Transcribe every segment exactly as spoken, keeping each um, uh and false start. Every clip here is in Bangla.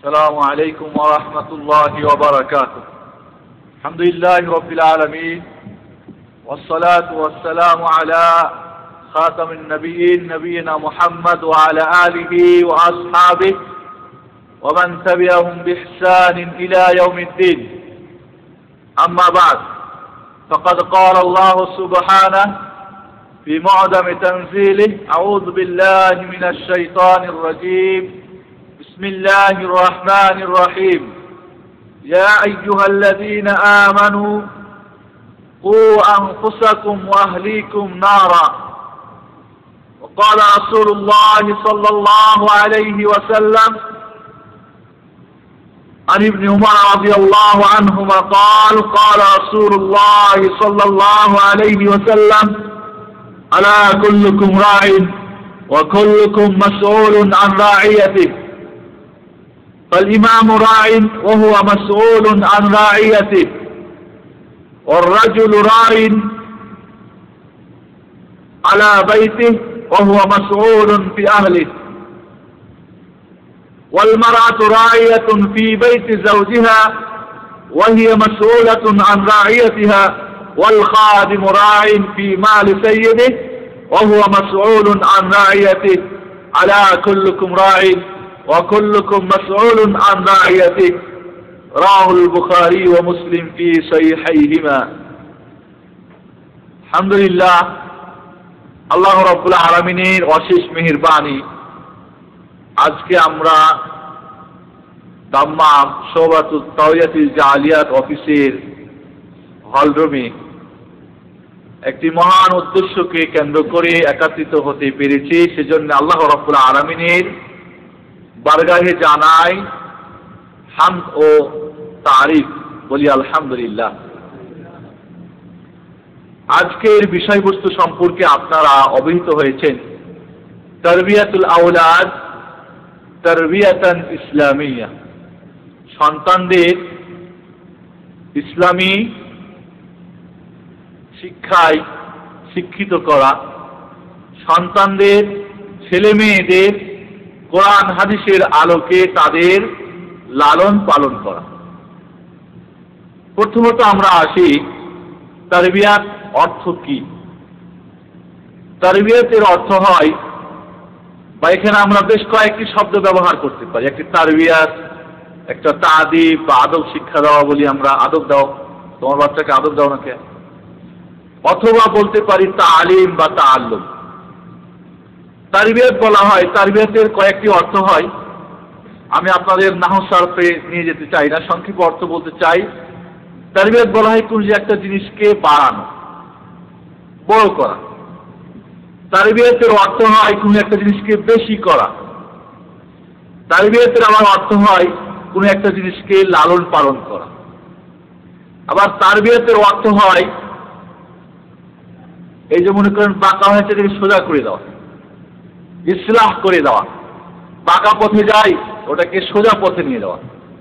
السلام عليكم ورحمة الله وبركاته. الحمد لله رب العالمين، والصلاة والسلام على خاتم النبيين نبينا محمد وعلى آله وأصحابه ومن تبعهم بإحسان إلى يوم الدين. أما بعد، فقد قال الله سبحانه في معظم تنزيله: أعوذ بالله من الشيطان الرجيم، بسم الله الرحمن الرحيم. يا أيها الذين آمنوا قوا أنفسكم وأهليكم نارا. وقال رسول الله صلى الله عليه وسلم عن ابن عمر رضي الله عنهما قال: قال رسول الله صلى الله عليه وسلم: ألا كلكم راع وكلكم مسؤول عن رعيته، فالإمام راع وهو مسؤول عن رعيته، والرجل راع على بيته وهو مسؤول في أهله، والمرأة راعية في بيت زوجها وهي مسؤولة عن رعيتها، والخادم راع في مال سيده وهو مسؤول عن رعيته. ألا كلكم راع وكلكم مسؤول عن رعيته. رواه البخاري ومسلم في صحيحيهما. الحمد لله, আল্লাহ রাব্বুল আলামিনের অশেষ মেহেরবানি, আজকে আমরা দাম্মাম শোবাতুত তাওয়ায়াতুল জালিয়াত অফিসের হলরুমে একটি মহান উদ্দেশ্যকে কেন্দ্র করে একত্রিত হতে পেরেছি। সেজন্য আল্লাহ রাব্বুল আলামিনের বারগাহে জানাই হামদ ও তারিফ, বলি আলহামদুলিল্লাহ। আজকের বিষয়বস্তু সম্পর্কে আপনারা অবহিত হয়েছেন। তারবিয়াতুল আওলাদ তারবিয়াতান ইসলামিয়া, সন্তানদের ইসলামী শিক্ষায় শিক্ষিত করা, সন্তানদের ছেলে মেয়েদের কোরআন হাদিসের আলোকে তাদের লালন পালন করা। প্রথমত আমরা আসি, তারবিয়াত অর্থ কি? তারবিয়াতের অর্থ হয়, বা এখানে আমরা বেশ কয়েকটি শব্দ ব্যবহার করতে পারি। একটি তারবিয়াত, একটা তাদিব বা আদব শিক্ষা দেওয়া বলি আমরা, আদব দাও, তোমার বাচ্চাকে আদব দাও না কে, অথবা বলতে পারি তালিম বা তাআল্লুম। তারবিয়াত বলা হয়, তারবিয়াতের কয়েকটি অর্থ হয়। আমি আপনাদের নাহু সরফে নিয়ে যেতে চাই না, সংক্ষিপ্ত অর্থ বলতে চাই। তারবিয়াত বলা হয় কোন যে একটা জিনিসকে বাড়ানো, বড় করা। তারবিয়াতের অর্থ হয় কোন একটা জিনিসকে বেশি করা। তারবিয়াতের আবার অর্থ হয় কোন একটা জিনিসকে লালন পালন করা। আবার তারবিয়াতের অর্থ হয়, এই যে মনে করেন বাঁকা হয়েছে এটাকে সোজা করে দেওয়া, ইসলাহ করে দেওয়া। বাঁকা পথে যাই, ওটাকে সোজা পথে নিয়ে দেওয়া।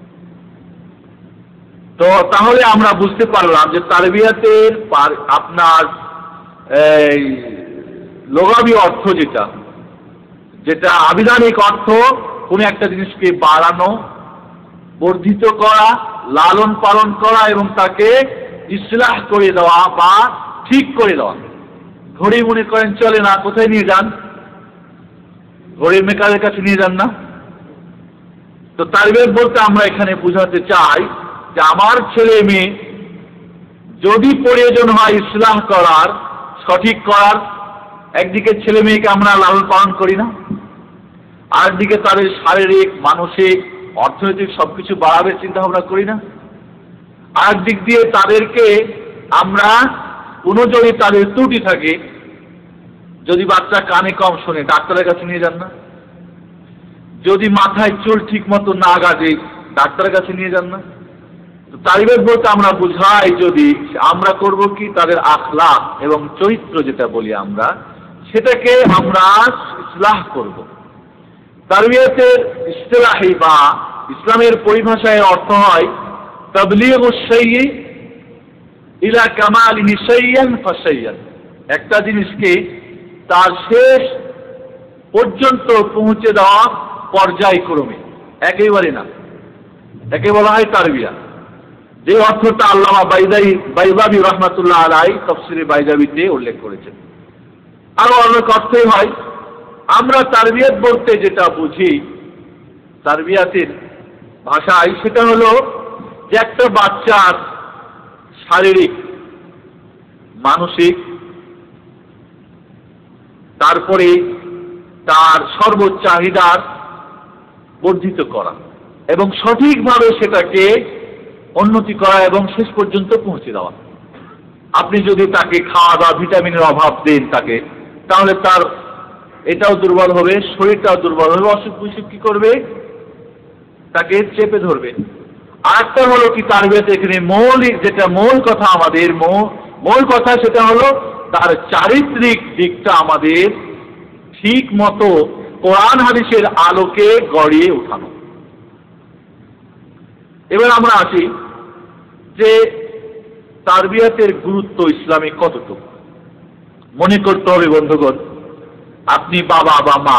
তো তাহলে আমরা বুঝতে পারলাম যে তারবিয়াতের আপনার এই লগাবি অর্থ যেটা যেটা আবিধানিক অর্থ, কোন একটা জিনিসকে বাড়ানো, বর্ধিত করা, লালন পালন করা এবং তাকে ইসলাহ করে দেওয়া বা ঠিক করে দেওয়া। ঘড়ি মনে করেন চলে না, কোথায় নিয়ে যান? ঘড়ির মেকারের কাছে নিয়ে যান না? তো তারবিয়াত বলতে আমরা এখানে বোঝাতে চাই যে আমার ছেলে মেয়ে যদি প্রয়োজন হয় ইসলাহ করার, সঠিক করার, একদিকে ছেলে মেয়েকে আমরা লালন পালন করি না, আরেকদিকে তাদের শারীরিক, মানসিক, অর্থনৈতিক সবকিছু বাড়াবে চিন্তা ভাবনা করি না। আরেক দিক দিয়ে তাদেরকে আমরা কোনো যদি তাদের ত্রুটি থাকে, যদি বাচ্চা কানে কম শোনে, ডাক্তারের কাছে নিয়ে যান না? যদি মাথায় চুল ঠিক মতো না গাজে, ডাক্তারের কাছে নিয়ে যান না? তো তারবিয়াত বলতে আমরা বুঝাই, যদি আমরা করব কি, তাদের আখলাক এবং চরিত্র যেটা বলি আমরা, সেটাকে আমরা ইসলাহ করব। তারবিয়াতের ইসতিলাহি বা ইসলামের পরিভাষায় অর্থ হয় তাবলীগুশ শাইই ইলা কামালিহি শাইয়ান ফাশাইয়ান, একটা জিনিসকে তার শেষ পর্যন্ত পৌঁছে দেওয়া পর্যায়ক্রমে, একেবারে না। একে বলা হয় তারবিয়া, যে অর্থটা আল্লামা বাইজাই বাইজাবি রহমাতুল্লাহ আলাইহি তাফসীরে বাইজাবিতে উল্লেখ করেছেন। আরো অনেক অর্থই হয়। আমরা তারবিয়াত বলতে যেটা বুঝি তারবিয়াতের ভাষায়, সেটা হলো যে একটা বাচ্চার শারীরিক, মানসিক, তারপরে তার সর্বচাহিদার বর্ধিত করা এবং সঠিকভাবে সেটাকে উন্নতি করা এবং শেষ পর্যন্ত পৌঁছে দেওয়া। আপনি যদি তাকে খাওয়া বা ভিটামিনের অভাব দেন তাকে, তাহলে তার এটাও দুর্বল হবে, শরীরটাও দুর্বল হবে, অসুখ বিসুখ কি করবে, তাকে চেপে ধরবে। আর একটা হলো কি তারবিয়াতে এখানে মৌলিক যেটা মূল কথা, আমাদের মূল কথা সেটা হলো তার চারিত্রিক দিকটা আমাদের ঠিক মতো কোরআন হাদিসের আলোকে গড়িয়ে উঠানো। এবার আমরা আসি যে তারবিয়াতের গুরুত্ব ইসলামে কতটুকু। মনে করতে হবে বন্ধুগণ, আপনি বাবা বা মা,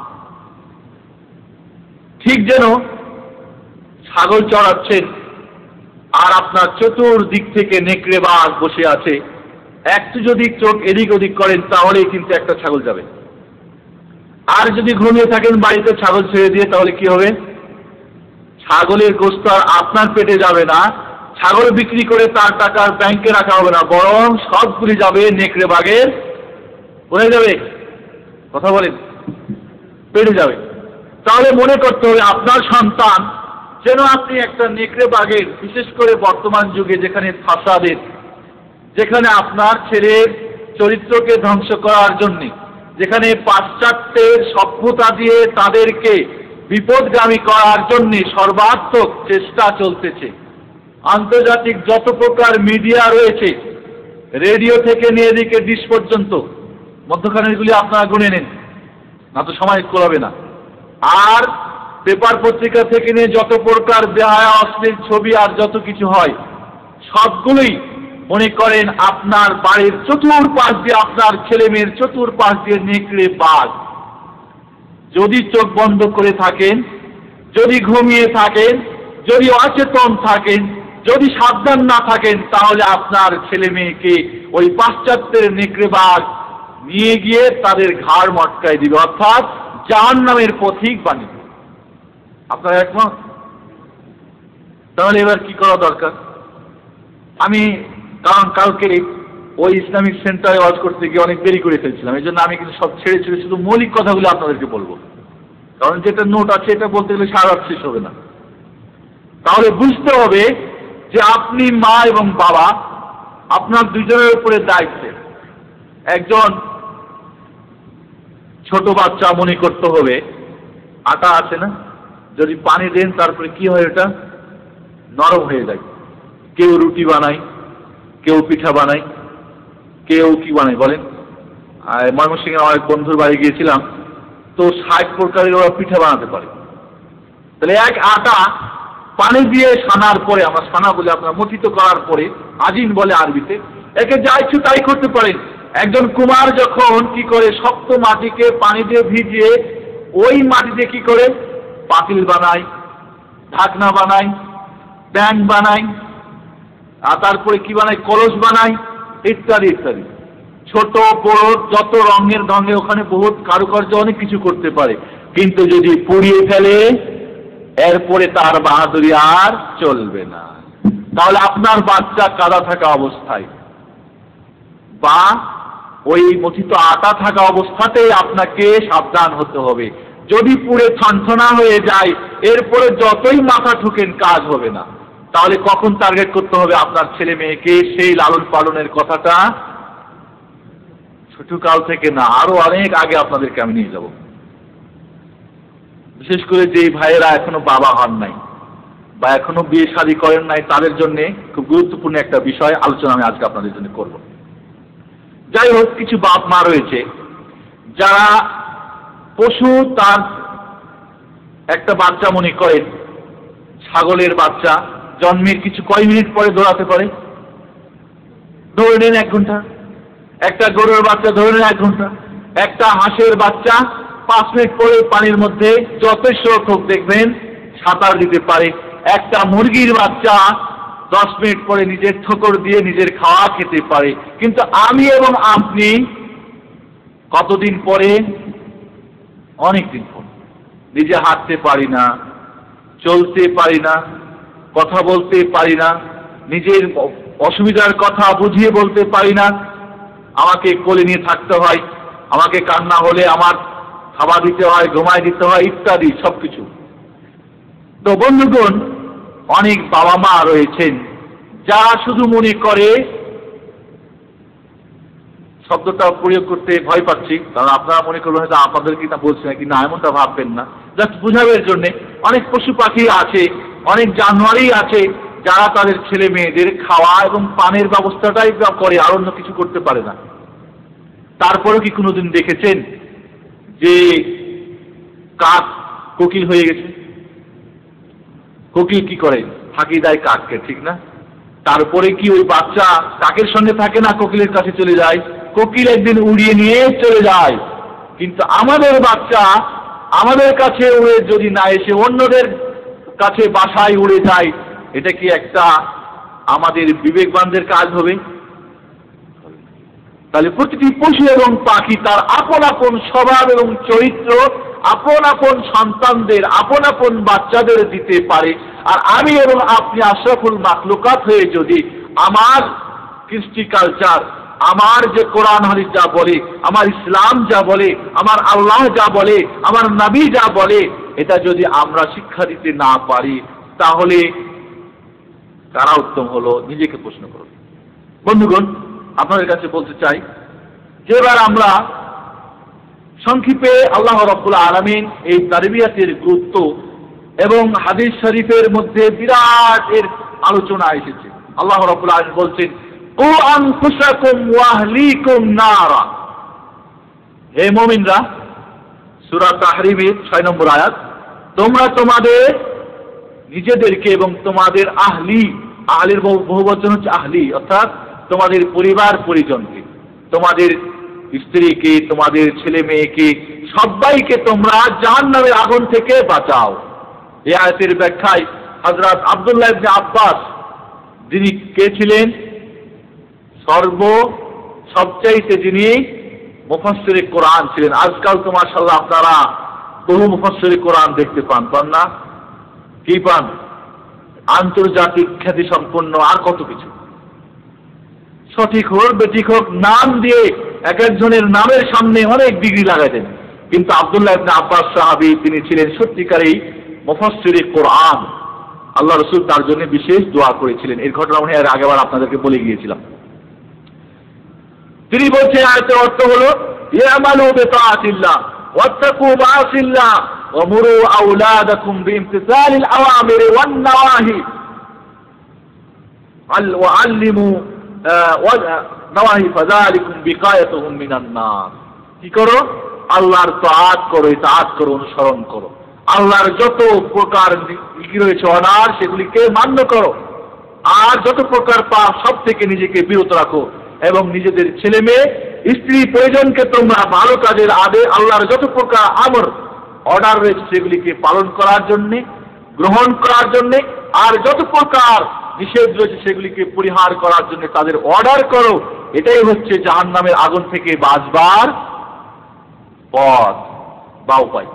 ঠিক যেন ছাগল চড়াচ্ছেন আর আপনার চতুর্দিক থেকে নেকড়ে বাঘ বসে আছে, একটু যদি চোখ এদিক ওদিক করেন তাহলেই কিন্তু একটা ছাগল যাবে। আর যদি ঘুমিয়ে থাকেন বাড়িতে ছাগল ছেড়ে দিয়ে, তাহলে কি হবে? ছাগলের গোশত আর আপনার পেটে যাবে না, ছাগল বিক্রি করে তার টাকা ব্যাংকে রাখা হবে না, বরং সবগুলি যাবে নেকড়ে বাঘের কোথায় যাবে? কথা বলেন, পেটে যাবে। তাহলে মনে করতে হবে আপনার সন্তান যেন আপনি একটা নেকড়ে বাঘের, বিশেষ করে বর্তমান যুগে যেখানে ফাসাদের, যেখানে আপনার ছেলের চরিত্রকে ধ্বংস করার জন্য, যেখানে পাশ্চাত্যের সভ্যতা দিয়ে তাদেরকে বিপদগামী করার জন্য সর্বাত্মক চেষ্টা চলতেছে। আন্তর্জাতিক যত প্রকার মিডিয়া রয়েছে, রেডিও থেকে নিয়ে এদিকে ডিশ পর্যন্ত, মধ্যখানেরগুলি আপনারা গুনে নেন, না তো সময় কোলাবে না। আর পেপার পত্রিকা থেকে নিয়ে যত প্রকার বেহায়া অশ্লীল ছবি আর যত কিছু হয়, সবগুলোই মনে করেন আপনার বাড়ির চতুর্পাশ দিয়ে, আপনার ছেলে মেয়ের চতুর্পাশ দিয়ে নেকড়ে বাঘ। যদি চোখ বন্ধ করে থাকেন, যদি ঘুমিয়ে থাকেন, যদি অচেতন থাকেন, যদি সাবধান না থাকেন, তাহলে আপনার ছেলে মেয়েকে ওই পাশ্চাত্যের নেকড়ে বাঘ নিয়ে গিয়ে তাদের ঘাড় মটকায় দিবে, অর্থাৎ জাহান্নামের পথিক বানিয়ে দিবে। আপনারা একমত? তাহলে এবার কি করা দরকার? আমি কারণ কালকে ওই ইসলামিক সেন্টারে ওয়াজ করতে গিয়ে অনেক দেরি করে ফেলছিলাম, এই জন্য আমি কিন্তু সব ছেড়ে ছেড়ে শুধু মৌলিক কথাগুলো আপনাদেরকে বলবো, কারণ যেটা নোট আছে এটা বলতে গেলে সারা রাত শেষ হবে না। তাহলে বুঝতে হবে যে আপনি মা এবং বাবা, আপনার দুজনের উপরে দায়িত্বে। একজন ছোট বাচ্চা মনে করতে হবে আটা আছে না, যদি পানি দেন তারপরে কি হয়, ওটা নরম হয়ে যায়। কেউ রুটি বানায়, কেউ পিঠা বানায়, কেউ কি বানায় বলেন? আর ময়মনসিংহে আমার এক বন্ধুর বাড়ি গিয়েছিলাম, তো ষাট প্রকারের ওরা পিঠা বানাতে পারে। তাহলে এক আটা পানি দিয়ে সানার পরে, আমরা সানা বলে, আপনার মথিত করার পরে, আজিন বলে আরবিতে, একে যা ইচ্ছু তাই করতে পারেন। একজন কুমার যখন কি করে, শক্ত মাটিকে পানি দিয়ে ভিজিয়ে ওই মাটিতে কি করে পাতিল বানায়, ঢাকনা বানায়, ব্যাং বানায়, আর তারপরে কি বানায়, কলস বানায়, ইত্যাদি ইত্যাদি। ছোট বড় যত রঙের ঢঙে ওখানে বহুত কারুকার্য অনেক কিছু করতে পারে, কিন্তু যদি পুড়িয়ে ফেলে এরপরে তার বাহাদুরি আর চলবে না। তাহলে আপনার বাচ্চা কাদা থাকা অবস্থায় বা ওই মথিত আটা থাকা অবস্থাতেই আপনাকে সাবধান হতে হবে। যদি পুড়ে ছনছনা হয়ে যায়, এরপরে যতই মাথা ঠুকেন কাজ হবে না। তাহলে কখন টার্গেট করতে হবে আপনার ছেলে মেয়েকে? সেই লালন পালনের কথাটা ছোটকাল থেকে না, আরো অনেক আগে আপনাদেরকে আমি নিয়ে যাব। বিশেষ করে যে ভাইয়েরা এখনো বাবা হন নাই বা এখনো বিয়ে শাদী করেন নাই, তাদের জন্য খুব গুরুত্বপূর্ণ একটা বিষয় আলোচনা আমি আজকে আপনাদের জন্য করব। যাই হোক, কিছু বাপ মা রয়েছে যারা পশু, তার একটা বাচ্চা মনে করেন ছাগলের বাচ্চা জন্মের কিছু কয় মিনিট পরে দৌড়াতে পারে, ধরে নেন এক ঘন্টা। একটা গরুর বাচ্চা ধরে নেন এক ঘন্টা। একটা হাঁসের বাচ্চা পাঁচ মিনিট পরে পানির মধ্যে যথেষ্ট হোক দেখবেন সাঁতার দিতে পারে। একটা মুরগির বাচ্চা দশ মিনিট পরে নিজের ঠোকর দিয়ে নিজের খাওয়া খেতে পারে, কিন্তু আমি এবং আপনি কতদিন পরে? অনেক দিন পর। নিজে হাঁটতে পারি না, চলতে পারি না, কথা বলতে পারি না, নিজের অসুবিধার কথা বুঝিয়ে বলতে পারি না, আমাকে কোলে নিয়ে থাকতে হয়, আমাকে কান্না হলে আমার খাবার দিতে হয়, ঘুমায় দিতে হয়, ইত্যাদি সবকিছু। তো বন্ধুগণ, অনেক বাবা মা রয়েছেন যারা শুধু মনে করে, শব্দটা প্রয়োগ করতে ভয় পাচ্ছি কারণ আপনারা মনে করবেন হয়তো আপনাদের কি না বলছি নাকি, না এমনটা ভাববেন না, জাস্ট বুঝাবের জন্য। অনেক পশু পাখি আছে, অনেক জানোয়ারই আছে যারা তাদের ছেলে মেয়েদের খাওয়া এবং পানের ব্যবস্থাটাই করে, আর অন্য কিছু করতে পারে না। তারপরেও কি কোনোদিন দেখেছেন যে কাক কোকিল হয়ে গেছে? কোকিল কি করে? ফাঁকি দেয় কাককে, ঠিক না? তারপরে কি ওই বাচ্চা কাকের সঙ্গে থাকে না, কোকিলের কাছে চলে যায়? কোকিল একদিন উড়িয়ে নিয়ে চলে যায়, কিন্তু আমাদের বাচ্চা আমাদের কাছে উড়ে যদি না এসে অন্যদের কাছে বাসায় উড়ে যায়, এটা কি একটা আমাদের বিবেকবানদের কাজ হবে? তাহলে প্রতিটি পশু এবং পাখি তার আপন আপন স্বভাব এবং চরিত্র আপন আপন সন্তানদের, আপন আপন বাচ্চাদের দিতে পারে। আর আমি এবং আপনি আশরাফুল মাখলুকাত হয়ে যদি আমার কৃষ্টি কালচার, আমার যে কোরআন হাদিস যা বলে, আমার ইসলাম যা বলে, আমার আল্লাহ যা বলে, আমার নবী যা বলে, এটা যদি আমরা শিক্ষা দিতে না পারি, তাহলে কারা উত্তম হলো? নিজেকে প্রশ্ন করুন। বন্ধুগণ, আপনাদের কাছে বলতে চাই যে এবার আমরা সংক্ষেপে আল্লাহ রাব্বুল আলামিন এই তারবিয়াতের গুরুত্ব এবং হাদিস শরীফের মধ্যে বিরাট এর আলোচনা এসেছে। আল্লাহ রাব্বুল আলামিন বলছেন, কু আনফুসাকুম ওয়া আহলিকুম নারা। হে মুমিনরা, সূরা তাহরিমের ছয় নম্বর আয়াত, তোমরা তোমাদের নিজেদেরকে এবং তোমাদের আহলি, আহলির বহুবচন হচ্ছে আহলি, অর্থাৎ তোমাদের পরিবার পরিজনকে, তোমাদের স্ত্রীকে, তোমাদের ছেলে মেয়েকে, সবাইকে তোমরা জাহান্নামের আগুন থেকে বাঁচাও। এই আয়াতের ব্যাখ্যায় হযরত আব্দুল্লাহ ইবনে আব্বাস, যিনি কে ছিলেন? সর্ব সবচাইতে যিনি মুফাসসিরে কোরআন ছিলেন। আজকাল তো মাশাআল্লাহ আপনারা বহু মুফাসসিরে কোরআন দেখতে পান, পান না? কি পান? আন্তর্জাতিক খ্যাতি সম্পন্ন আর কত কিছু। সঠিক হোক বেঠিক হোক, নাম দিয়ে এক একজনের নামের সামনে অনেক ডিগ্রি লাগাইতেন, কিন্তু আব্দুল্লাহ ইবনে আব্বাস সাহাবী, তিনি ছিলেন সত্যিকারই মুফাসসিরে কোরআন। আল্লাহ রাসূল তার জন্য বিশেষ দোয়া করেছিলেন। এর ঘটনা মনে এর আগেবার আপনাদেরকে বলে গিয়েছিলাম। তিনি বলছেন, আয়াতের অর্থ হলো, ইয়ামালু বিতাআতিল্লাহ ওয়াত্তাকু মাআসিল্লাহ ওয়ামুরু আওলাদাকুম বিইমতিসালিল আওয়ামির ওয়ান নাওয়াহি আল ওয়াআল্লিমু নাওয়াহি ফাযালিকুম বিকায়াতুহুম মিনান নার। কি করো? আল্লাহর তাআত করো, ইতাআত করো, অনুসরণ করো। আল্লাহর যত প্রকার কি রয়েছে অনার, সেগুলিকে মান্য করো। আর যত প্রকার পাপ, সব থেকে নিজেকে বিরত রাখো এবং নিজেদের ছেলে মেয়ে, স্ত্রী, পরিজনকে তোমরা ভালো কাজের আদেশ, আল্লাহর যত প্রকার আমর, অর্ডার রয়েছে সেগুলিকে পালন করার জন্য, গ্রহণ করার জন্য, আর যত প্রকার নিষেধ রয়েছে সেগুলিকে পরিহার করার জন্য তাদের অর্ডার করো। এটাই হচ্ছে জাহান্নামের আগুন থেকে বাঁচবার পথ বা উপায়।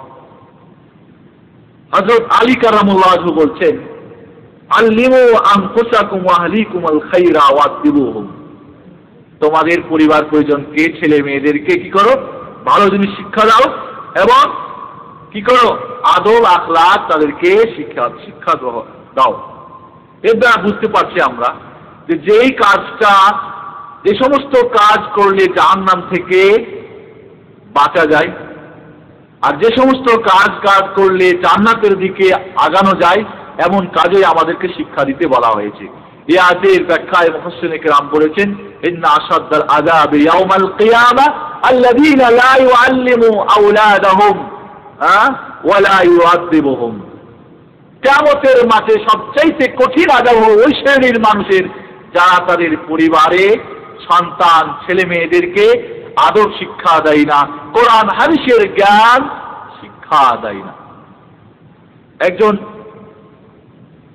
হযরত আলী কারামুল্লাহ ওয়াজহু বলছেন, আল্লিমু আনফুসাকুম ওয়া আহলিকুম আল খায়রা ওয়াদিবুহুম। তোমাদের পরিবার পরিজনকে, ছেলে মেয়েদেরকে কি করো? ভালো জিনিস শিক্ষা দাও এবং কি করো? আদব আখলাক তাদেরকে শিক্ষা শিক্ষা দাও। এর দ্বারা বুঝতে পারছি আমরা যে যেই কাজটা, যে সমস্ত কাজ করলে জাহান্নাম থেকে বাঁচা যায়, আর যে সমস্ত কাজ কাজ করলে জান্নাতের দিকে আগানো যায়, এমন কাজে আমাদেরকে শিক্ষা দিতে বলা হয়েছে। এই আয়াতের ব্যাখ্যায় মুফাসসিরিনে কেরাম বলেছেন, ইন্না আশাদ্দাল আযাবি ইয়াউমাল কিয়ামা আল্লাযীনা লা ইউআল্লিমু আওলাদাহুম ওয়া লা ইউআদ্দিবুহুম। কিয়ামতের মাঠে সবচাইতে কঠিন আযাব হলো ওই শ্রেণীর মানুষের যারা তাদের পরিবারে সন্তান, ছেলে মেয়েদেরকে আদব শিক্ষা দেয় না, কোরআন হাদিসের জ্ঞান শিক্ষা দেয় না। একজন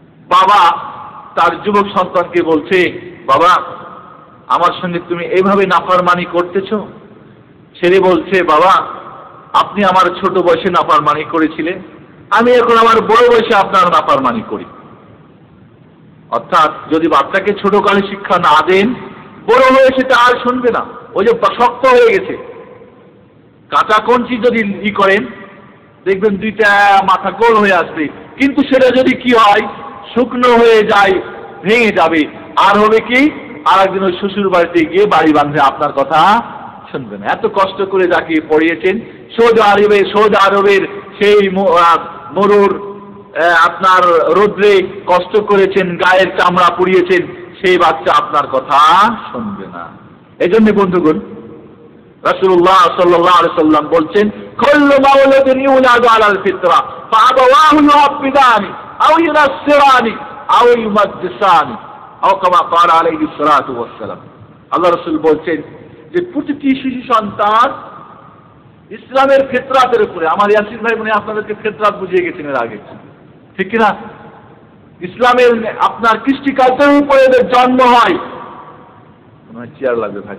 বাবা তার যুবক সন্তানকে বলছে, বাবা আমার সঙ্গে তুমি এইভাবে নাফরমানি করতেছো? ছেলে বলছে, বাবা আপনি আমার ছোট বয়সে নাফরমানি করেছিলেন, আমি এখন আমার বড় বয়সে আপনার নাফরমানি করি। অর্থাৎ যদি বাচ্চাকে ছোটকালে শিক্ষা না দেন, বড় হয়ে সেটা আর শুনবে না, ওই যে শক্ত হয়ে গেছে। কাঁচা কঞ্চি যদি ই করেন দেখবেন দুইটা মাথা গোল হয়ে আসবে, কিন্তু সেটা যদি কি হয় শুকনো হয়ে যায়, ভেঙে যাবে, আর হবে কি আর একদিন ওই শ্বশুর বাড়িতে গিয়ে বাড়ি বাঁধবে, আপনার কথা শুনবে না। এত কষ্ট করে যাকে পড়িয়েছেন, সৌদি আরবে সৌদি আরবের সেই মরুর আপনার রৌদ্রে কষ্ট করেছেন, গায়ের চামড়া পুড়িয়েছেন, সেই বাচ্চা আপনার কথা শুনবে না। এই জন্য বন্ধুগণ রাসূলুল্লাহ সাল্লাল্লাহু আলাইহি সাল্লাম বলছেন, কুল্লু মাওলুদিন ইউলাদু আলাল ফিতরা ফাআবাওয়াহু ইউহাব্বিদানি আও ইউনাসসিরানি আও ইউমাজ্জিসানি আও কামা ক্বালা আলাইহিস সালাতু ওয়াস সালাম। আল্লাহ রাসূল বলছেন যে প্রতিটি শিশু সন্তান ইসলামের ফিতরাতের উপরে, আমার ইয়াসিন ভাই মনে আপনাদেরকে ফিতরাত বুঝিয়ে গেছেন এর আগে, ঠিক কিনা? ইসলামের আপনার কৃষ্টি কালচারের উপরে এদের জন্ম হয়। চেয়ার লাগবে ভাই,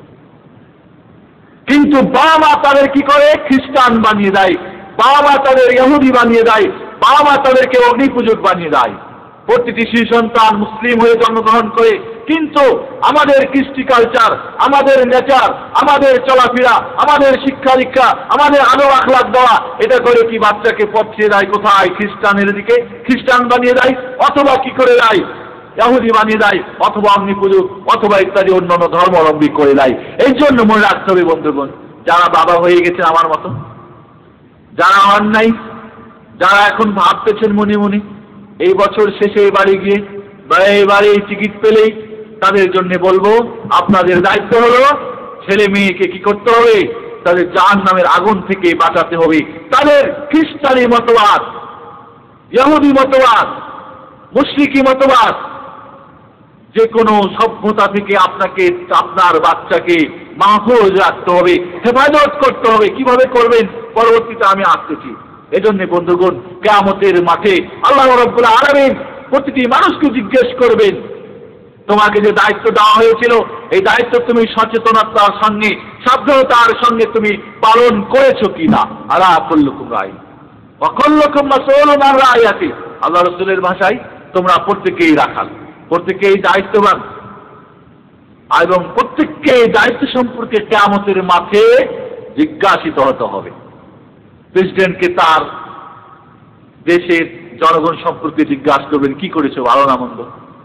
কিন্তু বাবা মা তাদের কি করে খ্রিস্টান বানিয়ে দেয়, বাবা মা তাদের ইহুদি বানিয়ে দেয়, বাবা মা তাদেরকে অগ্নি পূজক বানিয়ে দেয়। প্রতিটি শিশু সন্তান মুসলিম হয়ে জন্মগ্রহণ করে, কিন্তু আমাদের কৃষ্টি কালচার, আমাদের নেচার, আমাদের চলাফেরা, আমাদের শিক্ষা দীক্ষা, আমাদের আদব আখলাক দেওয়া, এটা করে কি বাচ্চাকে পথিয়ে দেয় কোথায়? খ্রিস্টানের দিকে, খ্রিস্টান বানিয়ে দেয়, অথবা কি করে দেয় ইহুদি বানিয়ে দেয়, অথবা অগ্নি পূজক, অথবা ইত্যাদি অন্যান্য ধর্মাবলম্বী করে দেয়। এই জন্য মনে রাখতে হবে বন্ধুগণ, যারা বাবা হয়ে গেছেন আমার মতো, যারা হন নাই, যারা এখন ভাবতেছেন মনে মনে এই বছর শেষে বাড়ি গিয়ে বা এই বাড়ি টিকিট পেলেই, তাদের জন্য বলবো আপনাদের দায়িত্ব হলো ছেলে মেয়েকে কি করতে হবে? তাদের জাহান্নামের আগুন থেকে বাঁচাতে হবে। তাদের খ্রিস্টানি মতবাদ, ইহুদি মতবাদ, মুশরিকি মতবাদ, যে কোনো সভ্যতা থেকে আপনাকে আপনার বাচ্চাকে মাহফুজ রাখতে হবে, হেফাজত করতে হবে। কিভাবে করবেন পরবর্তীতে আমি আসতেছি। এজন্য বন্ধুগণ কিয়ামতের মাঠে আল্লাহ রাব্বুল আলামিন প্রতিটি মানুষকে জিজ্ঞেস করবেন, তোমাকে যে দায়িত্ব দেওয়া হয়েছিল এই দায়িত্ব তুমি সচেতনতার সঙ্গে, সাবধানতার সঙ্গে তুমি পালন করেছো কিনা? আলা কুল্লুকুম রাই ওয়া কুল্লুকুম মাসউলুন আন রাইয়াতি। আল্লাহ রাসূলের ভাষায় তোমরা প্রত্যেকেই রাখাল, প্রত্যেকেই দায়িত্ববান, এবং প্রত্যেককে দায়িত্ব সম্পর্কে কিয়ামতের মাঠে জিজ্ঞাসিত হতে হবে। প্রেসিডেন্টকে তার দেশের জনগণ সম্পর্কে জিজ্ঞাসা করবেন কি করেছো, ভালো না মন্দ।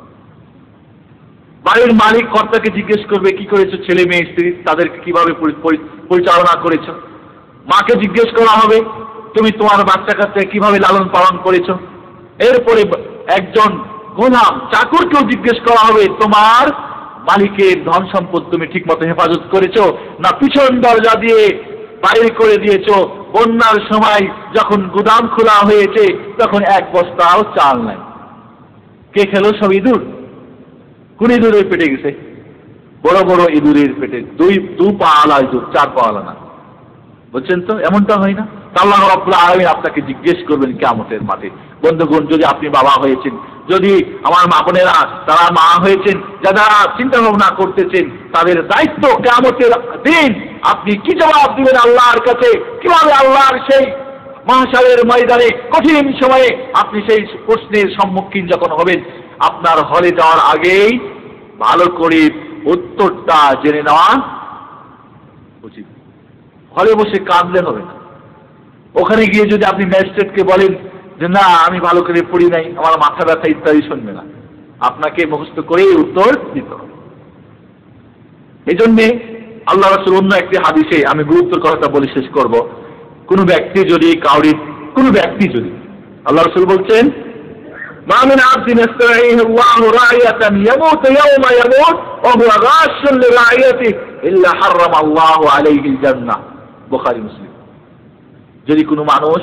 বাড়ির মালিক কর্তাকে জিজ্ঞেস করবে কি করেছো, ছেলে মেয়ে স্ত্রী তাদেরকে কিভাবে পরিচালনা করেছো। মাকে জিজ্ঞেস করা হবে তুমি তোমার বাচ্চা কাচ্চাকে কিভাবে লালন পালন করেছো। এরপরে একজন গোলাম চাকরকেও জিজ্ঞেস করা হবে তোমার মালিকের ধন সম্পদ তুমি ঠিক মতো হেফাজত করেছো, না পিছন দরজা দিয়ে বাইরে করে দিয়েছো। বন্যার সময় যখন গুদাম খোলা হয়েছে তখন এক বস্তাও চাল নাই, কে খেলো? সব ইঁদুর। কোন ইঁদুরের পেটে গেছে? বড় বড় ইঁদুরের পেটে, দুই দু পাওয়ালা ইঁদুর, চার পাওয়ালা না। বুঝছেন তো? এমনটা হয় না? আল্লাহ রাব্বুল আলামিন আপনাকে জিজ্ঞেস করবেন কিয়ামতের মাঠে। বন্ধুগণ, যদি আপনি বাবা হয়েছেন, যদি আমার মা বোনেরা তারা মা হয়েছেন, যারা চিন্তা ভাবনা করতেছেন, তাদের দায়িত্ব কিয়ামতের দিন আপনি কি জবাব দিবেন আল্লাহর কাছে, কিভাবে আল্লাহর সেই মাহশারের ময়দানে কঠিন সময়ে আপনি সেই প্রশ্নের সম্মুখীন যখন হবেন, আপনার হলে যাওয়ার আগেই ভালো করে উত্তরটা জেনে নেওয়া উচিত। হলে বসে কাঁদলে হবে না। ওখানে গিয়ে যদি আপনি ম্যাজিস্ট্রেটকে বলেন যে না আমি ভালো করে পড়ি নাই, আমার মাথা ব্যথা ইত্যাদি শুনবে না, আপনাকে মুখস্থ করেই উত্তর দিতে হবে। এই জন্যে আল্লাহ রাসূল অন্য একটি হাদিসে, আমি গুরুত্বের কথাটা বলে শেষ করব, কোন ব্যক্তি যদি কাউরি কোন ব্যক্তি যদি আল্লাহ রাসূল বলছেন মা মিন আবদিন ইসতাঈহু আল্লাহু রাইয়াতান ইয়ামুত ইয়াওমা ইয়ামুত ওয়া হুয়া গাশুন লিরাইয়াতিহি ইল্লা হারামা আল্লাহু আলাইহিল জান্নাহ। বুখারী মুসলিম। যদি কোনো মানুষ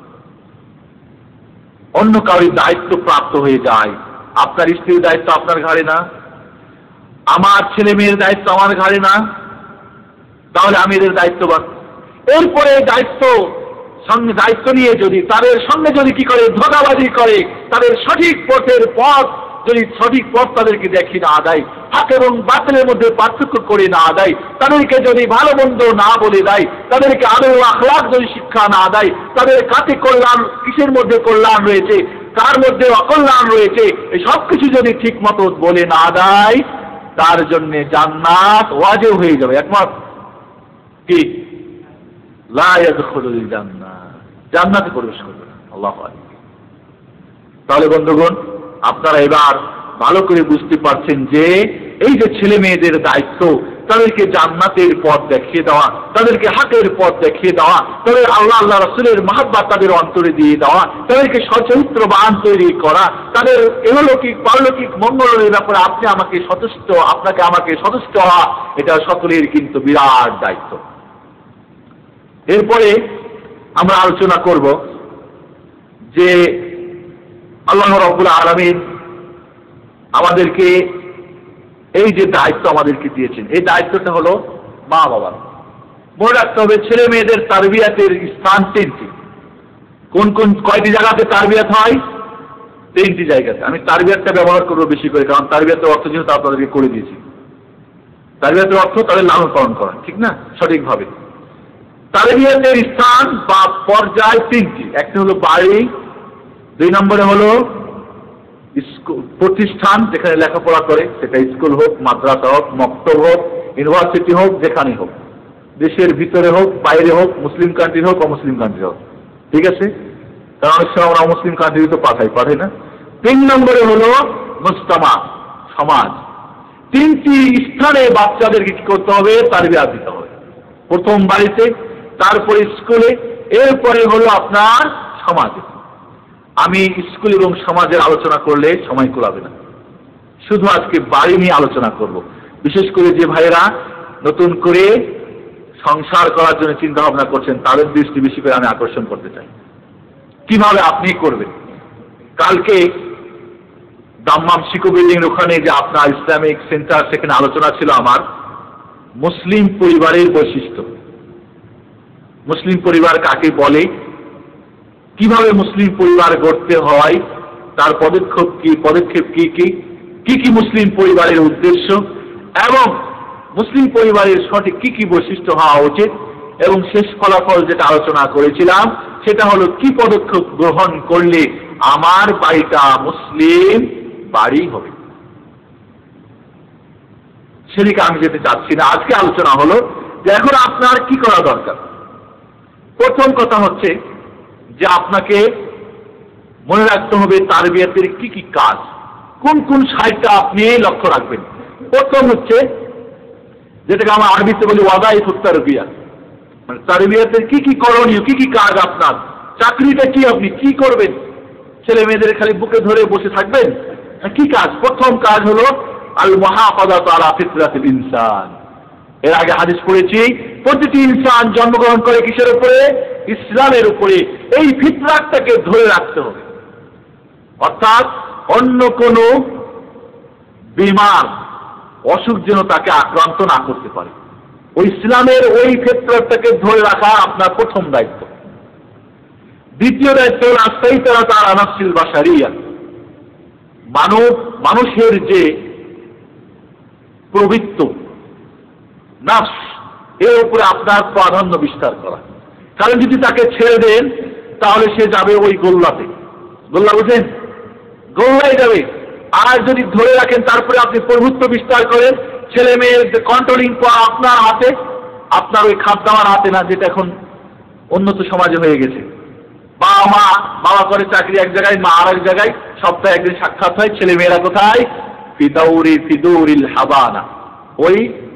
অন্য কাউরির দায়িত্ব প্রাপ্ত হয়ে যায়, আপনার স্ত্রীর দায়িত্ব আপনার ঘাড়ে না, আমার ছেলে মেয়ের দায়িত্ব আমার ঘাড়ে না, তাহলে আমি এদের দায়িত্ববান। এরপরে দায়িত্ব সঙ্গে দায়িত্ব নিয়ে যদি তাদের সঙ্গে যদি কি করে ধোঁকাবাজি করে, তাদের সঠিক পথের পথ যদি সঠিক পথ তাদেরকে দেখি না দেয়, হক এবং বাতিলের মধ্যে পার্থক্য করে না দেয়, তাদেরকে যদি ভালো মন্দ না বলে দেয়, তাদেরকে আদব ও আখলাক যদি শিক্ষা না দেয়, তাদের কাছে কল্যাণ কিসের মধ্যে কল্যাণ রয়েছে, তার মধ্যে অকল্যাণ রয়েছে, এই সব কিছু যদি ঠিক মতো বলে না দেয়, তার জন্য জান্নাত ওয়াজিব হয়ে যাবে। একমাত্র কি লা ইয়াদখুলুল জান্নাহ, জান্নাতে প্রবেশ করবে না। আল্লাহু আকবার। তাহলে বন্ধুগণ, আপনারা এবার ভালো করে বুঝতে পারছেন যে এই যে ছেলে মেয়েদের দায়িত্ব, তাদেরকে জান্নাতের পথ দেখিয়ে দেওয়া, তাদেরকে হকের পথ দেখিয়ে দেওয়া, তাদের আল্লাহ আল্লাহ রাসূলের মহব্বত তাদের অন্তরে দিয়ে দেওয়া, তাদেরকে সচরিত্রবান তৈরি করা, তাদের ইহলৌকিক পারলৌকিক মঙ্গলের ব্যাপারে আপনি আমাকে সচেষ্ট আপনাকে আমাকে সচেষ্ট হওয়া, এটা সকলের কিন্তু বিরাট দায়িত্ব। এরপরে আমরা আলোচনা করব যে আল্লাহ রাব্বুল আলামিন আমাদেরকে এই যে দায়িত্ব আমাদেরকে দিয়েছেন, এই দায়িত্বটা হলো মা বাবার। মনে রাখতে হবে ছেলে মেয়েদের তারবিয়াতের স্থান তিনটি। কোন কোন কয়টি জায়গাতে তারবিয়াত হয়? তিনটি জায়গাতে। আমি তারবিয়াতটা ব্যবহার করবো বেশি করে, কারণ তারবিয়াতের অর্থ যেহেতু আপনাদেরকে করে দিয়েছি। তারবিয়াতের অর্থ তাদের লালন পালন করা, ঠিক না? সঠিকভাবে তারবিয়াতের স্থান বা পর্যায় তিনটি। একটা হলো বাড়ি, দুই নম্বরে হলো প্রতিষ্ঠান যেখানে লেখাপড়া করে, সেটা স্কুল হোক, মাদ্রাসা হোক, মক্তব হোক, ইউনিভার্সিটি হোক, যেখানে হোক, দেশের ভিতরে হোক, বাইরে হোক, মুসলিম কান্ট্রি হোক, অমুসলিম কান্ট্রি হোক, ঠিক আছে? কারণ অনেক সময় আমরা অমুসলিম কান্ট্রি তো পাঠাই পাঠাই না। তিন নম্বরে হলো মুজতামা, সমাজ। তিনটি স্থানে বাচ্চাদেরকে কি করতে হবে? তারবিয়াত দিতে হবে। প্রথম বাড়িতে, তারপরে স্কুলে, এরপরে হলো আপনার সমাজে। আমি স্কুল এবং সমাজের আলোচনা করলে সময় কুলাবে না, শুধু আজকে বাড়ি নিয়ে আলোচনা করব। বিশেষ করে যে ভাইয়েরা নতুন করে সংসার করার জন্য চিন্তা ভাবনা করছেন, তাদের দৃষ্টি বেশি করে আমি আকর্ষণ করতে চাই। কিভাবে আপনি করবেন? কালকে দাম্মাম শিকো বিল্ডিং ওখানে যে আপনার ইসলামিক সেন্টার, সেখানে আলোচনা ছিল আমার মুসলিম পরিবারের বৈশিষ্ট্য। মুসলিম পরিবার কাকে বলে, কিভাবে মুসলিম পরিবার গড়তে হয়, তার পদক্ষেপ কি পদক্ষেপ কি কি কি কি মুসলিম পরিবারের উদ্দেশ্য, এবং মুসলিম পরিবারের সঠিক কি কি বৈশিষ্ট্য হওয়া উচিত, এবং শেষ ফলাফল যেটা আলোচনা করেছিলাম সেটা হলো কি পদক্ষেপ গ্রহণ করলে আমার বাড়িটা মুসলিম বাড়ি হবে। সেদিকে আমি যেতে চাচ্ছি না। আজকে আলোচনা হলো যে এখন আপনার কি করা দরকার। প্রথম কথা হচ্ছে যে আপনাকে মনে রাখতে হবে তারবিয়াতের কি কি কাজ, কোন কোন সাইডটা আপনি লক্ষ্য রাখবেন। প্রথম হচ্ছে যেটাকে আমরা আরবিতে বলি ওয়াদাইফুত তারবিয়াত, মানে তারবিয়াতের কি কি করণীয়, কি কি কাজ আপনার। চাকরিটা কি, আপনি কি করবেন? ছেলে মেয়েদের খালি বুকে ধরে বসে থাকবেন? কি কাজ? প্রথম কাজ হলো আল মুহাফাযাতু আলা ফিতরাতিল ইনসান। এর আগে হাদিস পড়েছি, প্রতিটি ইনসান জন্মগ্রহণ করে কিসের উপরে? ইসলামের উপরে। এই ফিতরাতটাকে ধরে রাখতে হবে, অর্থাৎ অন্য কোনো বিমার অসুখ যেন তাকে আক্রান্ত না করতে পারে। ওই ইসলামের ওই ফিতরাতটাকে ধরে রাখা আপনার প্রথম দায়িত্ব। দ্বিতীয় দায়িত্ব হল আস্তাইতারা তার আনাসিল বাশারিয়া, মানব মানুষের যে প্রবৃত্ত নাফস, এর উপরে আপনার প্রাধান্য বিস্তার করা। কারণ যদি তাকে ছেড়ে দেন তাহলে সে যাবে ওই গোল্লাতে, গোল্লা বুঝেন, গোল্লায় যাবে। আর যদি ধরে রাখেন তারপরে আপনি প্রভুত্ব বিস্তার করেন, ছেলে মেয়ের কন্ট্রোলিং করা আপনার হাতে, আপনার ওই খাপ দেওয়ার হাতে না, যেটা এখন উন্নত সমাজে হয়ে গেছে। বাবা মা, বাবা করে চাকরি এক জায়গায়, মা আর এক জায়গায়, সপ্তাহে একদিন সাক্ষাৎ হয়। ছেলে মেয়েরা কোথায়? ফিদাউরি ফিদুরিল হাবানা, ওই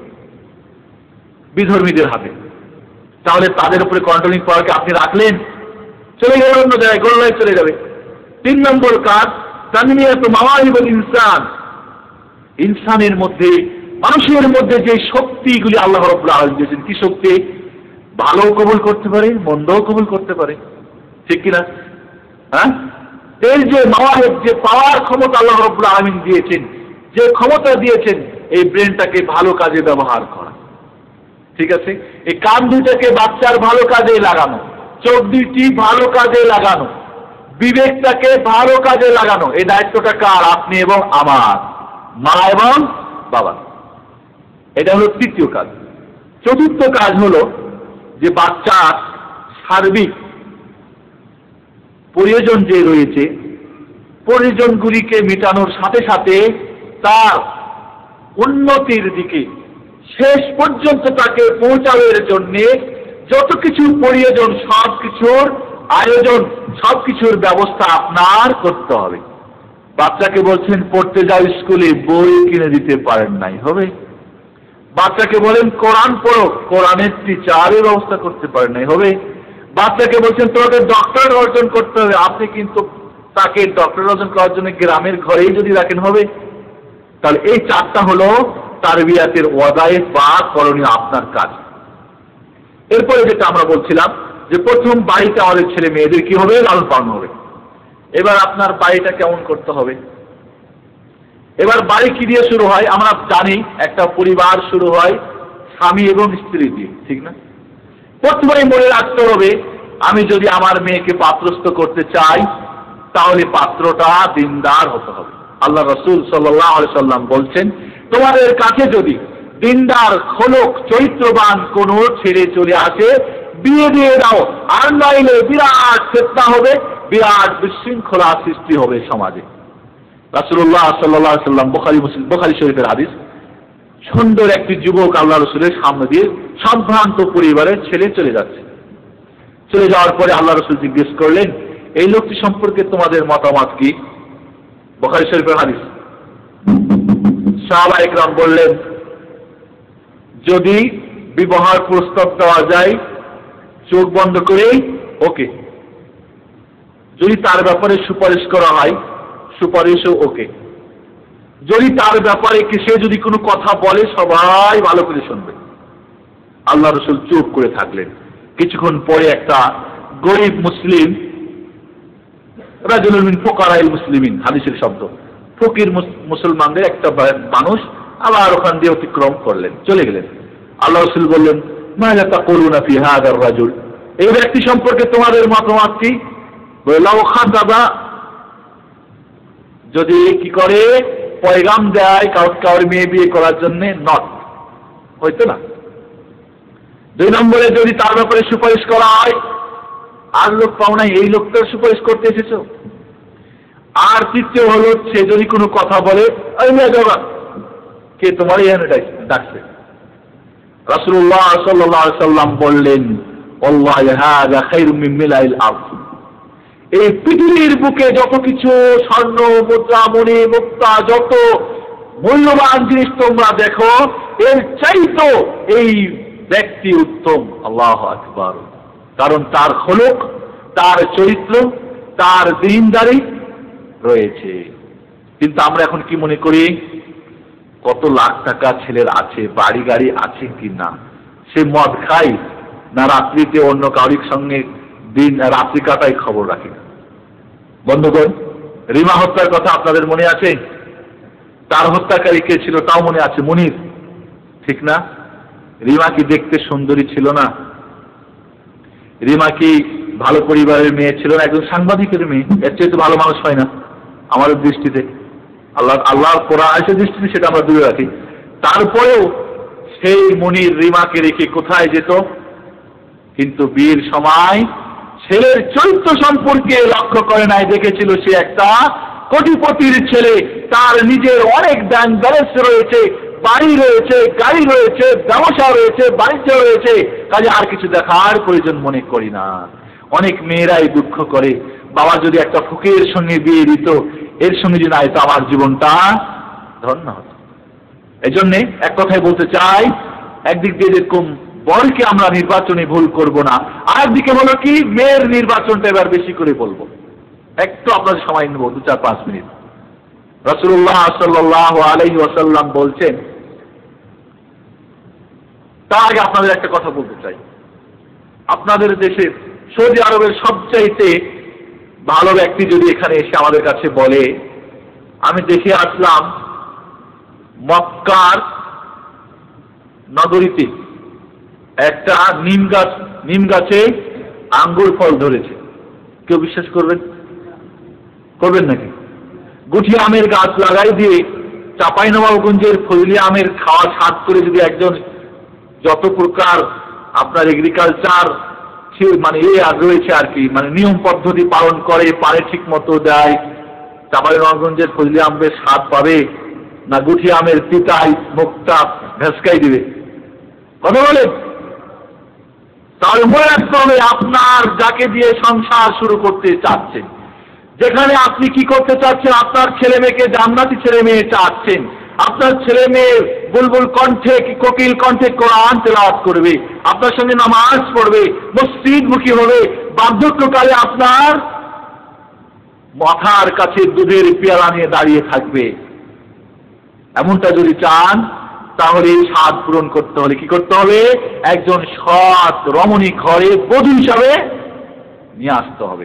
বিধর্মীদের হাতে। তাহলে তাদের উপরে কন্ট্রোলিং পাওয়ারকে আপনি রাখলেন, চলে গেলে অন্য জায়গায়, গোল্লায় চলে যাবে। তিন নম্বর কাজ তানমিয়াতু মাওয়াহিবুল ইনসান, ইনসানের মধ্যে, মানুষের মধ্যে যে শক্তিগুলি আল্লাহ রাব্বুল আলামিন দিয়েছেন। কি শক্তি? ভালো কবুল করতে পারে, মন্দও কবুল করতে পারে, ঠিক কিনা? হ্যাঁ, এই যে মাওয়াহিব, যে পাওয়ার ক্ষমতা আল্লাহ রাব্বুল আলামিন দিয়েছেন, যে ক্ষমতা দিয়েছেন এই ব্রেনটাকে ভালো কাজে ব্যবহার করা, ঠিক আছে? এই কান দুটাকে বাচ্চার ভালো কাজে লাগানো, চোখ দুইটি ভালো কাজে লাগানো, বিবেকটাকে ভালো কাজে লাগানো, এই দায়িত্বটা কার? আপনি এবং আমার, মা এবং বাবা। এটা হলো তৃতীয় কাজ। চতুর্থ কাজ হলো যে বাচ্চার সার্বিক প্রয়োজন যে রয়েছে, প্রয়োজনগুলিকে মেটানোর সাথে সাথে তার উন্নতির দিকে শেষ পর্যন্ত তাকে পৌঁছানোর জন্য যত কিছু প্রয়োজন সব কিছুর আয়োজন, সব কিছুর ব্যবস্থা আপনার করতে হবে। বাচ্চাকে বলছেন পড়তে যাও স্কুলে, বই কিনে দিতে পারেন নাই, হবে? বাচ্চাকে বলেন কোরআন পড়ো, কোরআনের টিচারের ব্যবস্থা করতে পারেন নাই, হবে? বাচ্চাকে বলছেন তোমাকে ডক্টর অর্জন করতে হবে, আপনি কিন্তু তাকে ডক্টর অর্জন করার জন্য গ্রামের ঘরেই যদি রাখেন, হবে? তাহলে এই চারটা হলো তারবিয়াতের ওয়াদায়েত বা করণীয় আপনার কাজ। এরপরে যেটা আমরা বলছিলাম যে প্রথম বাড়িতে আমাদের ছেলে মেয়েদের কি হবে? লালন পালন হবে। এবার আপনার বাড়িটা কেমন করতে হবে? এবার বাড়ি কি দিয়ে শুরু হয়? আমরা জানি একটা পরিবার শুরু হয় স্বামী এবং স্ত্রী দিয়ে, ঠিক না? প্রথমেই মনে রাখতে হবে আমি যদি আমার মেয়েকে পাত্রস্থ করতে চাই তাহলে পাত্রটা দিনদার হতে হবে। আল্লাহ রাসূল সাল্লাল্লাহু আলাইহি সাল্লাম বলছেন, তোমাদের কাছে যদি দিনদার খোলক চরিত্রবান কোন ছেলে চলে আসে বিয়ে দিয়ে দাও, আর নইলে বিরাট ফিতনা হবে, বিরাট বিশৃঙ্খলা সৃষ্টি হবে সমাজে। রাসূলুল্লাহ সাল্লাল্লাহু আলাইহি সাল্লাম, বুখারী মুসলিম বুখারী শরীফের হাদিস। সুন্দর একটি যুবক আল্লাহ রাসূলের সামনে দিয়ে সম্ভ্রান্ত পরিবারের ছেলে চলে যাচ্ছে। চলে যাওয়ার পরে আল্লাহ রাসূল জিজ্ঞেস করলেন, এই লোকটি সম্পর্কে তোমাদের মতামত কি? বুখারী শরীফের হাদিস। সাহাবায়ে কেরাম বললেন, যদি বিবাহের প্রস্তাব দেওয়া যায় চোখ বন্ধ করে ওকে, যদি তার ব্যাপারে সুপারিশ করা হয় সুপারিশও ওকে, যদি তার ব্যাপারে সে যদি কোনো কথা বলে সবাই ভালো করে শুনবে। আল্লাহ রাসূল চুপ করে থাকলেন। কিছুক্ষণ পরে একটা গরিব মুসলিম, রাজুলুন মিন ফুকারাইল মুসলিমিন, হাদিসের শব্দ, ফকির মুসলমানদের একটা মানুষ আবার ওখান দিয়ে অতিক্রম করলেন, চলে গেলেন। আল্লাহ রাসূল বললেন, মাযা তাকুলুনা ফি হাযার রাজুল, এই ব্যক্তি সম্পর্কে তোমাদের মতামত কি? লাউ খাতাবা, যদি কি করে পয়গাম দেয় কাউকে কাউর মেয়ে বিয়ে করার জন্য, নট হয়তো না। দুই নম্বরে যদি তার ব্যাপারে সুপারিশ করা হয়, আর লোক পাও নাই, এই লোকটার সুপারিশ করতে এসেছো। আর তৃতীয় হলো সে যদি কোনো কথা বলে, কে তোমার এখানে ডাকছে? রাসূলুল্লাহ সাল্লাল্লাহু আলাইহি সাল্লাম বললেন, ওয়াল্লাহি হাযা খায়রুম মিন মিলাইল আরদ, এই পৃথিবীর বুকে যত কিছু স্বর্ণ মুদ্রা মণি মুক্তা যত মূল্যবান জিনিস তোমরা দেখো, এর চাইতো এই ব্যক্তি উত্তম। আল্লাহু আকবার। কারণ তার খলক, তার চরিত্র, তার দ্বীনদারি রয়েছে। কিন্তু আমরা এখন কি মনে করি, কত লাখ টাকা ছেলের আছে, বাড়ি গাড়ি আছে কি না, সে মদ খায় না রাত্রিতে অন্য কাউরির সঙ্গে দিন রাত্রি কাটাই খবর রাখে না। বন্ধুগণ, রিমা হত্যার কথা আপনাদের মনে আছে? তার হত্যাকারী কে ছিল তাও মনে আছে, মুনির, ঠিক না? রিমা কি দেখতে সুন্দরী ছিল না? রিমা কি ভালো পরিবারের মেয়ে ছিল না? একজন সাংবাদিকের মেয়ে, এর চেয়ে তো ভালো মানুষ হয় না আমাদের দৃষ্টিতে। আল্লাহ আল্লাহর কোরআনের দৃষ্টিতে সেটা আমরা দূরে রাখি। তারপরেও সেই মুনির রিমাকে রেখে কোথায় যেত? কিন্তু বিয়ের সময় ছেলের চরিত্র সম্পর্কে লক্ষ্য করে নাই, দেখেছিল সে একটা কোটিপতির ছেলে, তার নিজের অনেক ব্যাংক ব্যালেন্স রয়েছে, বাড়ি রয়েছে, গাড়ি রয়েছে, ব্যবসা রয়েছে, বাণিজ্য রয়েছে, কাজে আর কিছু দেখার প্রয়োজন মনে করি না। অনেক মেয়েরাই দুঃখ করে, বাবা যদি একটা ফকিরের সঙ্গে বিয়ে দিত, এর সঙ্গে যদি নাই তো আমার জীবনটা ধন্য হতো। এই জন্যে এক কথাই বলতে চাই, একদিক দিয়ে যেরকম বরকে আমরা নির্বাচনে ভুল করব না, আরেকদিকে হলো কি মেয়ের নির্বাচনটা এবার বেশি করে বলবো। একটু আপনাদের সময় নেব, দু চার পাঁচ মিনিট। রাসূলুল্লাহ সাল্লাল্লাহু আলাইহি ওয়াসাল্লাম বলছেন, তার আগে আপনাদের একটা কথা বলতে চাই। আপনাদের দেশে সৌদি আরবের সবচাইতে ভালো ব্যক্তি যদি এখানে এসে আমাদের কাছে বলে, আমি দেখে আসলাম মক্কার নগরীতে একটা নিম গাছ নিম গাছে আঙ্গুর ফল ধরেছে, কেউ বিশ্বাস করবেন? করবেন নাকি? গুঠি আমের গাছ লাগাই দিয়ে চাঁপাইনবাবগঞ্জের ফজলি আমের খাওয়া স্বাদ করে যদি একজন যত প্রকার আপনার এগ্রিকালচার মানে এ আর রয়েছে আর কি, মানে নিয়ম পদ্ধতি পালন করে, পারে ঠিক মতো দেয়, চাঁপাইনবাবগঞ্জের ফজলি আমের স্বাদ পাবে না গুঠি আমের পিতাই মুখটা ভেসকাই দিবে? কথা বলেন? তাহলে মনে রাখতে হবে, আপনার যাকে দিয়ে সংসার শুরু করতে চাচ্ছেন, যেখানে আপনি কি করতে চাচ্ছেন, আপনার ছেলে মেয়েকে জান্নাতি ছেলে মেয়ে চাচ্ছেন, আপনার ছেলে মেয়ে বুলবুল কণ্ঠে কি কোকিল কণ্ঠে কোরআন তেলাওয়াত করবে, আপনার সঙ্গে নামাজ পড়বে, মসজিদমুখী হবে, বার্ধক্যকালে আপনার মাথার কাছে দুধের পেয়ালা নিয়ে দাঁড়িয়ে থাকবে, এমনটা যদি চান তাহলে এই স্বাদ পূরণ করতে হলে কি করতে হবে? একজন সৎ রমণী ঘরে বধূ হিসাবে নিয়ে আসতে হবে।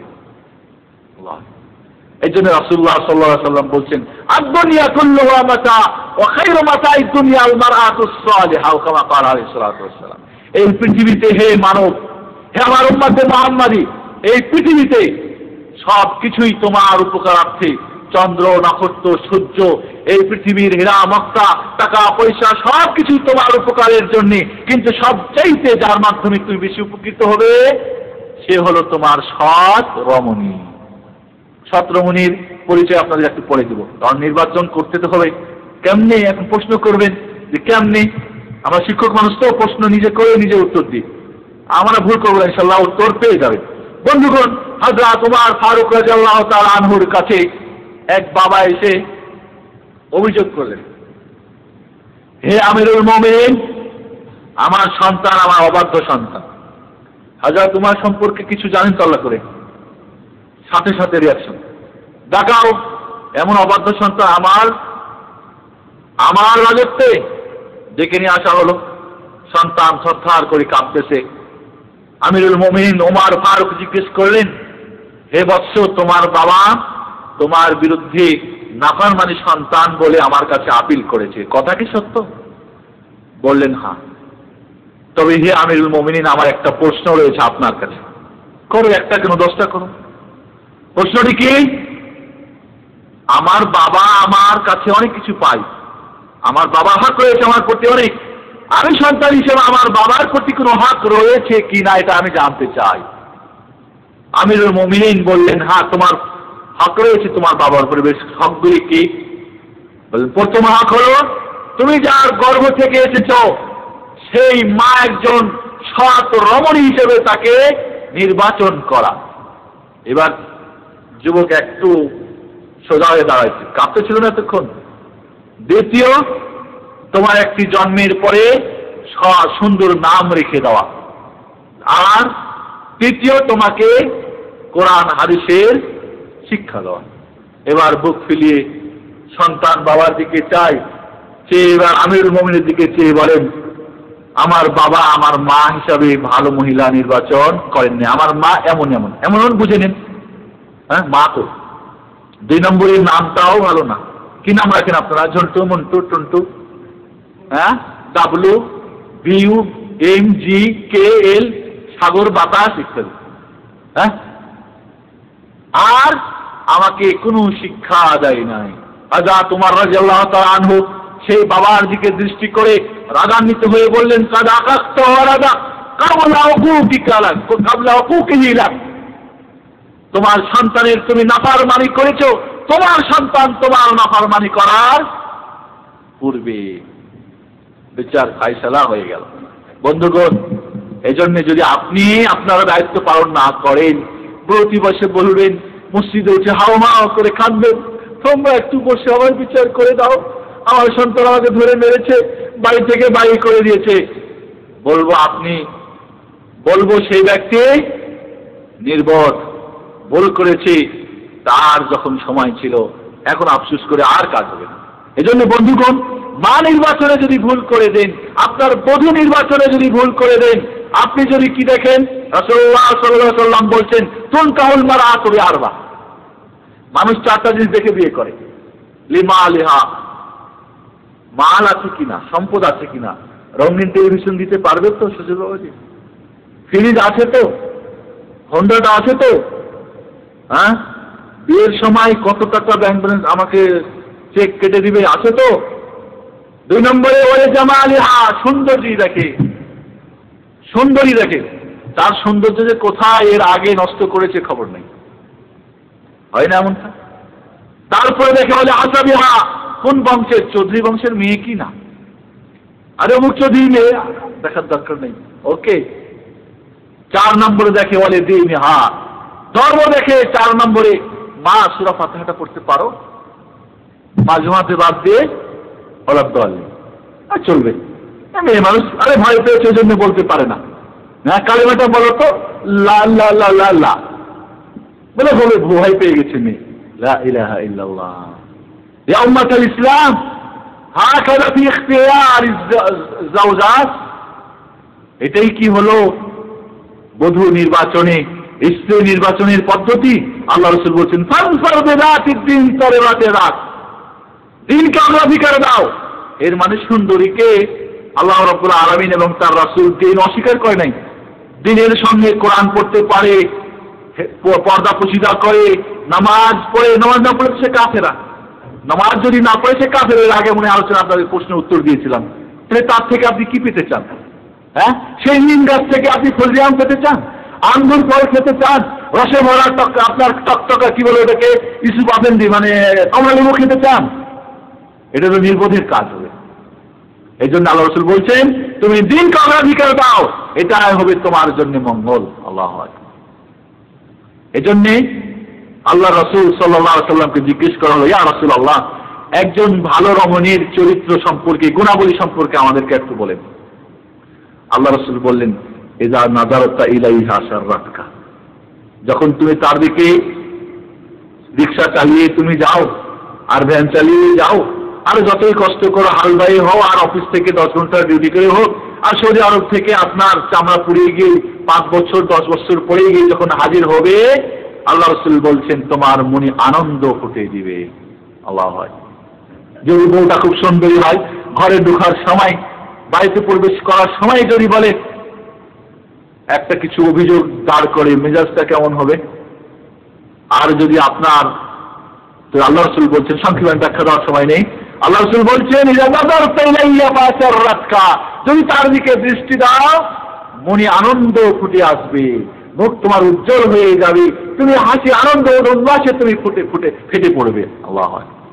এই জন্য রাসূলুল্লাহ সাল্লাল্লাহু আলাইহি ওয়াসাল্লাম বলছেন, আদ-দুনিয়া কুল্লুহা মাতা ওয়া খায়রু মাতা'আদ দুনিয়া আল মারআতুস সালিহা, ওয়া কামা ক্বালা আলাইহিস সালাতু ওয়াস সালাম। এই পৃথিবীতে হে মানব, হে আমার উম্মতে মুহাম্মাদী, এই পৃথিবীতে সব কিছুই তোমার উপকারার্থে, চন্দ্র নক্ষত্র সূর্য, এই পৃথিবীর হীরা মক্কা টাকা পয়সা সব কিছুই তোমার উপকারের জন্য, কিন্তু সবচাইতে যার মাধ্যমে তুমি বেশি উপকৃত হবে সে হলো তোমার সৎ রমণী। সৎ রমণীর পরিচয় আপনাদের একটু পড়ে দেবো, কারণ নির্বাচন করতে তো হবে। কেমনে? এখন প্রশ্ন করবেন যে কেমনে? আমরা শিক্ষক মানুষ তো প্রশ্ন নিজে করে নিজে উত্তর দিই, আমরা ভুল করবো ইনশাল্লাহ, উত্তর পেয়ে যাবেন। বন্ধুগণ, হযরত ওমর ফারুক রাদিয়াল্লাহু তাআলা আনহুর কাছে এক বাবা এসে অভিযোগ করলেন, হে আমিরুল মুমিনিন, আমার সন্তান আমার অবাধ্য সন্তান। হযরত ওমর সম্পর্কে কিছু জানেন তো আল্লাহ করে? সাথে সাথে রিয়াকশন, দেখাও এমন অবাধ্য সন্তান আমার আমার রাজত্বে। ডেকে নিয়ে আসা হলো, সন্তান থরথর করে কাঁপতেছে। আমিরুল মুমিনিন ওমর ফারুক জিজ্ঞেস করলেন, হে বৎস, তোমার বাবা তোমার বিরুদ্ধে নাফরমানি সন্তান বলে আমার কাছে আপিল করেছে, কথা কি সত্য? বললেন হ্যাঁ। তবে হে আমিরুল মুমিনিন, আমার একটা প্রশ্ন রয়েছে আপনার কাছে। করো, একটা কেন দশটা করো। প্রশ্নটি কি? আমার বাবা আমার কাছে অনেক কিছু পাই, আমার বাবা হক রয়েছে আমার প্রতি অনেক, আমি সন্তান হিসেবে আমার বাবার প্রতি কোনো হক রয়েছে কিনা এটা আমি জানতে চাই। আমিরুল মুমিনিন বললেন, হ্যাঁ তোমার হক রয়েছে তোমার বাবার উপরে। বেশ, হকগুলি কি? বললেন, প্রথম হক হলো তুমি যার গর্ভ থেকে এসেছ সেই মা একজন সৎ রমণী হিসেবে তাকে নির্বাচন করা। এবার যুবক একটু সোজা হয়ে দাঁড়াইছে, কাঁপতে ছিল না এতক্ষণ। দ্বিতীয়, তোমার একটি জন্মের পরে সুন্দর নাম রেখে দেওয়া। আর তৃতীয়, তোমাকে কোরআন হাদিসের শিক্ষা দেওয়া। এবার বুক ফিলিয়ে সন্তান বাবার দিকে চাই, চেয়ে এবার আমিরুল মুমিনের দিকে চেয়ে বলেন, আমার বাবা আমার মা হিসাবে ভালো মহিলা নির্বাচন করেননি, আমার মা এমন এমন এমন বুঝে নেন। হ্যাঁ, মা তো। দুই নম্বরের নামটাও ভালো না। কি নাম রাখেন আপনারা? ঝন্টু, মন্টু, টন্টু, হ্যাঁ, ডাব্লু, বিউ, এম, জি, কে, এল, সাগর, বাতাস ইত্যাদি। হ্যাঁ, আর আমাকে কোনো শিক্ষা দেয় নাই। হযরত ওমর রাদিয়াল্লাহু তাআলা আনহু সেই বাবার দিকে দৃষ্টি করে রাগান্বিত হয়ে বললেন, কাদ আকাশত ওয়ালাদা কাবলা উকুকিকা লাক কাবলা উকুকিহি লাক, তোমার সন্তানের তুমি নাফরমানি করেছো, তোমার সন্তান তোমার নাফরমানি করার পূর্বে। বিচার ফায়সালা হয়ে গেল। বন্ধুগণ, এজন্য যদি আপনি আপনার দায়িত্ব পালন না করেন, প্রতি বসে বলবেন, মসজিদে উঠে হাও হাও করে কাঁদবেন, তোমরা একটু বসে আমার বিচার করে দাও, আমার সন্তান আমাকে ধরে মেরেছে, বাড়ি থেকে বাড়ি করে দিয়েছে। বলবো আপনি বলবো সেই ব্যক্তি নির্বোধ, ভুল করেছে, তার যখন সময় ছিল, এখন আফসোস করে আর কাজ হবে না। এজন্য বন্ধুগণ, মা নির্বাচনে যদি ভুল করে দেন, আপনার বধূ নির্বাচনে যদি ভুল করে দেন, আপনি যদি কি দেখেন, রাসূলুল্লাহ সাল্লাল্লাহু আলাইহি ওয়াসাল্লাম বলছেন, তুনকাহুল মারআতু বিআরবা, মানুষ চারটা জিনিস দেখে বিয়ে করে। লিমালিহা, মাল আছে কিনা, সম্পদ আছে কিনা, রঙিন টেলিভিশন দিতে পারবে তো শ্বশুর বাবাজি, ফ্রিজ আছে তো, হোন্ডাটা আছে তো? হ্যাঁ, বিয়ের সময় কত টাকা ব্যাংক ব্যালেন্স আমাকে চেক কেটে দিবে, আছে তো? দুই নম্বরে ওরে জামালিহা, সুন্দরী দেখে, সুন্দরী দেখে, তার সৌন্দর্য যে কোথায় এর আগে নষ্ট করেছে খবর নেই, হয় না এমনটা? তারপরে দেখে বলে আসাবিহা, কোন বংশের, চৌধুরী বংশের মেয়ে কি না, আরে অমুক চৌধুরী মেয়ে, দেখার দরকার নেই, ওকে। চার নম্বরে দেখে বলে দিন, হা ধর্ম দেখে। চার নম্বরে মা সূরা ফাতিহাটা পড়তে পারো, মাঝে মাঝে বাদ দিয়ে হলার দল আর চলবে, মেয়ে মানুষ, আরে ভয় পেয়েছে ওই জন্য বলতে পারে না, হ্যাঁ কালিমাটা বলো তো, লা লা লা লা লা বলে বলে ভয় পেয়ে গেছে মেয়ে, লা ইলাহা ইল্লাল্লাহ। ইয়া উম্মাতুল ইসলাম, হাকাযা ফি ইখতিয়ার আয-যাওজাত, এটাই কি হলো বধূ নির্বাচনে, স্ত্রী নির্বাচনের পদ্ধতি? আল্লাহ রাসূল বলেছেন ফানফার বিযাতিদ দ্বীন তারিবাতে রাত, দিনকে অগ্রাধিকার দাও। এর মানে সুন্দরীকে আল্লাহ রাব্বুল আলামিন এবং তার রাসূল দিন অস্বীকার করে নাই। দিনের সঙ্গে কোরআন পড়তে পারে, পর্দা পুশিদা করে, নামাজ পড়ে, নামাজ না পড়ে সে কাফেরা, নামাজ যদি না পড়ে সে কাফের। এর আগে মনে আলোচনা আপনাদের প্রশ্নের উত্তর দিয়েছিলাম। তাহলে তার থেকে আপনি কি পেতে চান? হ্যাঁ, সেই নিম গাছ থেকে আপনি ফজলি আম পেতে চান, আঙ্গুর ফল খেতে চান, রসে ভরা টক আপনার টকটকা কি বলে ওটাকে ইসুফ আফেন্দি মানে কমলা লেবু খেতে চান? এটা তো নির্বোধের কাজ হবে। এই জন্য আল্লাহ রাসূল বলছেন তুমি দিনকে অগ্রাধিকার দাও, এটা হবে তোমার জন্য মঙ্গল। আল্লাহু আকবার। এই জন্যে আল্লাহ রাসূল সাল্লাল্লাহু আলাইহি ওয়াসাল্লামকে জিজ্ঞেস করা হলো, ইয়া রাসূলুল্লাহ, একজন ভালো রমণীর চরিত্র সম্পর্কে, গুণাবলী সম্পর্কে আমাদেরকে একটু বলেন। আল্লাহ রাসূল বললেন, ইযা নাযারাতা ইলাইহা শাররাতকা, যখন তুমি তার দিকে রিকশা চালিয়ে তুমি যাও আর ভ্যান চালিয়ে যাও আর যতই কষ্ট করো, হালবাই হও আর অফিস থেকে দশ ঘন্টার ডিউটি করে হোক, আর সৌদি আরব থেকে আপনার চামড়া পুড়িয়ে গিয়ে পাঁচ বছর দশ বছর পরে গিয়ে যখন হাজির হবে, আল্লাহ রাসূল বলছেন তোমার মনে আনন্দ ফুটে দিবে। আল্লাহ হয় যদি বউটা খুব সুন্দরী হয়, ঘরে ঢোকার সময়, বাড়িতে প্রবেশ করার সময় যদি বলে একটা কিছু অভিযোগ দাঁড় করে, মেজাজটা কেমন হবে? আর যদি আপনার, তো আল্লাহ রাসূল বলছেন, সংক্ষিপ্ত ব্যাখ্যা দেওয়ার সময় নেই, আল্লাহ রাসূল বলছেন যদি তার দিকে দৃষ্টি দাও মনে আনন্দ ফুটে আসবে, মুখ তোমার উজ্জ্বল হয়ে যাবে, তুমি হাসি আনন্দ উল্লাসে তুমি ফুটে ফুটে ফেটে পড়বে। আল্লাহ,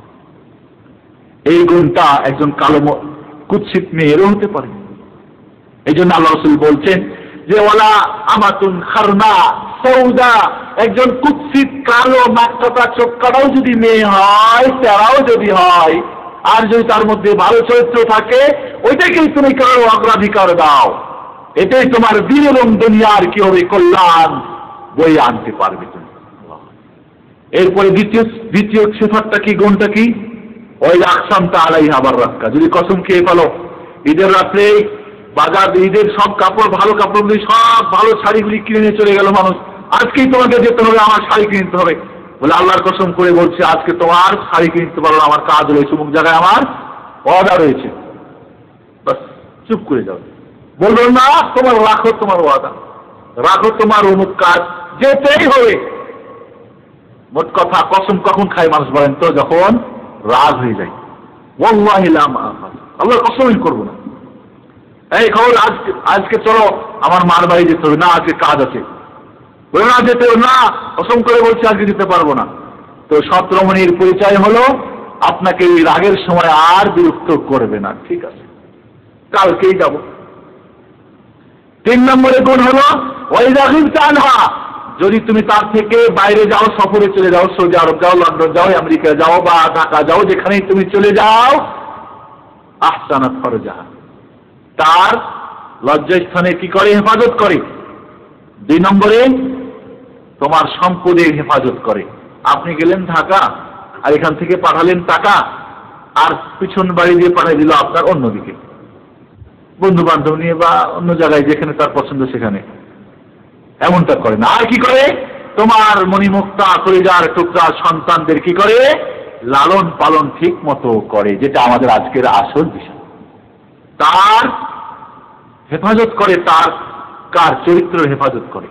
এই গুণটা একজন কালো কুৎসিত মেয়েরও হতে পারে। এই জন্য আল্লাহ রাসূল বলছেন যে ওয়ালা আমাতুন খারনা সৌদা, একজন কুৎসিত কালো নাককাটা চোখকাটাও যদি মেয়ে হয়, তারাও যদি হয়, আর যদি তার মধ্যে ভালো চরিত্র থাকে, ওইটাকেই তুমি কারো অগ্রাধিকার দাও, এটাই তোমার দিন এবং দুনিয়ার কি হবে কল্যাণ বয়ে আনতে পারবে তুমি। এরপরে দ্বিতীয় দ্বিতীয় সিফাতটা কি, গুণটা কি? ওই আকসামতা আলাইহা বাররাক্কা, যদি কসম খেয়ে ফেলো, ঈদের রাত্রে বাজার, ঈদের সব কাপড়, ভালো কাপড়গুলি, সব ভালো শাড়িগুলি কিনে নিয়ে চলে গেল মানুষ, আজকেই তোমাকে যেতে হবে, আমার শাড়ি কিনতে হবে। বলে আল্লাহর কসম করে বলছে আজকে তোমার শাড়ি কিনতে পারো, আমার কাজ রয়েছে, অমুক জায়গায় আমার ওয়াদা রয়েছে, বাস চুপ করে যাও, বলবো না তোমার রাখো, তোমার ওয়াদা রাখো, তোমার অমুক কাজ যেতেই হবে। মোট কথা কসম কখন খায় মানুষ বলেন তো? যখন রাগ হয়ে যায়। ওয়াল্লাহি লা মাআফা, আল্লাহর কসমই করবো না। এই খবর আজকে আজকে চলো আমার মার বাড়ি যেতে হবে, না আজকে কাজ আছে, বলে না যেতে হবে, না কসম করে বলছি আজকে যেতে পারবো না। তো সৎ রমণীর পরিচয় হলো আপনাকে এই রাগের সময় আর বিরক্ত করবে না, ঠিক আছে কালকেই যাব। তিন নম্বরে গুণ হলো ওয়াইযা গিবতা আনহা, যদি তুমি তার থেকে বাইরে যাও, সফরে চলে যাও, সৌদি আরব যাও, লন্ডন যাও, আমেরিকা যাও বা ঢাকা যাও, যেখানেই তুমি চলে যাও, আহসানাত ফারজাহা, তার লজ্জাস্থানে কি করে? হেফাজত করে। দুই নম্বরে তোমার সম্পদের হেফাজত করে। আপনি গেলেন ঢাকা আর এখান থেকে পাঠালেন টাকা, আর পিছন বাড়ি দিয়ে পাঠিয়ে দিল আপনার অন্যদিকে, বন্ধু বান্ধব নিয়ে বা অন্য জায়গায় যেখানে তার পছন্দ সেখানে, এমনটা করে না। আর কি করে? তোমার মণিমুক্তা কলিজার টুকরা সন্তানদের কি করে? লালন পালন ঠিক মতো করে, যেটা আমাদের আজকের আসল বিষয়। তার হেফাজত করে, তার কার চরিত্রের হেফাজত করে।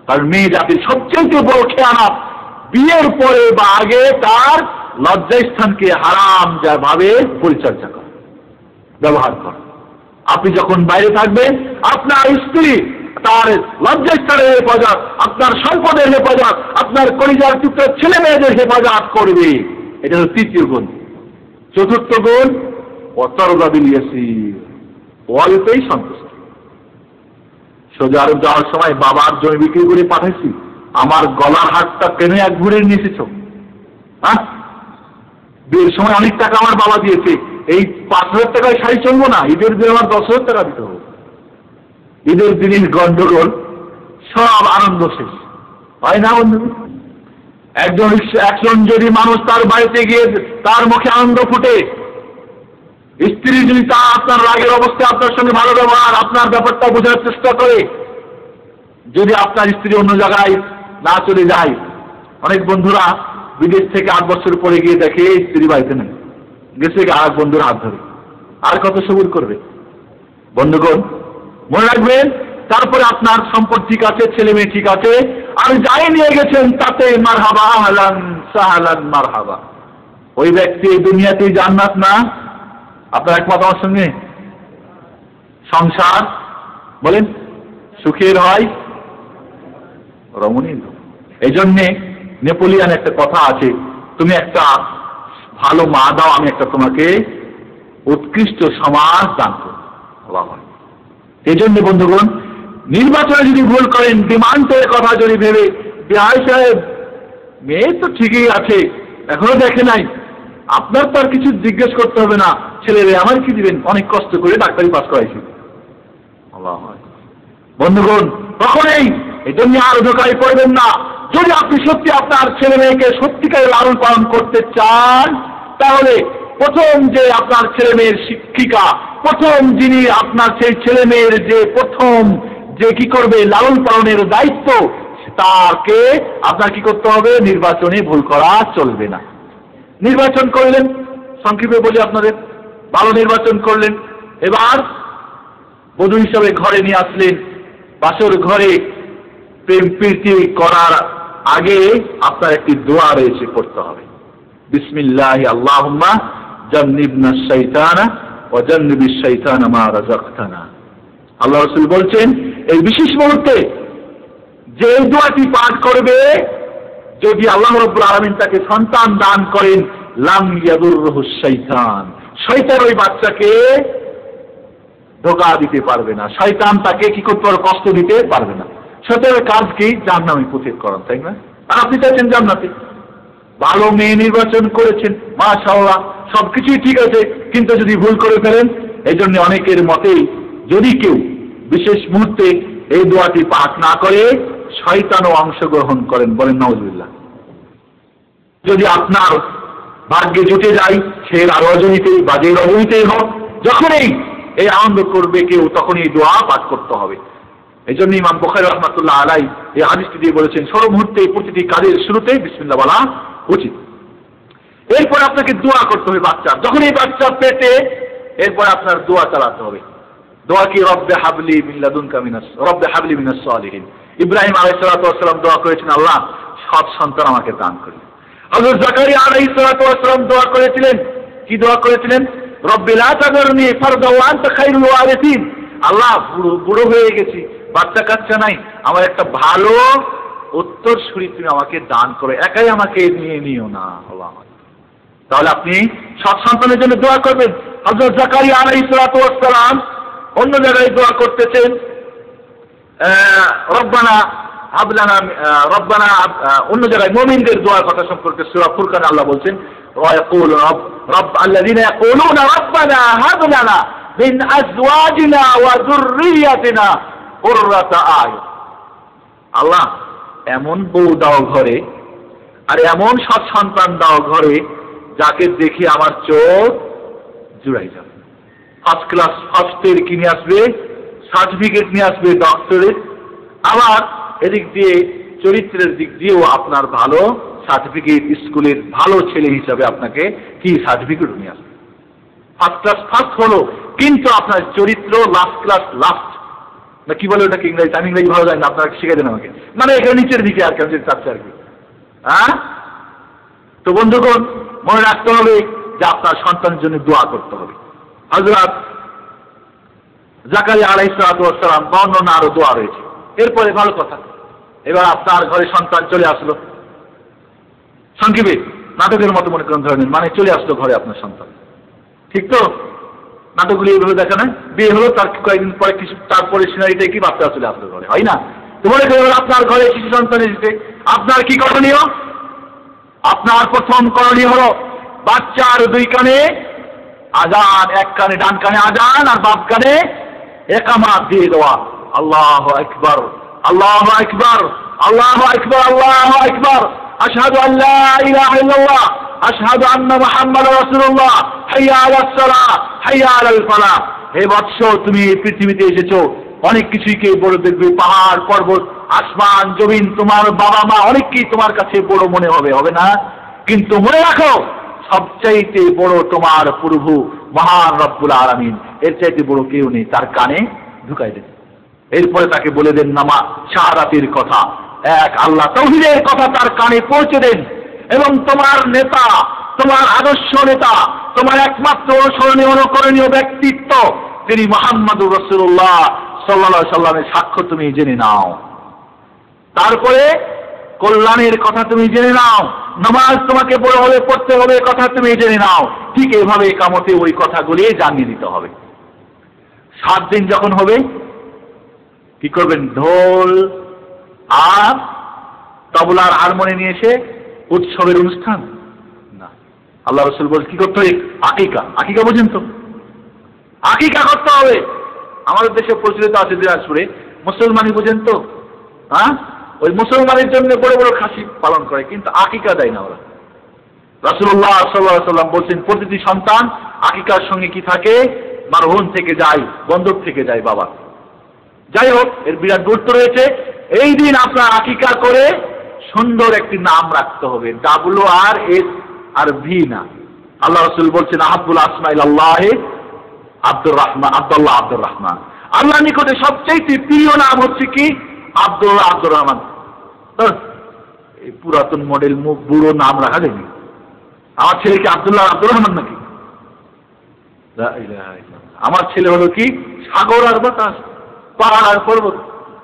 কারণ মেয়ে জাতির সবচেয়ে বড় খেয়ানত বিয়ের পরে বা আগে তার লজ্জাস্থানকে হারাম যা ভাবে পরিচর্যা করা, ব্যবহার করা। আপনি যখন বাইরে থাকবেন, আপনার স্ত্রী তার লজ্জাস্থানের হেফাজত, আপনার সম্পদের হেফাজত, আপনার কলিজার টুকরো ছেলে মেয়েদের হেফাজত করবে। এটা হল তৃতীয় গুণ। চতুর্থ গুণ, অতরদা বিল ইয়াসির, অল্পেই সন্তুষ্ট। সৌদি আরব যাওয়ার সময় বাবার জমি বিক্রি করে পাঠাইছি, আমার গলার হাতটা টেনে এক ঘুরে নিয়ে এসেছ। হ্যাঁ, বিয়ের সময় অনেক টাকা আমার বাবা দিয়েছে, এই পাঁচ হাজার টাকায় শাড়ি চলবো না, ঈদের দিনে আমার দশ হাজার টাকা দিতে হবে। ঈদের দিনের গন্ডগোল, সব আনন্দ শেষ হয় না বন্ধু? একজন একজন যদি মানুষ তার বাড়িতে গিয়ে তার মুখে আনন্দ ফুটে, স্ত্রী যদি তা আপনার রাগের অবস্থায় আপনার সঙ্গে ভালো ব্যবহার, আপনার ব্যাপারটা বোঝার চেষ্টা করে, যদি আপনার স্ত্রী অন্য জায়গায় না চলে যায়, অনেক বন্ধুরা বিদেশ থেকে আট বছর পরে গিয়ে দেখে স্ত্রী বাড়িতে নেই, গেছে আর এক বন্ধুর হাত ধরে, আর কত সবুর করবে? বন্ধুগণ, মনে রাখবেন, তারপরে আপনার সম্পদ ঠিক আছে, ছেলে মেয়ে ঠিক আছে, আর যাই নিয়ে গেছেন তাতে মারহাবা, আহলান সাহলান মারহাবা। ওই ব্যক্তি এই দুনিয়াতে জান্নাত না। আপনার একমত আমার সঙ্গে? সংসার বলেন সুখের হয় রমণীর। এই জন্যে নেপোলিয়ান একটা কথা আছে, তুমি একটা ভালো মা দাও, আমি একটা তোমাকে উৎকৃষ্ট সমাজ দান করব। এই জন্য বন্ধুগণ, নির্বাচনে যদি ভুল করেন, ডিমান্ডের কথা যদি ভেবে, বিহাই সাহেব মেয়ে তো ঠিকই আছে, এখনো দেখে নাই, আপনার তো আর কিছু জিজ্ঞেস করতে হবে না, ছেলেরে আমার কি দিবেন, অনেক কষ্ট করে ডাক্তারি পাস করাইছি। বন্ধুগণ, কখনোই এই জন্য আর ধোকায় পড়বেন না। যদি আপনি সত্যি আপনার ছেলে মেয়েকে সত্যিকারে লালন পালন করতে চান, তাহলে প্রথম যে আপনার ছেলে মেয়ের শিক্ষিকা, প্রথম যিনি আপনার সেই ছেলে মেয়ের যে প্রথম যে কি করবে লালন পালনের দায়িত্ব, তাকে আপনার কি করতে হবে? নির্বাচনে ভুল করা চলবে না। নির্বাচন করলেন, সংক্ষেপে বলি আপনাদের, ভালো নির্বাচন করলেন, এবার বধূ হিসাবে ঘরে নিয়ে আসলেন। বাসর ঘরে প্রেম প্রীতি করার আগে আপনার একটি দোয়া রয়েছে, করতে হবে। বিসমিল্লাহি আল্লাহুম্মা জান্নিবনা শাইতানা ওয়া জান্নিবিশ শাইতানা মা রাযাকতানা। আল্লাহ রাসূল বলছেন, এই বিশেষ মুহূর্তে যে দোয়াটি পাঠ করবে, যদি আল্লাহ রাব্বুল আলামিন তাকে সন্তান দান করেন, লাম ইয়াদুররুহু শাইতান, শয়তান ওই বাচ্চাকে ধোঁকা দিতে পারবে না, শয়তান তাকে কি করতে পারবে? কষ্ট দিতে পারবে না। শয়তানের কাজ কি? জাহান্নামে পথিত করান, তাই না? আর আপনি চাইছেন জান্নাতে। ভালো মেয়ে নির্বাচন করেছেন, মাশাআল্লাহ, সবকিছুই ঠিক আছে, কিন্তু যদি ভুল করে ফেলেন, এই জন্য অনেকের মতেই যদি কেউ বিশেষ মুহূর্তে এই দোয়াটি পাঠ না করে, শয়তানও অংশগ্রহণ করেন, বলেন নাউজুবিল্লাহ। যদি আপনার ভাগ্যে জুটে যায়, সে রজনীতেই বা যে রজনীতেই হোক, যখনই এই আনন্দ করবে কেউ, তখন এই দোয়া পাঠ করতে হবে। এই জন্য ইমাম বুখারী রাহমাতুল্লাহ আলাইহি এই হাদিসটি দিয়ে বলেছেন, সর্ব মুহূর্তে প্রতিটি কাজের শুরুতেই বিসমিল্লাহ বলা উচিত। এরপর আপনাকে দোয়া করতে হবে বাচ্চা, যখন এই বাচ্চা পেটে, এরপর আপনার দোয়া চালাতে হবে। দোয়া কি? রব্বে হাবলি মিন লাদুনকা মিনাস রব্বে হাবলি মিনাস সালিহিন। ইব্রাহিম আলাইহিস সালাতু ওয়াস সালাম দোয়া করেছেন, আল্লাহ সৎ সন্তান আমাকে দান করুন। হযরত জাকারিয়া আলাইহিস সালাতু ওয়াস সালাম দোয়া করেছিলেন, কি দোয়া করেছিলেন? রব্বি লা তাযারনি ফারদা ওয়া আনতা খায়রুল ওয়ারিসিন। আল্লাহ, বুড়ো বুড়ো হয়ে গেছি, বাচ্চা কাচ্চা নাই, আমার একটা ভালো উত্তরসূরি তুমি আমাকে দান করো, একাই আমাকে নিয়ে নিও না। আল্লাহ, তাহলে আপনি সৎ সন্তানের জন্য দোয়া করবেন। হযরত জাকারিয়া আলাইহিস সালাতু ওয়াস সালাম অন্য জায়গায় দোয়া করতেছেন, রব্বানা হাবলানা, রব্বানা, অন্য জায়গায় মুমিনদের দোয়ার কথা সম্পর্কে সূরা ফুরকান আল্লাহ বলছেন, ওয়া ইয়াকুলু রব আল্লাযীনা ইয়াকুলুনা রব্বানা হাব লানা মিন আজওয়াজিনা ওয়া যুররিয়াতিনা কুররাতা আয়ুন। আল্লাহ, এমন বউ দাও ঘরে, আর এমন সৎ সন্তান দাও ঘরে, যাকে দেখে আমার চোখ জুড়াই যাবে। ফার্স্ট ক্লাস ফার্স্টের কিনে আসবে, সার্টিফিকেট নিয়ে আসবে ডক্টরেট, আবার এদিক দিয়ে চরিত্রের দিক দিয়েও আপনার ভালো সার্টিফিকেট, স্কুলের ভালো ছেলে হিসাবে আপনাকে কি সার্টিফিকেট নিয়ে আসবে। ফার্স্ট ক্লাস ফার্স্ট হলো, কিন্তু আপনার চরিত্র লাস্ট ক্লাস লাস্ট। না কি বলে ওটাকে ইংরেজি, আমি ইংরেজি ভালো জানি না, আপনারা শিখে দেন আমাকে। মানে এখানে নিচের দিকে আর কেমন চাচ্ছে আর কি। হ্যাঁ, তো বন্ধুগণ মনে রাখতে হবে যে আপনার সন্তানের জন্য দোয়া করতে হবে। হযরত জাকারিয়া আলাইহিস সালাতু ওয়াস সালাম বা অন্য আরো দোয়া রয়েছে। এরপরে ভালো কথা, এবার আপনার ঘরে সন্তান চলে আসলো, সংক্ষেপে নাটকের মতো মনে করেন ধরনের, মানে চলে আসলো ঘরে আপনার সন্তান, ঠিক তো? নাটকগুলি এইভাবে দেখা না, বিয়ে হলো তার কয়েকদিন পরে কিছু, তারপরে সিনারিতে কি বাচ্চা চলে আসলো ঘরে, হয় না? তো মনে করেন আপনার ঘরে শিশু সন্তান এসেছে, আপনার কি করণীয়? আপনার প্রথম করণীয় হলো বাচ্চার দুই কানে আজান, এক কানে ডান কানে আজান আর বাম কানে একামাত দিয়ে দেওয়া। আল্লাহু আকবার, আল্লাহু আকবার, আল্লাহু আকবার, আল্লাহু আকবার, আশহাদু আল্লা ইলাহা ইল্লাল্লাহ, আশহাদু আন্না মুহাম্মাদুর রাসূলুল্লাহ, হাইয়া আলাস সালাহ, হাইয়া আলাল ফালাহ। হে বৎস, তুমি পৃথিবীতে এসেছো, অনেক কিছুই কে বড় দেখবে, পাহাড় পর্বত আসমান জমিন, তোমার বাবা মা অনেককেই তোমার কাছে বড় মনে হবে, হবে না? কিন্তু মনে রাখো সবচাইতে বড় তোমার প্রভু মহান রব্বুল আলামিন, এর চাইতে বড় কেউ নেই। তার কানে ঢুকাই দেন। এরপরে তাকে বলে দেন নামা শাহাদাতের কথা, এক আল্লাহ তাওহীদের কথা তার কানে পৌঁছে দেন। এবং তোমার নেতা, তোমার আদর্শ নেতা, তোমার একমাত্র অনুসরণীয় অনুকরণীয় ব্যক্তিত্ব তিনি মুহাম্মদুর রাসূলুল্লাহ সাল্লাল্লাহু আলাইহি সাল্লামের সাক্ষ্য তুমি জেনে নাও। তারপরে কল্যাণের কথা তুমি জেনে নাও, নামাজ তোমাকে বড় হবে পড়তে হবে কথা তুমি জেনে নাও। ঠিক এভাবে কামতে ওই কথাগুলি জানিয়ে দিতে হবে। সাত দিন যখন হবে কি করবেন? ঢোল আর তবলার হারমোনি নিয়ে এসে উৎসবের অনুষ্ঠান না। আল্লাহ রাসূল বলেন কি করতে হবে? আকিকা। আকিকা বুঝেন তো? আকিকা করতে হবে। আমাদের দেশে প্রচলিত আছে দিনাজপুরে, মুসলমানি বুঝেন তো? হ্যাঁ, ওই মুসলমানের জন্য বড় বড় খাসি পালন করে, কিন্তু আকিকা দেয় না ওরা। রাসূলুল্লাহ সাল্লাল্লাহু আলাইহি ওয়াসাল্লাম বলছেন প্রতিটি সন্তান আকিকার সঙ্গে কি থাকে? মারহুন থেকে যায়, বন্ধক থেকে যায় বাবা। যাই হোক, এর বিরাট গুরুত্ব রয়েছে। এই দিন আপনার আকিকা করে সুন্দর একটি নাম রাখতে হবে, W R S R V না। আল্লাহ রাসূল বলছেন আহাব্বুল আসমা ইলাল্লাহি আব্দুর রহমান, আব্দুল্লাহ আব্দুর রহমান। আল্লাহর নিকটে সবচেয়ে প্রিয় নাম হচ্ছে কি? আব্দুল্লাহ আব্দুর রহমান। এই পুরাতন মডেল মুখ বুড়ো নাম রাখা যায়নি। আমার ছেলে কি আব্দুল্লাহ আব্দুর রহমান নাকি? আমার ছেলে হলো কি সাগর আর বাতাস, পাহাড় আর পর্বত।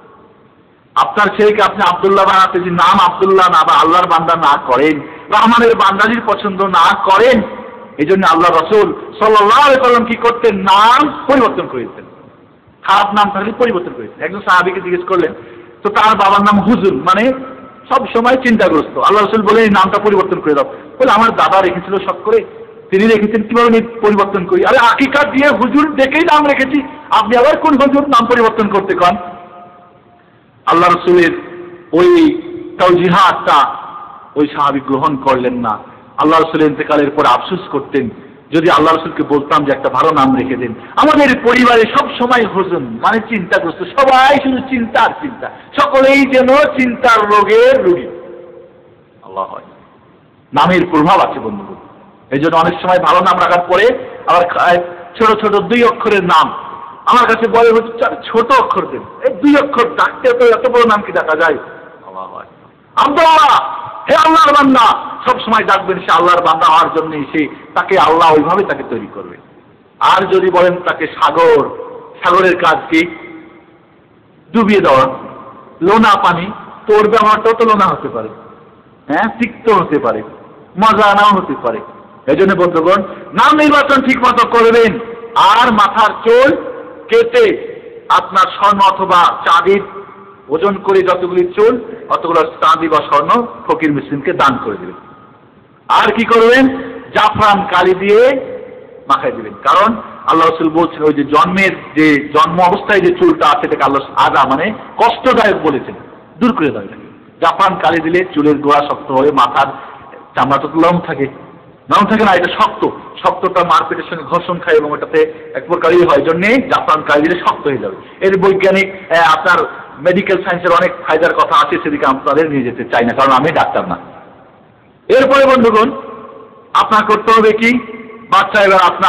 আপনার ছেলেকে আপনি আব্দুল্লাহ বানাতে যে নাম আব্দুল্লাহ না বা আল্লাহর বান্দা না করেন, রহমানের বান্দাজির পছন্দ না করেন, এই জন্য আল্লাহ রাসূল সাল্লাল্লাহু আলাইহি ওয়াসাল্লাম কি করতেন? নাম পরিবর্তন করে দিতেন। খারাপ নাম থাকলে পরিবর্তন করে দিতেন। একজন সাহাবীকে জিজ্ঞেস করলেন, তো তার বাবার নাম হুজুর, মানে সব সময় চিন্তাগ্রস্ত। আল্লাহ রাসূল বলেন এই নামটা পরিবর্তন করে দাও। বলে আমার দাদা রেখেছিল শখ করে, তিনি রেখেছেন, কিভাবে পরিবর্তন করি? আরে আকিকা দিয়ে হুজুর দেখেই নাম রেখেছি, আপনি আবার কোন হুজুর নাম পরিবর্তন করতে কন? আল্লাহ রাসূলের ওই তাওজিহাতটা ওই সাহাবী গ্রহণ করলেন না। আল্লাহ রাসূলের ইন্তেকালের পর আফসোস করতেন, যদি আল্লাহ রাসূলকে বলতাম যে একটা ভালো নাম রেখে দেন। আমাদের পরিবারে সব সময় হুজুন, মানে চিন্তাগ্রস্ত, সবাই শুধু চিন্তা আর চিন্তা, সকলেই যেন চিন্তার রোগের রোগী। আল্লাহ হয় নামের প্রভাব আছে বন্ধু। এই জন্য অনেক সময় ভালো নাম রাখার পরে আবার ছোট ছোট দুই অক্ষরের নাম আমার কাছে বলে হচ্ছে ছোট অক্ষর দেন, এই দুই অক্ষর ডাকতে তো এত বড় নাম কি ডাকা যায়? আল্লাহ হয় আব্দুল্লাহ, হে আল্লাহর বান্দা, সব সময় ডাকবেন সে আল্লাহর বান্দা হওয়ার জন্য, সে তাকে আল্লাহ ওইভাবে তাকে তৈরি করবে। আর যদি বলেন তাকে সাগর, সাগরের কাজ কি? ডুবিয়ে দেওয়া, লোনা পানি, তোর ব্যবহারটাও তো লোনা হতে পারে, হ্যাঁ তিক্ত হতে পারে, মজা নাও হতে পারে। এই জন্য বন্ধুগণ নাম নির্বাচন ঠিক মতো করবেন। আর মাথার চুল কেটে আপনার স্বর্ণ অথবা চাঁদির ওজন করে যতগুলি চুল অতগুলো চাঁদি বা স্বর্ণ ফকির মিসকিনকে দান করে দিবেন। আর কি করবেন? জাফরান কালি দিয়ে মাখাই দিবেন। কারণ আল্লাহ রাসূল বলছেন ওই যে জন্মের যে জন্ম অবস্থায় যে চুলটা আছে সেটাকে আল্লাহ আদা মানে কষ্টদায়ক বলেছেন, দূর করে দেয়। জাফরান কালি দিলে চুলের গোড়া শক্ত হবে, মাথার চামড়া তো লং থাকে, লং থাকে না, এটা শক্ত, শক্তটা মারপেটের সঙ্গে ঘর্ষণ খায় এবং ওটাতে এক প্রকারই হয়, জন্যে জাফরান কালি দিলে শক্ত হয়ে যাবে। এর বৈজ্ঞানিক আপনার মেডিকেল সায়েন্সের অনেক ফায়দার কথা আছে, সেদিকে আপনাদের নিয়ে যেতে চাই না, কারণ আমি ডাক্তার না। এরপরে বন্ধুগণ আপনার করতে হবে কি? বাচ্চা এবার আপনার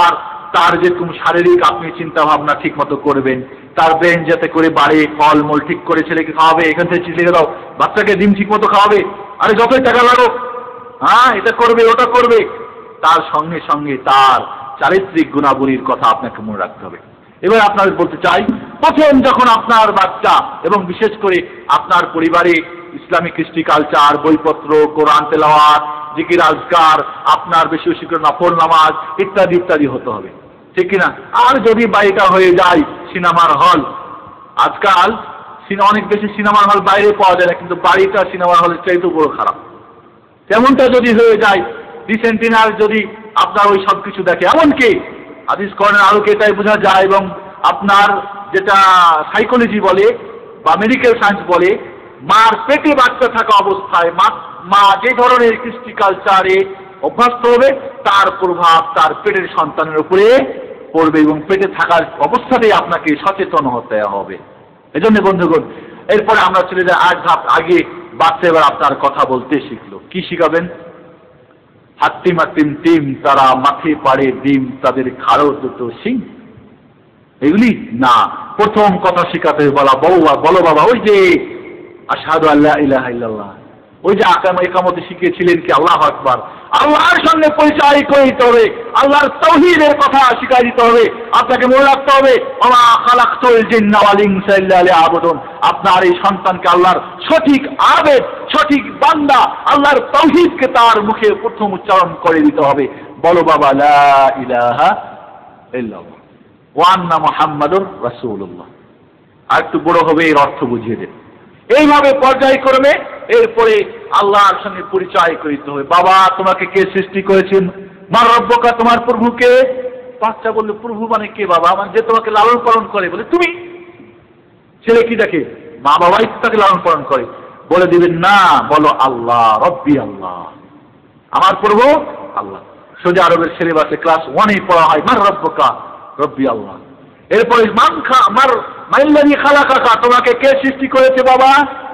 তার যে তুমি শারীরিক আপনি চিন্তা ভাবনা ঠিক মতো করবেন, তার ব্রেন যাতে করে বাড়ে, ফলমূল ঠিক করে ছেলেকে খাওয়াবে, এখান থেকে চিলিয়ে দাও, বাচ্চাকে ডিম ঠিক মতো খাওয়াবে, আরে যতই টাকা লাগো, হ্যাঁ এটা করবে ওটা করবে, তার সঙ্গে সঙ্গে তার চারিত্রিক গুণাবলীর কথা আপনাকে মনে রাখতে হবে। এবার আপনাদের বলতে চাই, প্রথম যখন আপনার বাচ্চা এবং বিশেষ করে আপনার পরিবারে ইসলামিক কৃষ্টি কালচার, বইপত্র, কোরআন তেলাওয়াত, জিকির আজকার, আপনার বেশি বেশি করে নফল নামাজ ইত্যাদি ইত্যাদি হতে হবে, ঠিক কিনা? আর যদি বাড়িটা হয়ে যায় সিনেমার হল, আজকাল অনেক বেশি সিনেমার হল বাইরে পাওয়া যায় না, কিন্তু বাড়িটা সিনেমার হলের চাইতেও বড় খারাপ। তেমনটা যদি হয়ে যায়, ডিসেন্টিনার যদি আপনার ওই সব কিছু দেখে, এমনকি হাদিস কর্ণের আলোকে এটাই বোঝা যায়, এবং আপনার যেটা সাইকোলজি বলে বা মেডিকেল সায়েন্স বলে, মার পেটে বাচ্চা থাকা অবস্থায় মা মা যে ধরনের কৃষ্টি কালচারে অভ্যস্ত হবে তার প্রভাব তার পেটের সন্তানের উপরে পড়বে, এবং পেটে থাকার অবস্থাতেই আপনাকে সচেতন হতে হবে। এজন্য বন্ধুগণ, এরপরে আমরা চলে যাই আট ধাপ আগে। বাচ্চা এবার আপনার কথা বলতে শিখলো, কি শিখাবেন? হাত্তিম হাত্তিম টিম, তারা মাঠে পাড়ে ডিম, তাদের খাড়ো দুটো শিং, এগুলি না। প্রথম কথা শিখাতে বলা, বলো বলো বাবা ওই যে আশহাদু আল্লা ইলাহা ইল্লাল্লাহ, ওই যে আকাম একামতে শিখিয়েছিলেন কি আল্লাহু আকবার, আল্লাহর সঙ্গে পরিচয় করে দিতে হবে, আল্লাহর তাওহীদের কথা শিখিয়ে দিতে হবে। আপনাকে মনে রাখতে হবে, ওয়া খালাকতুল জিন্না ওয়াল ইনসা ইল্লা লিয়াবুদুন, আপনার এই সন্তানকে আল্লাহর সঠিক আবেদ, সঠিক বান্দা, আল্লাহর তাওহীদকে তার মুখে প্রথম উচ্চারণ করে দিতে হবে। বলো বাবা লা ইলাহা ইল্লাল্লাহ ওয়া আন্না মুহাম্মাদুর রাসূলুল্লাহ। আর একটু বড় হবে এর অর্থ বুঝিয়ে দেন। এইভাবে পর্যায়ক্রমে এরপরে আল্লাহর সঙ্গে পরিচয় করিতে হবে। বাবা তোমাকে কে সৃষ্টি করেছেন? মার রব্বুকা, তোমার প্রভুকে। বাচ্চা বললো প্রভু মানে কে বাবা? মানে যে তোমাকে লালন পালন করে। বলে তুমি। ছেলে কি দেখে? মা বাবাই তাকে লালন পালন করে। বলে দিবেন না, বলো আল্লাহ, রব্বি আল্লাহ, আমার প্রভু আল্লাহ। সৌদি আরবের সিলেবাসে ক্লাস ওয়ানে পড়া হয় মার রব্বুকা, রব্বি আল্লাহ। এরপরে মান খা মার মাইল্লাযী খালাকাকা, তোমাকে কে সৃষ্টি করেছে বাবা?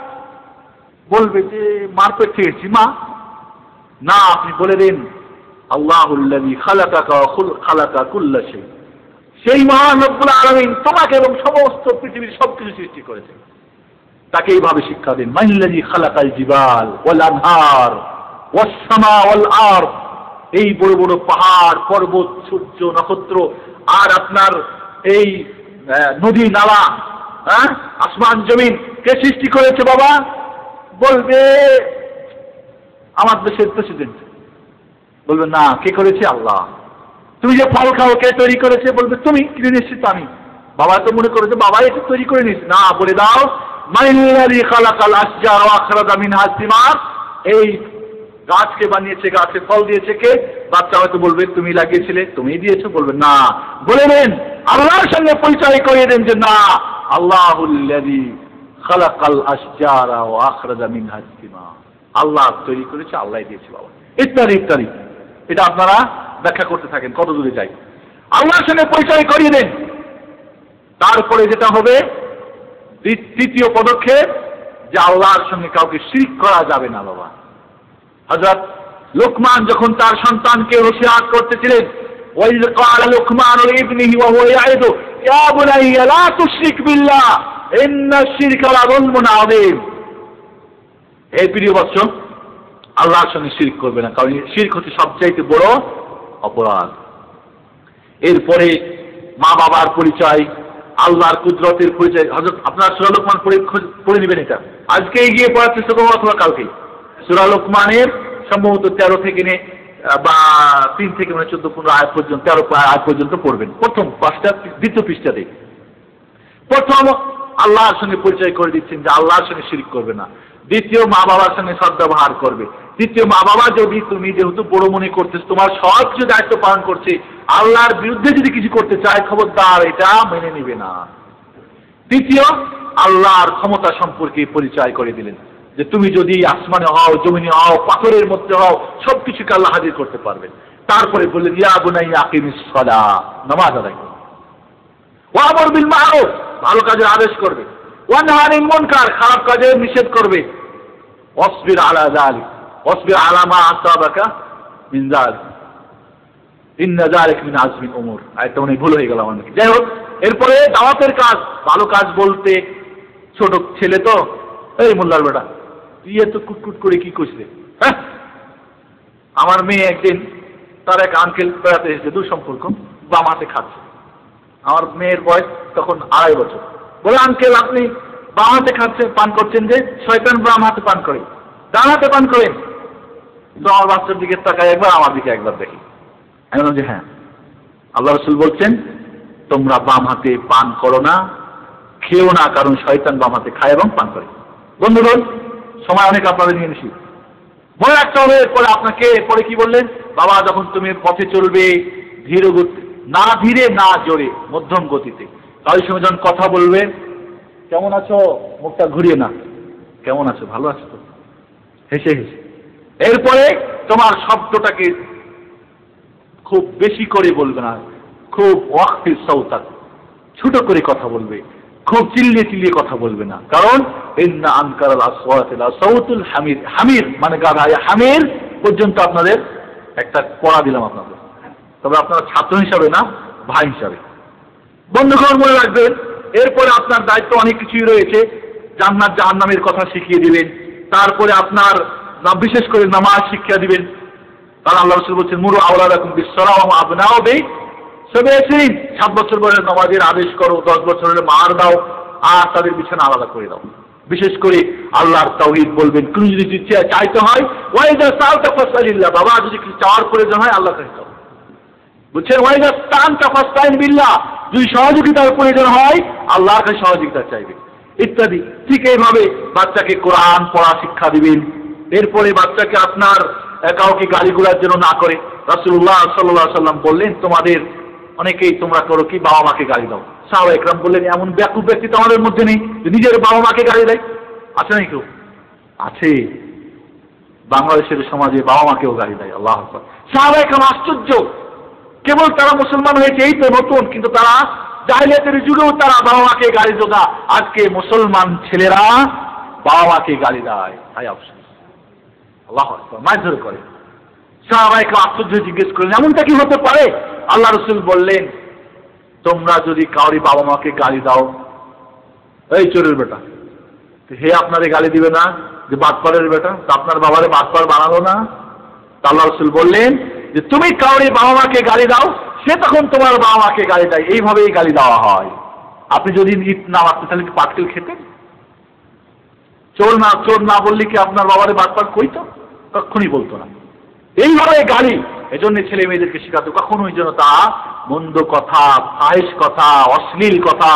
বলবে যে মার পেট থেকে মা। না, আপনি বলে দিন আল্লাহুল্লাযী খালাকাকা ওয়া খালাকা কুল্লা শাই, সেই মহান রব্বুল আলামিন তোমাকে এবং সমস্ত পৃথিবীর সবকিছু সৃষ্টি করেছে। তাকে এইভাবে শিক্ষা দিন। মাইল্লাযী খালাকাল জিবাল ওয়াল আনহার ওয়াস সামা ওয়াল আরদ, এই বড় বড় পাহাড়, পর্বত, সূর্য, নক্ষত্র, আর আপনার এই নদী নালা, হ্যাঁ, আসমান জমিন কে সৃষ্টি করেছে বাবা? বলবে আমার দেশের প্রেসিডেন্ট। বলবে না, কে করেছে? আল্লাহ। তুমি যে ফল খাও কে তৈরি করেছে? বলবে তুমি। কিনে নিশ্চিত আমি। বাবা তো মনে করেছে বাবা এসে তৈরি করে নিস। না, বলে দাও মাইল্লাযী খালাকাল আশজার ওয়া আখরাজা মিনহা সিমার, এই গাছকে বানিয়েছে, গাছে ফল দিয়েছে কে? বাচ্চা হয়তো বলবে তুমি লাগিয়েছিলে, তুমি দিয়েছো। বলবে না, বলে দেন আল্লাহর সঙ্গে পরিচয় করিয়ে দেন যে না, আল্লাহুল্লাযী খালাকাল আশজারা ওয়া আখরাজা মিনহা সিমার, আল্লাহ তৈরি করেছে, আল্লাহ দিয়েছে বাবা, ইত্যাদি ইত্যাদি। এটা আপনারা ব্যাখ্যা করতে থাকেন কত দূরে যাই। আল্লাহর সঙ্গে পরিচয় করিয়ে দেন। তারপরে যেটা হবে তৃতীয় পদক্ষেপ, যে আল্লাহর সঙ্গে কাউকে শিরক করা যাবে না বাবা। হযরত লোকমান যখন তার সন্তানকে নসিহত করতেছিলেন, ওয়াইয ক্বালা লোকমান লিবনিহি ওয়া হুয়া ইয়াইদু ইয়া বুনাইয়া লা তুশরিক বিল্লাহ ইন্নাশ শিরকা লাযুলমুন আযীম, হে প্রিয় বৎস, আল্লাহর সঙ্গে শিরক করবে না, কারণ শিরক হচ্ছে সবচাইতে বড় অপরাধ। এরপরে মা বাবার পরিচয়, আল্লাহর কুদরতের পরিচয়। হযরত আপনার সূরা লোকমান পড়ে পড়ে নেবেন, এটা আজকে গিয়ে পড়ার চেষ্টা করবো অথবা কালকে। সূরা লোকমানের সম্ভবত তেরো থেকে নিয়ে বা তিন থেকে মানে চোদ্দ পনেরো আয়াত পর্যন্ত, তেরো আয়াত পর্যন্ত পড়বেন। প্রথম পাঁচটা, দ্বিতীয় পৃষ্ঠাতে প্রথম আল্লাহর সঙ্গে পরিচয় করে দিচ্ছেন যে আল্লাহর সঙ্গে শিরক করবে না। দ্বিতীয়, মা বাবার সঙ্গে সদ্ব্যবহার করবে। তৃতীয়, মা বাবা যদি তুমি যেহেতু বড় মনে করতেছ, তোমার সব কিছু দায়িত্ব পালন করছে, আল্লাহর বিরুদ্ধে যদি কিছু করতে চায় খবরদার এটা মেনে নিবে না। তৃতীয়, আল্লাহর ক্ষমতা সম্পর্কে পরিচয় করে দিলেন যে তুমি যদি আসমানে হও, জমিনে হও, পাথরের মধ্যে হও, সবকিছুকে আল্লাহ হাজির করতে পারবেন। তারপরে বললেন ইয়া বুনাইয়া আকিমিস সালাহ, নামাজ আদায় করো। ওয়া আমর বিল মারুফ, ভালো কাজের আদেশ করবে। ওয়া নাহি আনিল মুনকার, খারাপ কাজের নিষেধ করবে। ওয়াসবির আলা যালিক, ওয়াসবির আলা মা আসাবাকা মিন যালিক, ইন্না যালিকা মিন আজমিল উমুর। আয়াতটা মনে ভুল হয়ে গেল আমার। যাই হোক, এরপরে দাওয়াতের কাজ, ভালো কাজ বলতে, ছোট ছেলে তো, এই মোল্লার বেটা তুই এত কুটকুট করে কি করছিস? হ্যাঁ, আমার মেয়ে একদিন তার এক আঙ্কেল বেড়াতে এসেছে, দূর সম্পর্ক, বাম হাতে খাচ্ছে। আমার মেয়ের বয়স তখন আড়াই বছর। বলে, আঙ্কেল আপনি বাম হাতে খাচ্ছেন, পান করছেন যে, শয়তান বাম হাতে পান করে, ডান হাতে পান করেন। তো আমার বাচ্চার দিকে তাকায় একবার, আমার দিকে একবার দেখি। আমি বললাম যে হ্যাঁ, আল্লাহ রাসূল বলছেন তোমরা বাম হাতে পান করো না, খেও না, কারণ শয়তান বাম হাতে খায় এবং পান করে। বন্ধুগণ, সময় অনেক আপনাদের নিয়ে নিছি, মনে রাখতে হবে। এরপরে আপনাকে পরে কি বললেন? বাবা যখন তুমি পথে চলবে, ধীর গতি, না ধীরে না জোরে, মধ্যম গতিতে। কারোর সঙ্গে যখন কথা বলবে, কেমন আছো, মুখটা ঘুরিয়ে না, কেমন আছো, ভালো আছো তো, হেসে হেসে। এরপরে তোমার শব্দটাকে খুব বেশি করে বলবে না, খুব ওয়াকফিস সাউতাক, ছোট করে কথা বলবে, খুব চিল্লিয়ে চিল্লিয়ে কথা বলবে না। কারণ ইন্না আনকারাল আসওয়াতি লা সাউতুল হামির। হামির মানে গাধা। হামির পর্যন্ত আপনাদের একটা পড়া দিলাম আপনাদের, তবে আপনারা ছাত্র হিসাবে না, ভাই হিসাবে। বন্ধুগণ মনে রাখবেন, এরপরে আপনার দায়িত্ব অনেক কিছুই রয়েছে। জান্নাত জাহান্নামের কথা শিখিয়ে দিবেন, তারপরে আপনার বিশেষ করে নামাজ শিক্ষা দিবেন। কারণ আল্লাহ রাসূল বলছেন মুরু আওলাদাকুম বিস-সালাহ ওয়া আবনাউ বিস-সাবঈন, সাত বছর বয়সে নামাজের আদেশ করো, দশ বছর হলে মার দাও, আর তাদের বিছানা আলাদা করে দাও। বিশেষ করে আল্লাহর তাওহীদ বলবেন। কোন যদি চাইতে হয়, ওয়াইদা সালতা ফাসআলিল্লাহ, বাবা যদি কিছু চাওয়ার প্রয়োজন হয় আল্লাহর কাছে চাও। বুঝছেন? ওয়াইদা তানতা ফাসতাইন বিল্লাহ, যদি সহযোগিতার প্রয়োজন হয় আল্লাহর কাছে সহযোগিতা চাইবে, ইত্যাদি। ঠিক এইভাবে বাচ্চাকে কোরআন পড়া শিক্ষা দিবেন। এরপরে বাচ্চাকে আপনার কাউকে গালিগুলার জন্য না করে, রাসূলুল্লাহ সাল্লাল্লাহু আলাইহি সাল্লাম বললেন তোমাদের অনেকেই তোমরা করো কি, বাবা মাকে গালি দাও। সাহাবা একরাম বললেন এমন বেকুব ব্যক্তি তো আমাদের মধ্যে নেই নিজের বাবা মাকে গালি দেয়, আছে নাকি কেউ? আছে, বাংলাদেশের সমাজে বাবা মাকেও গালি দেয়। আল্লাহু আকবার। সাহাবা একরাম আশ্চর্য, কেবল তারা মুসলমান হয়েছে এই তো নতুন, কিন্তু তারা জাহেলিয়াতের যুগেও তারা বাবা মাকে গালি দোগা। আজকে মুসলমান ছেলেরা বাবা মাকে গালি দেয়, তাই আফসোস। আল্লাহু আকবার, মারধর করে। সাহাবা একরাম আশ্চর্য জিজ্ঞেস করলেন এমনটা কি হতে পারে? আল্লাহ রাসূল বললেন তোমরা যদি কাউরি বাবা মাকে গালি দাও, এই চোরের বেটা, হে আপনারে গালি দিবে না যে বাটপারের বেটা, তা আপনার বাবারে বাটপার বানালো না? আল্লাহ রাসূল বললেন যে তুমি কাউরি বাবা মাকে গালি দাও, সে তখন তোমার বাবা মাকে গালি দেয়। এইভাবেই গালি দেওয়া হয়। আপনি যদি ইট না মারতেন তাহলে কি পাটকেল খেতেন? চোর না চোর না বললে কি আপনার বাবারে বাটপার কইতো? কখনই বলতো না। এইভাবে গালি, এজন্য ছেলে মেয়েদেরকে শেখাতো কখনোই যেন তা মন্দ কথা, ফাহিশ কথা, অশ্লীল কথা,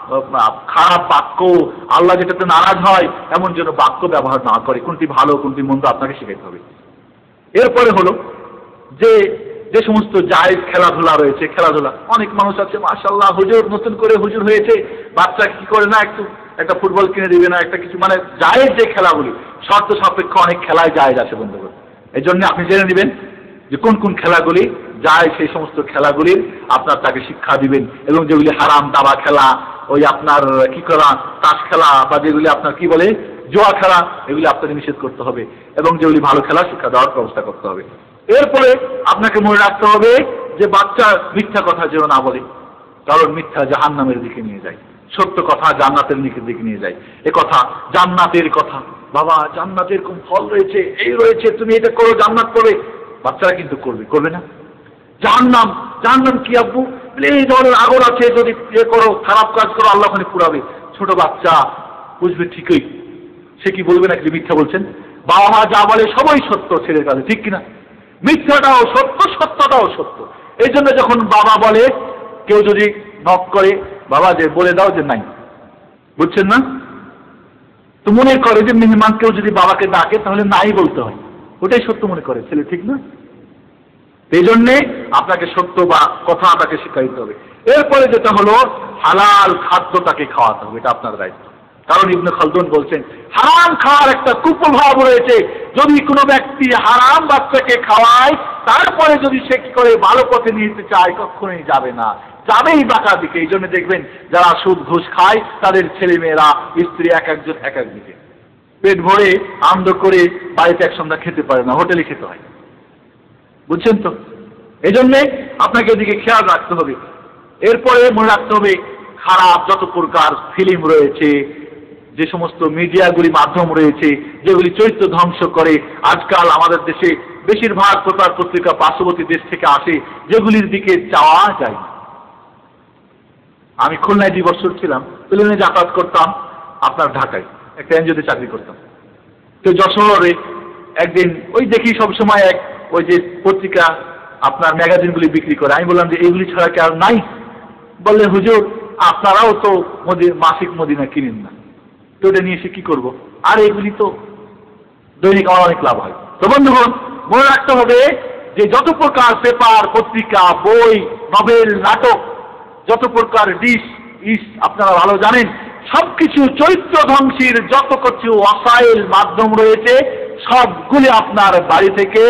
খারাপ বাক্য, আল্লাহ যেটাতে নারাজ হয় এমন যেন বাক্য ব্যবহার না করে। কোনটি ভালো কোনটি মন্দ আপনাকে শেখাতে হবে। এরপরে হলো যে যে সমস্ত জায়েজ খেলাধুলা রয়েছে, খেলাধুলা অনেক মানুষ আছে মাশাআল্লাহ হুজুর নতুন করে হুজুর হয়েছে, বাচ্চা কি করে না একটু একটা ফুটবল কিনে দিবে না, একটা কিছু, মানে জায়েজ যে খেলাগুলি, শর্ত সাপেক্ষ অনেক খেলায় জায়েজ আছে বন্ধুগণ। এই জন্য আপনি জেনে নেবেন যে কোন কোন খেলাগুলি যায়, সেই সমস্ত খেলাগুলির আপনার তাকে শিক্ষা দিবেন। এবং যেগুলি হারাম, দাবা খেলা, ওই আপনার কি করা তাস খেলা, বা যেগুলি আপনার কি বলে জুয়া খেলা, এগুলি আপনাকে নিষেধ করতে হবে। এবং যেগুলি ভালো খেলা শিক্ষা দেওয়ার ব্যবস্থা করতে হবে। এরপরে আপনাকে মনে রাখতে হবে যে বাচ্চা মিথ্যা কথা যেন না বলে, কারণ মিথ্যা জাহান্নামের দিকে নিয়ে যায়, সত্য কথা জান্নাতের দিকে নিয়ে যায়। এ কথা জান্নাতের কথা, বাবা জান্নাতের কোন ফল রয়েছে, এই রয়েছে, তুমি এটা করো জান্নাত করবে, বাচ্চারা কিন্তু করবে, করবে না। জাহান্নাম, জাহান্নাম কি আব্বু, এই ধরনের আগুন আছে, যদি এ করো খারাপ কাজ করো আল্লাহ ওখানে পুরাবে। ছোট বাচ্চা বুঝবে ঠিকই, সে কি বলবে না যে মিথ্যা বলছেন? বাবা মা যা বলে সবই সত্য ছেলের কাছে, ঠিক কিনা? মিথ্যাটাও সত্য, সত্যটাও সত্য। এই জন্য যখন বাবা বলে, কেউ যদি নক করে, বাবা যে বলে দাও যে নাই, বুঝছেন না? তো মনে করে যে মেহমান কেউ যদি বাবাকে ডাকে তাহলে নাই বলতে হয়, ওটাই সত্য মনে করে ছেলে, ঠিক না? এই জন্যে আপনাকে সত্য বা কথা তাকে শিখাইতে হবে। এরপরে যেটা হলো হালাল খাদ্য তাকে খাওয়াতে হবে, এটা আপনার দায়িত্ব। কারণ ইবনে খালদুন বলছেন হারাম খাওয়ার একটা কুপ্রভাব রয়েছে। যদি কোনো ব্যক্তি হারাম বাচ্চাকে খাওয়ায়, তারপরে যদি সে কি করে ভালো পথে নিয়ে যেতে চায়, কখনোই যাবে না, যাবেই বাঁকা দিকে। এই জন্য দেখবেন যারা সুদ ঘুষ খায় তাদের ছেলে মেয়েরা স্ত্রী এক একজন এক এক দিকে, পেট ভরে আনন্দ করে বাড়িতে এক সন্ধ্যা খেতে পারে না, হোটেলে খেতে হয়, বুঝছেন তো? এই জন্যে আপনাকে এদিকে খেয়াল রাখতে হবে। এরপরে মনে রাখতে হবে খারাপ যত প্রকার ফিল্ম রয়েছে, যে সমস্ত মিডিয়াগুলি মাধ্যম রয়েছে যেগুলি চরিত্র ধ্বংস করে, আজকাল আমাদের দেশে বেশিরভাগ প্রকার পত্রিকা পার্শ্ববর্তী দেশ থেকে আসে, যেগুলির দিকে চাওয়া যায় না। আমি খুলনায় দুই বছর ছিলাম, প্লেনে যাতায়াত করতাম, আপনার ঢাকায় একটা এনজিওতে চাকরি করতাম। তো যশোরে একদিন ওই দেখি সবসময় এক ওই যে পত্রিকা আপনার ম্যাগাজিনগুলি বিক্রি করে। আমি বললাম যে এইগুলি ছাড়া কি আর নাই? বললে হুজুর আপনারাও তো মাসিক মদিনা কিনেন না, তো এটা নিয়ে এসে কি করবো? আর এগুলি তো দৈনিক আমার অনেক লাভ হয়। তো বন্ধুগণ, মনে রাখতে হবে যে যত প্রকার পেপার, পত্রিকা, বই, নভেল, নাটক, যত প্রকার ডিশ ইস আপনারা ভালো জানেন, সবকিছু চরিত্র ধ্বংসীর যত কিছু ওয়াসাইল মাধ্যম রয়েছে সবগুলি আপনার বাড়ি থেকে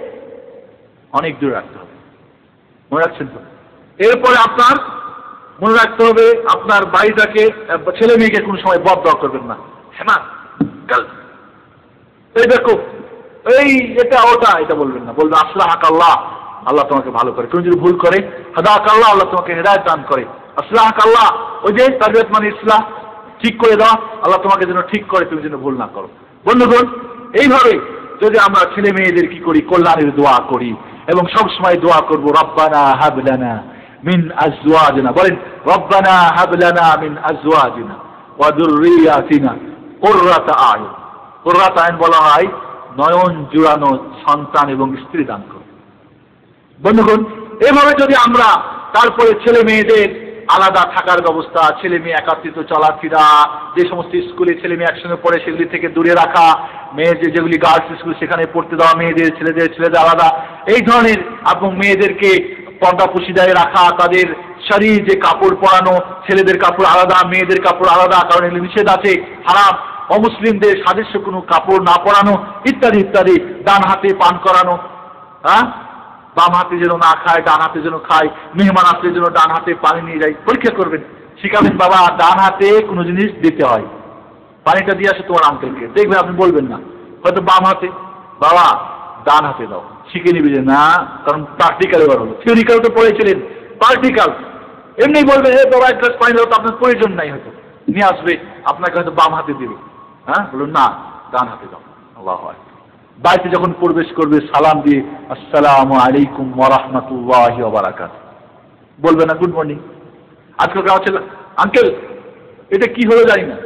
অনেক দূরে রাখতে হবে। মনে রাখছেন তো? এরপরে আপনার মনে রাখতে হবে আপনার বাড়িটাকে, ছেলে মেয়েকে কোনো সময় বদদোয়া করবেন না। হ্যাঁ না, কাল এই দেখো এই এটা ওটা এটা বলবেন না, বলবেন আসলাহাক আল্লাহ, আল্লাহ তোমাকে ভালো করে। কেউ যদি ভুল করে হাদাক আল্লাহ, আল্লাহ তোমাকে হেদায়েত দান করে। আসলাহাক আল্লাহ, ওই যে তারবিয়ত মানে ইসলাহ, ঠিক করে দাও, আল্লাহ তোমাকে যেন ঠিক করে, তুমি যেন ভুল না করো। বন্ধুগণ, এইভাবে যদি আমরা ছেলে মেয়েদের কি করি, কল্যাণের দোয়া করি এবং সব সময় দোয়া করব রব্বানা হাব লানা মিন আজওয়াজিনা, বলেন রব্বানা হাব লানা মিন আজওয়াজিনা ওয়া যুররিয়াতিনা কুররাতা আয়ুন। কুররাতা আয়ুন বলা হয় নয়ন জুড়ানো সন্তান এবং স্ত্রী দান করো। বন্ধুগণ, এভাবে যদি আমরা তারপরে ছেলে মেয়েদের আলাদা থাকার ব্যবস্থা, ছেলে মেয়ে একাত্রিত চলাফেরা, যে সমস্ত স্কুলে ছেলে মেয়ে একসঙ্গে পড়ে সেগুলি থেকে দূরে রাখা, মেয়েদের যেগুলি গার্লস স্কুল সেখানে পড়তে দেওয়া মেয়েদের, ছেলেদের ছেলেদের আলাদা, এই ধরনের, এবং মেয়েদেরকে পর্দা পুশিদায় রাখা, তাদের শরীর যে কাপড় পরানো, ছেলেদের কাপড় আলাদা, মেয়েদের কাপড় আলাদা, কারণ এগুলি নিষেধ আছে, হারাম। অমুসলিমদের সাদৃশ্য কোনো কাপড় না পরানো, ইত্যাদি ইত্যাদি। ডান হাতে পান করানো, হ্যাঁ, বাম হাতে যেন না খায়, ডান হাতে যেন খায়। মেহমান আসলে যেন ডান হাতে পানি নিয়ে যায়। পরীক্ষা করবেন, শিখাবেন বাবা ডান হাতে কোনো জিনিস দিতে হয়, পানিটা দিয়ে আসে তোমার আঙ্কেলকে, দেখবেন আপনি বলবেন না, হয়তো বাম হাতে, বাবা ডান হাতে দাও, শিখে নিবি যে না, কারণ প্র্যাকটিক্যাল এবার হলো। থিওরিক্যাল তো পড়েছিলেন, প্র্যাকটিক্যাল এমনি বলবে হে বাবা এক গ্লাস পানি দাও, তো আপনার প্রয়োজন নাই, হয়তো নিয়ে আসবে, আপনাকে হয়তো বাম হাতে দিবে, হ্যাঁ, বলুন না ডান হাতে দাও। আল্লাহু আকবার। বাড়িতে যখন প্রবেশ করবে সালাম দিয়ে আসসালামু আলাইকুম ওয়া রাহমাতুল্লাহি ওয়া বারাকাতুহু বলবে না গুড মর্নিং। আজকাল কাজ ছিল আঙ্কেল এটা কি হলো জানি না,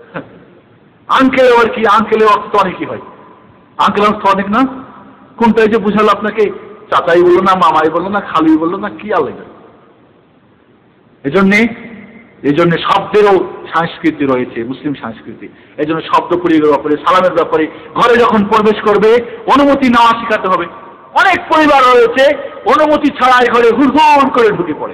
আঙ্কেল আবার কি, আঙ্কেলের অর্থ তো অনেকই হয়, আঙ্কেল অর্থ অনেক না, কোনটা এই যে বুঝালো আপনাকে, চাচাই বললো না, মামাই বললো না, খালুই বললো না, কি আলাদা। এজন্যে এই জন্য শব্দেরও সংস্কৃতি রয়েছে, মুসলিম সংস্কৃতি। এই জন্য শব্দ পরিবারের ব্যাপারে, সালামের ব্যাপারে, ঘরে যখন প্রবেশ করবে অনুমতি নেওয়া শেখাতে হবে। অনেক পরিবার রয়েছে অনুমতি ছাড়াই ঘরে হুড়হুড় করে ঢুকে পড়ে,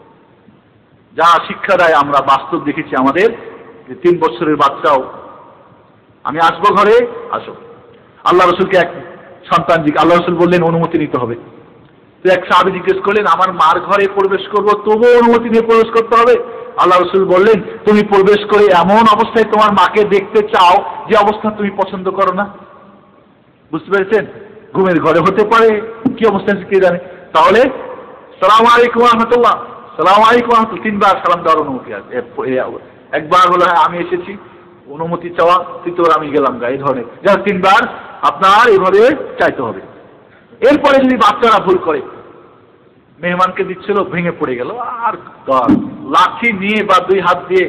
যা শিক্ষা দেয় আমরা বাস্তব দেখেছি। আমাদের তিন বছরের বাচ্চাও আমি আসবো ঘরে, আসো। আল্লাহ রসুলকে এক সন্তান জিজ্ঞেস, আল্লাহ রসুল বললেন অনুমতি নিতে হবে। তো এক সাহাবী জিজ্ঞেস করলেন আমার মার ঘরে প্রবেশ করবো, তবুও অনুমতি নিয়ে প্রবেশ করতে হবে? আল্লাহ রসুল বললেন তুমি প্রবেশ করে এমন অবস্থায় তোমার মাকে দেখতে চাও যে অবস্থা তুমি পছন্দ করো না। বুঝতে পেরেছেন? ঘুমের ঘরে হতে পারে, কি অবস্থা কে জানে। তাহলে সালাম আলাইকুম রহমতুল্লাহ, সালাম আলাইকুম রহমতুল্লাহ, তিনবার সালাম দেওয়ার অনুমতি আছে। একবার হলো হ্যাঁ আমি এসেছি, অনুমতি চাওয়া, তৃতীয়বার আমি গেলাম গা, এই ধরনের যা তিনবার আপনার এইভাবে চাইতে হবে। এরপরে যদি বাচ্চারা ভুল করে, মেহমানকে দিচ্ছিল, ভেঙে পড়ে গেল, আর লাঠি নিয়ে বা দুই হাত দিয়ে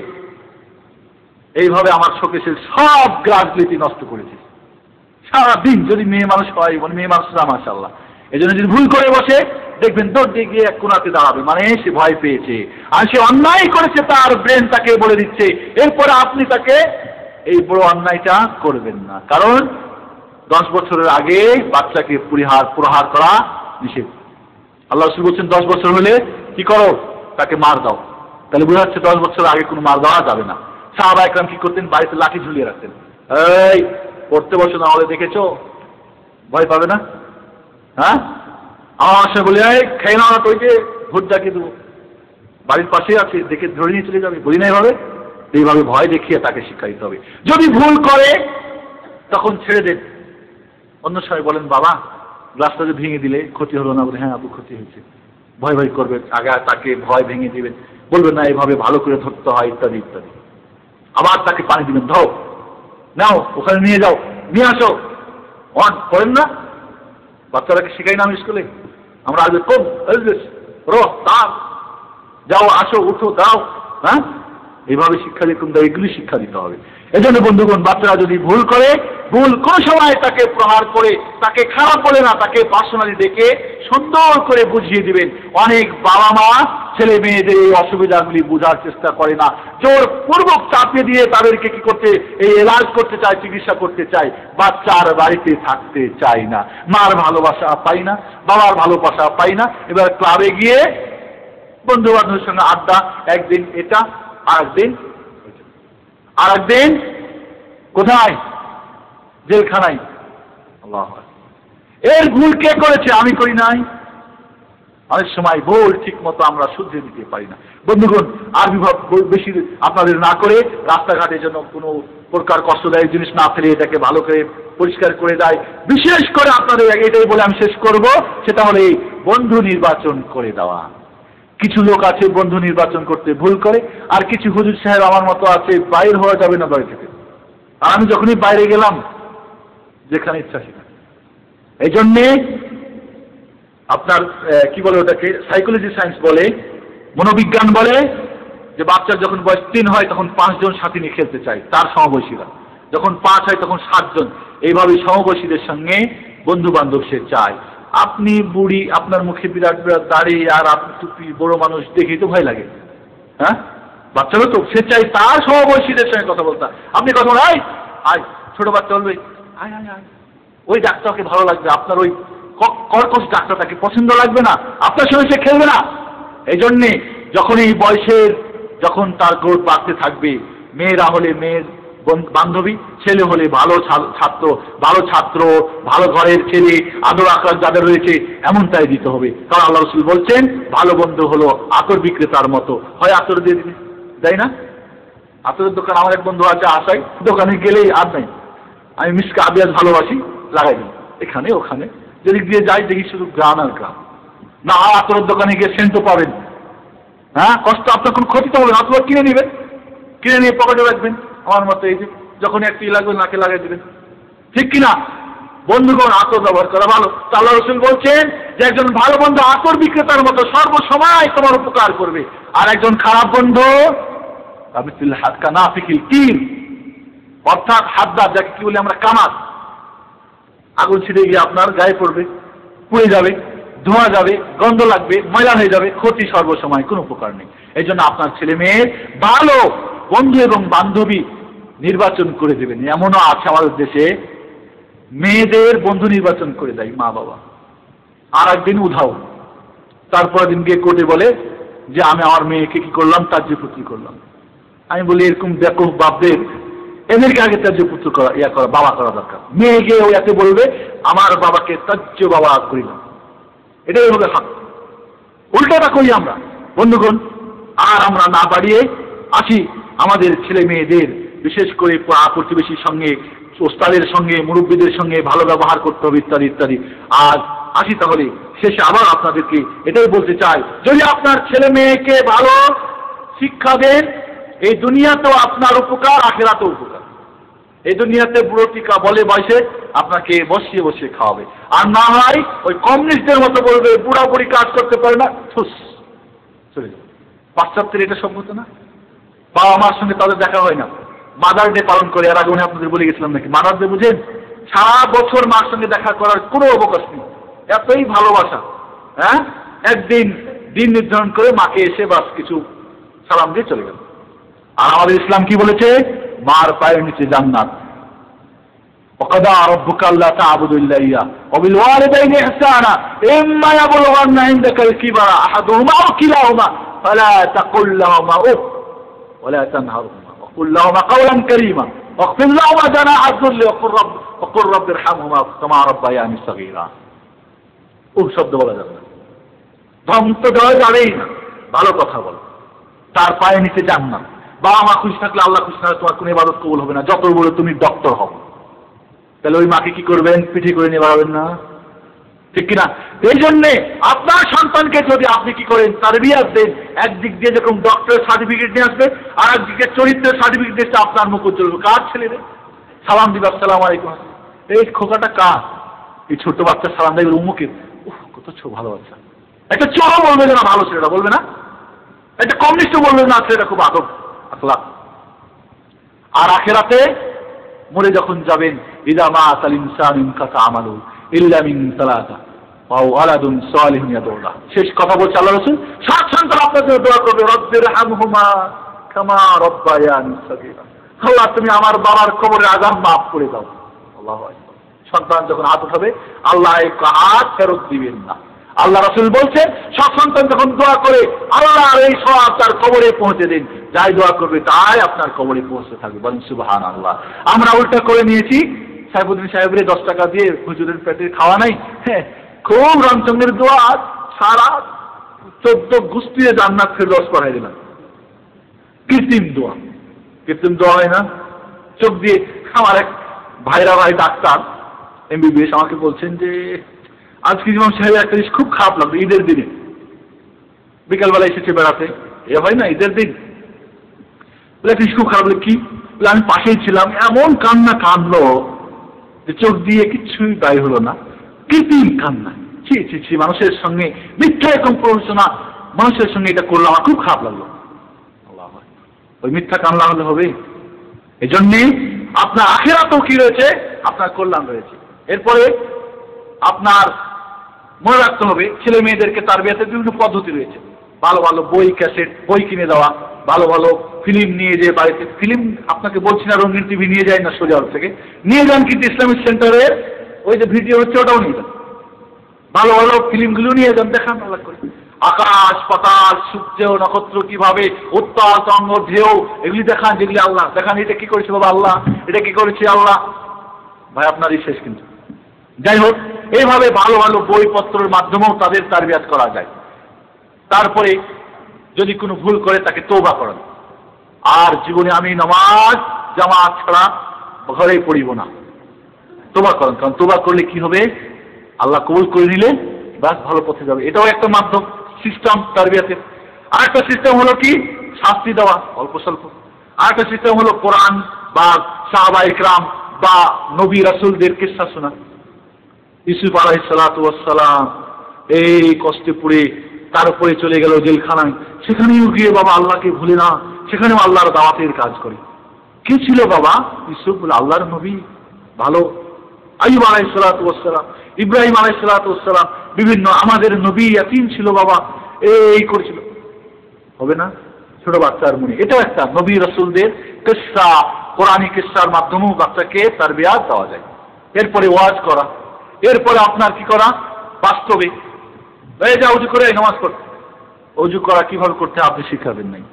এইভাবে আমার শোকেসের সব গ্লাসগুলি নষ্ট করেছে সারাদিন। যদি মেয়ে মানুষ হয়, মানে মেয়ে মানুষরা মাশাআল্লাহ, এই জন্য যদি ভুল করে বসে দেখবেন দৌড় দিয়ে গিয়ে এক কোনাতে দাঁড়াবে, মানে সে ভয় পেয়েছে আর সে অন্যায় করেছে, তার ব্রেন তাকে বলে দিচ্ছে। এরপরে আপনি তাকে এই বড় অন্যায়টা করবেন না, কারণ দশ বছরের আগে বাচ্চাকে পরিহার প্রহার করা নিষেধ। আল্লাহ রাসূল বলছেন দশ বছর হলে কি করো, তাকে মার দাও। তাহলে বোঝা যাচ্ছে দশ বছর আগে কোনো মার দেওয়া যাবে না। সাহাবা একরাম কি করতেন, বাড়িতে লাঠি ঝুলিয়ে রাখতেন, এই পড়তে বসো না হলে দেখেছো, ভয় পাবে না। হ্যাঁ, আমার সঙ্গে বলে এই খেয়ে নাও না, তো ওই যে ভোট ডাকিয়ে দেবো, বাড়ির পাশে আছে, দেখে ধরে নিয়ে চলে যাবে, বলি না এইভাবে। এইভাবে ভয় দেখিয়ে তাকে শিক্ষা দিতে হবে। যদি ভুল করে তখন ছেড়ে দেন, অন্য সময় বলেন বাবা গ্লাসটা যে ভেঙে দিলে ক্ষতি হলো না, বলে হ্যাঁ আপু ক্ষতি হয়েছে, ভয় ভয় করবে, আগে তাকে ভয় ভেঙে দিবেন, বলবেন না এভাবে ভালো করে ধরতে হয় ইত্যাদি ইত্যাদি। আবার তাকে পানি দিবেন, ধরো, নাও, ওখানে নিয়ে যাও, নিয়ে আসো। অন করেন না? বাচ্চারাকে শেখাই না আমি স্কুলে, আমরা আসবে কম রো দাও, যাও, আসো, উঠো, দাও, হ্যাঁ, এইভাবে শিক্ষা দিতে, এগুলি শিক্ষা দিতে হবে। এই জন্য বন্ধুগণ, বাচ্চারা যদি ভুল করে, ভুল কোন সময় তাকে প্রহার করে, তাকে খারাপ বলে না, তাকে পার্সোনালি ডেকে সুন্দর করে বুঝিয়ে দিবেন। অনেক বাবা মা ছেলে মেয়েদের এই অসুবিধাগুলি বোঝার চেষ্টা করে না, জোর পূর্বক চাপিয়ে দিয়ে তাদেরকে কি করতে, এই এলাজ করতে চায়, চিকিৎসা করতে চায়, বাচ্চার বাড়িতে থাকতে চায় না, মার ভালোবাসা পাই না, বাবার ভালোবাসা পাই না। এবার ক্লাবে গিয়ে বন্ধু বান্ধবের সঙ্গে আড্ডা, একদিন এটা, আরেকদিন আরেকদিন কোথায়, জেলখানায়। আল্লাহ, এর ভুল কে করেছে? আমি করি নাই। অনেক সময় ভুল ঠিক মতো আমরা শুধরে দিতে পারি না। বন্ধুগণ, আর বিভাগ বেশি আপনাদের না করে, রাস্তাঘাটে যেন কোনো প্রকার কষ্টদায়ক জিনিস না ফেলে এটাকে ভালো করে পরিষ্কার করে দেয়। বিশেষ করে আপনাদের এটাই বলে আমি শেষ করব, সেটা হলে এই বন্ধু নির্বাচন করে দেওয়া। কিছু লোক আছে বন্ধু নির্বাচন করতে ভুল করে, আর কিছু হুজুর সাহেব আমার মতো আছে, বাইর হওয়া যাবে না বাড়ি থেকে। আর আমি যখনই বাইরে গেলাম, যেখানে ইচ্ছা সেখানে। এই জন্যে আপনার কি বলে ওটাকে, সাইকোলজি সায়েন্স বলে, মনোবিজ্ঞান বলে, যে বাচ্চার যখন বয়স তিন হয় তখন পাঁচজন সাথী নিয়ে খেলতে চায়, তার সমবয়সীরা। যখন পাঁচ হয় তখন সাতজন। এইভাবে সমবয়সীদের সঙ্গে বন্ধু বান্ধব সে চায়। আপনি বুড়ি, আপনার মুখে বিরাট বিরাট দাড়ি, আর আপনি টুপি, বড় মানুষ, দেখেই তো ভয় লাগে, হ্যাঁ? বাচ্চারও তো সে চাই তার সমবয়সীদের সঙ্গে কথা বলতে। আপনি কথা বলেন, আয় আয়, ছোট বাচ্চা বলবে আয় আয় আয়, ওই ডাক্তারকে ভালো লাগবে, আপনার ওই কর্কশ ডাক্তারটাকে পছন্দ লাগবে না, আপনার সঙ্গে সে খেলবে না। এই জন্যে যখন এই বয়সের, যখন তার গ্রোথ বাড়তে থাকবে, মেয়েরা হলে মেয়ের বান্ধবী, ছেলে হলে ভালো ছাত্র, ভালো ছাত্র, ভালো ঘরের ছেলে, আদর আখলাক যাদের রয়েছে এমনটাই দিতে হবে। কারণ আল্লাহ রাসূল বলছেন, ভালো বন্ধু হলো আতর বিক্রেতার মতো, হয় আতর দিয়ে দিবে, তাই না? আতরের দোকান, আমার এক বন্ধু আছে আশাই, দোকানে গেলেই আর নাই, আমি মিসকা আবিয়াজ ভালোবাসি, লাগাই দিই এখানে ওখানে, যেদিক দিয়ে যাই দেখি শুধু গ্রাম আর গ্রাম। না, আতরের দোকানে গিয়ে সেন্ট পাবেন, হ্যাঁ, কষ্ট আপনার কোনো ক্ষতি তো হবে না, অথবা কিনে নেবেন, কিনে নিয়ে পকেটে রাখবেন। আমার মতো এই যে যখন একটি লাগবে নাকে লাগাই দিবেন, ঠিক কিনা? বন্ধুগণ, আতর ব্যবহার করা ভালো। আল্লাহ রাসূল বলছেন যে একজন ভালো বন্ধু আতর বিক্রেতার মতো সর্বসময় তোমার উপকার করবে, আর একজন খারাপ বন্ধু আবিসিল হাত কানাফিকিল কিল, অর্থাৎ হাতদার, যাকে কি বলি আমরা কামাত, আগুন ছিঁড়ে গিয়ে আপনার গায়ে পড়বে, পুড়ে যাবে, ধোঁয়া যাবে, গন্ধ লাগবে, ময়লা হয়ে যাবে, ক্ষতি সর্বসময়, কোনো উপকার নেই। এই জন্য আপনার ছেলে মেয়ের ভালো বন্ধু এবং বান্ধবী নির্বাচন করে দেবেন। এমনও আছে আমাদের দেশে, মেয়েদের বন্ধু নির্বাচন করে দেয় মা বাবা, আর একদিন উধাও, তারপর দিন গিয়ে কোর্টে বলে যে আমি আমার মেয়েকে কি করলাম, ত্যায্যপুত্র করলাম। আমি বলি এরকম বেকুফ বাপদের, এদেরকে আগে ত্যায্যপুত্র করা, ইয়া করা, বাবা করা দরকার। মেয়ে গিয়ে ওই এতে বলবে আমার বাবাকে ত্যায্য বাবা করিলাম, এটাই হবে হাক। উল্টাটা করি আমরা। বন্ধুগণ, আর আমরা না বাড়িয়ে আসি আমাদের ছেলে মেয়েদের, বিশেষ করে পাড়া প্রতিবেশীর সঙ্গে, ওস্তাদের সঙ্গে, মুরব্বীদের সঙ্গে ভালো ব্যবহার করতে হবে, ইত্যাদি ইত্যাদি। আর আসি তাহলে শেষে আবার আপনাদেরকে এটাই বলতে চাই, যদি আপনার ছেলে মেয়েকে ভালো শিক্ষা দেন, এই দুনিয়াতেও আপনার উপকার, আখিরাতেও উপকার। এই দুনিয়াতে বুড়ো টিকা বলে বয়সে আপনাকে বসিয়ে বসিয়ে খাওয়াবে, আর না হয় ওই কমিউনিস্টদের মতো বলবে বুড়া বুড়ি কাজ করতে পারে না, ঠুস চলে যাবে। পাশ্চাত্যের এটা সভ্যতা না? বাবা মার সঙ্গে তাদের দেখা হয় না, মাদার ডে পালন করে। এর আগে উনি আপনাদের বলে গেছিলাম নাকি, মাদার ডে বুঝেন? সারা বছর মার সঙ্গে দেখা করার কোনো অবকাশ নেই, এতই ভালোবাসা। হ্যাঁ, একদিন দিন নির্ধারণ করে মাকে এসে বাস কিছু সালাম দিয়ে চলে গেল। আর আমাদের ইসলাম কি বলেছে? মার পায়ের নিচে জান্নাত। وقضى ربك ألا تعبدوا إلا إياه وبالوالدين إحسانا إما يبلغن عندك الكبر أحدهما أو كلاهما فلا تقل لهما أف ولا تنهرهما وقل لهما قولا كريما واخفض لهما جناح الذل وقل رب وقل رب ارحمهما كما ربياني صغيرا। উহ শব্দ বলা যাবে না, ধমক তো দেওয়া যাবেই না, ভালো কথা বলো। তার পায়ের নিচে জান্নাত। বাবা মা খুশি থাকলে আল্লাহ খুশি থাকলে তোমার কোনো ইবাদত কবুল হবে না, যত বড় তুমি ডক্টর হও। তাহলে ওই মাকে কি করবেন? পিঠে করে নিয়ে বাড়াবেন না, ঠিক কিনা? এই জন্যে আপনার সন্তানকে যদি আপনি কি করেন, তারবিয়াত দেন, একদিক দিয়ে যেরকম ডক্টরের সার্টিফিকেট নিয়ে আসবে, আর একদিকে চরিত্রের সার্টিফিকেট দিয়ে আপনার মুখ উজ্জ্বল হবে। কার ছেলে? সালাম দিবে, আসসালামু আলাইকুম, এই খোকাটা কার? এই ছোট্ট বাচ্চা সালাম দেবে উম্মুকে, উহ কত ছো ভালো বাচ্চা। একটা চোরও বলবে যে না ভালো ছেলেটা, বলবে না? একটা কমিউনিস্টও বলবে না ছেলেটা খুব আদব আখলাক। আর আখিরাতে মরে যখন যাবেন, ইদা মাতাল ইনসানু ইনকাতা আমালু ইল্লা মিন সালাসা ওয়া ওয়ালাদুন সালিহুন ইয়াদউল্লাহ। শেষ কথা বলছে আল্লাহ রাসূল, সাত সন্তান আপনার জন্য দোয়া করবে, রব্বিরহামহুমা কামা রাব্বায়ানি সগীরা। আল্লাহ তুমি আমার বাবার কবরের আযাব মাফ করে দাও। আল্লাহু আকবার। সন্তান যখন হাত উঠাবে আল্লাহ এই হাত ফেরত দিবেন না। আল্লাহ রাসূল বলছেন, সব সন্তান যখন দোয়া করে আল্লাহর এই সওয়াব তার কবরে পৌঁছে দিন, যাই দোয়া করবে তাই আপনার কবরে পৌঁছে থাকবে। বলেন সুবহানাল্লাহ। আমরা উল্টা করে নিয়েছি, সাইফুদ্দিন সাহেবের দশ টাকা দিয়ে হুজুরের পেটে খাওয়া নাই, হ্যাঁ খুব রংচঙ্গের দোয়া, সারা চোদ্দ গুস্তিয়ে জান্নাত ফেরদৌস করাই দিলাম। কৃত্রিম দোয়া, কৃত্রিম দোয়া হয় না? চোখ দিয়ে। আমার এক ভাইরা ভাই ডাক্তার এমবিবিএস আমাকে বলছেন যে আজকে ইমাম সাহেবের একটা জিনিস খুব খারাপ লাগলো, ঈদের দিনে বিকালবেলা এসেছে বেড়াতে, এ হয় না ঈদের দিন, বলে একটা জিনিস খুব খারাপ লাগে। কি? বলে আমি পাশেই ছিলাম, এমন কান্না কাঁদলো যে চোখ দিয়ে কিচ্ছুই দায়ী হলো না, কৃত্রিম কান্না। ছি ছি ছি, মানুষের সঙ্গে মিথ্যা এরকম প্ররোচনা, মানুষের সঙ্গে এটা করলো, আমার খুব খারাপ লাগলো। ওই মিথ্যা কান্না হলে হবে? এই জন্যে আপনার আখিরাতেও কি রয়েছে? আপনার কল্যাণ রয়েছে। এরপরে আপনার মনে রাখতে হবে, ছেলে মেয়েদেরকে তারবিয়াতের বিভিন্ন পদ্ধতি রয়েছে। ভালো ভালো বই, ক্যাসেট, বই কিনে দেওয়া, ভালো ভালো ফিল্ম নিয়ে যে বাড়িতে, ফিল্ম আপনাকে বলছি না রঙিন টিভি নিয়ে যায় না সোজা থেকে নিয়ে যান, কিন্তু ইসলামিক সেন্টারের ওই যে ভিডিও হচ্ছে ওটাও নিয়ে যান, ভালো ভালো ফিল্মগুলো নিয়ে যান, দেখান আল্লাহ করে। আকাশ পাতাল, সূর্য নক্ষত্র কিভাবে উত্তাল তরঙ্গ ঢেউ, এগুলি দেখান, যেগুলি আল্লাহ দেখান, এটা কি করেছে বাবা আল্লাহ, এটা কি করেছে আল্লাহ। ভাই আপনারই শেষ কিন্তু। যাই হোক, এইভাবে ভালো ভালো বইপত্রের মাধ্যমেও তাদের তারবিয়াত করা যায়। তারপরে যদি কোনো ভুল করে তাকে তওবা করান। আর জীবনে আমি নামাজ জামাত ছাড়া ঘরে পড়িব না, তওবা করেন। কারণ তওবা করলে কি হবে? আল্লাহ কবুল করে নিলে বাস ভালো পথে যাবে। এটাও একটা মাধ্যম, সিস্টেম তারবিয়াতের। আর একটা সিস্টেম হলো কি? শাস্তি দেওয়া অল্প স্বল্প। আর একটা সিস্টেম হলো কোরআন বা সাহাবা ইকরাম বা নবী রাসূলদের কিসসা শোনা। ইউসুফ আলাইহিস সালাতু ওয়াস সালাম এই কষ্টে পড়ে তারপরে চলে গেল জেলখানায়, সেখানেও গিয়ে বাবা আল্লাহকে ভুলে না, সেখানেও আল্লাহর দাওয়াতের কাজ করে। কে ছিল বাবা? ইউসুফ বলে আল্লাহর নবী, ভালো। আইয়ুব আলাইহিস সালাতু ওয়াস সালাম, ইব্রাহিম আলাইহিস সালাতু ওয়াস সালাম, বিভিন্ন আমাদের নবী ইয়াতীম ছিল বাবা, এই করেছিল। হবে না? ছোট বাচ্চার মনে এটাও একটা নবী রাসূলদের কিসসা, কোরআনী কিসসার মাধ্যমেও বাচ্চাকে তারবিয়াত দেওয়া যায়। এরপরে ওয়াজ করা, এরপরে আপনার কি করা? বাস্তবে এই যা উজু করে নামাজ পড়তে, উজু করা কিভাবে করতে আপনি শিখাবেন নাই।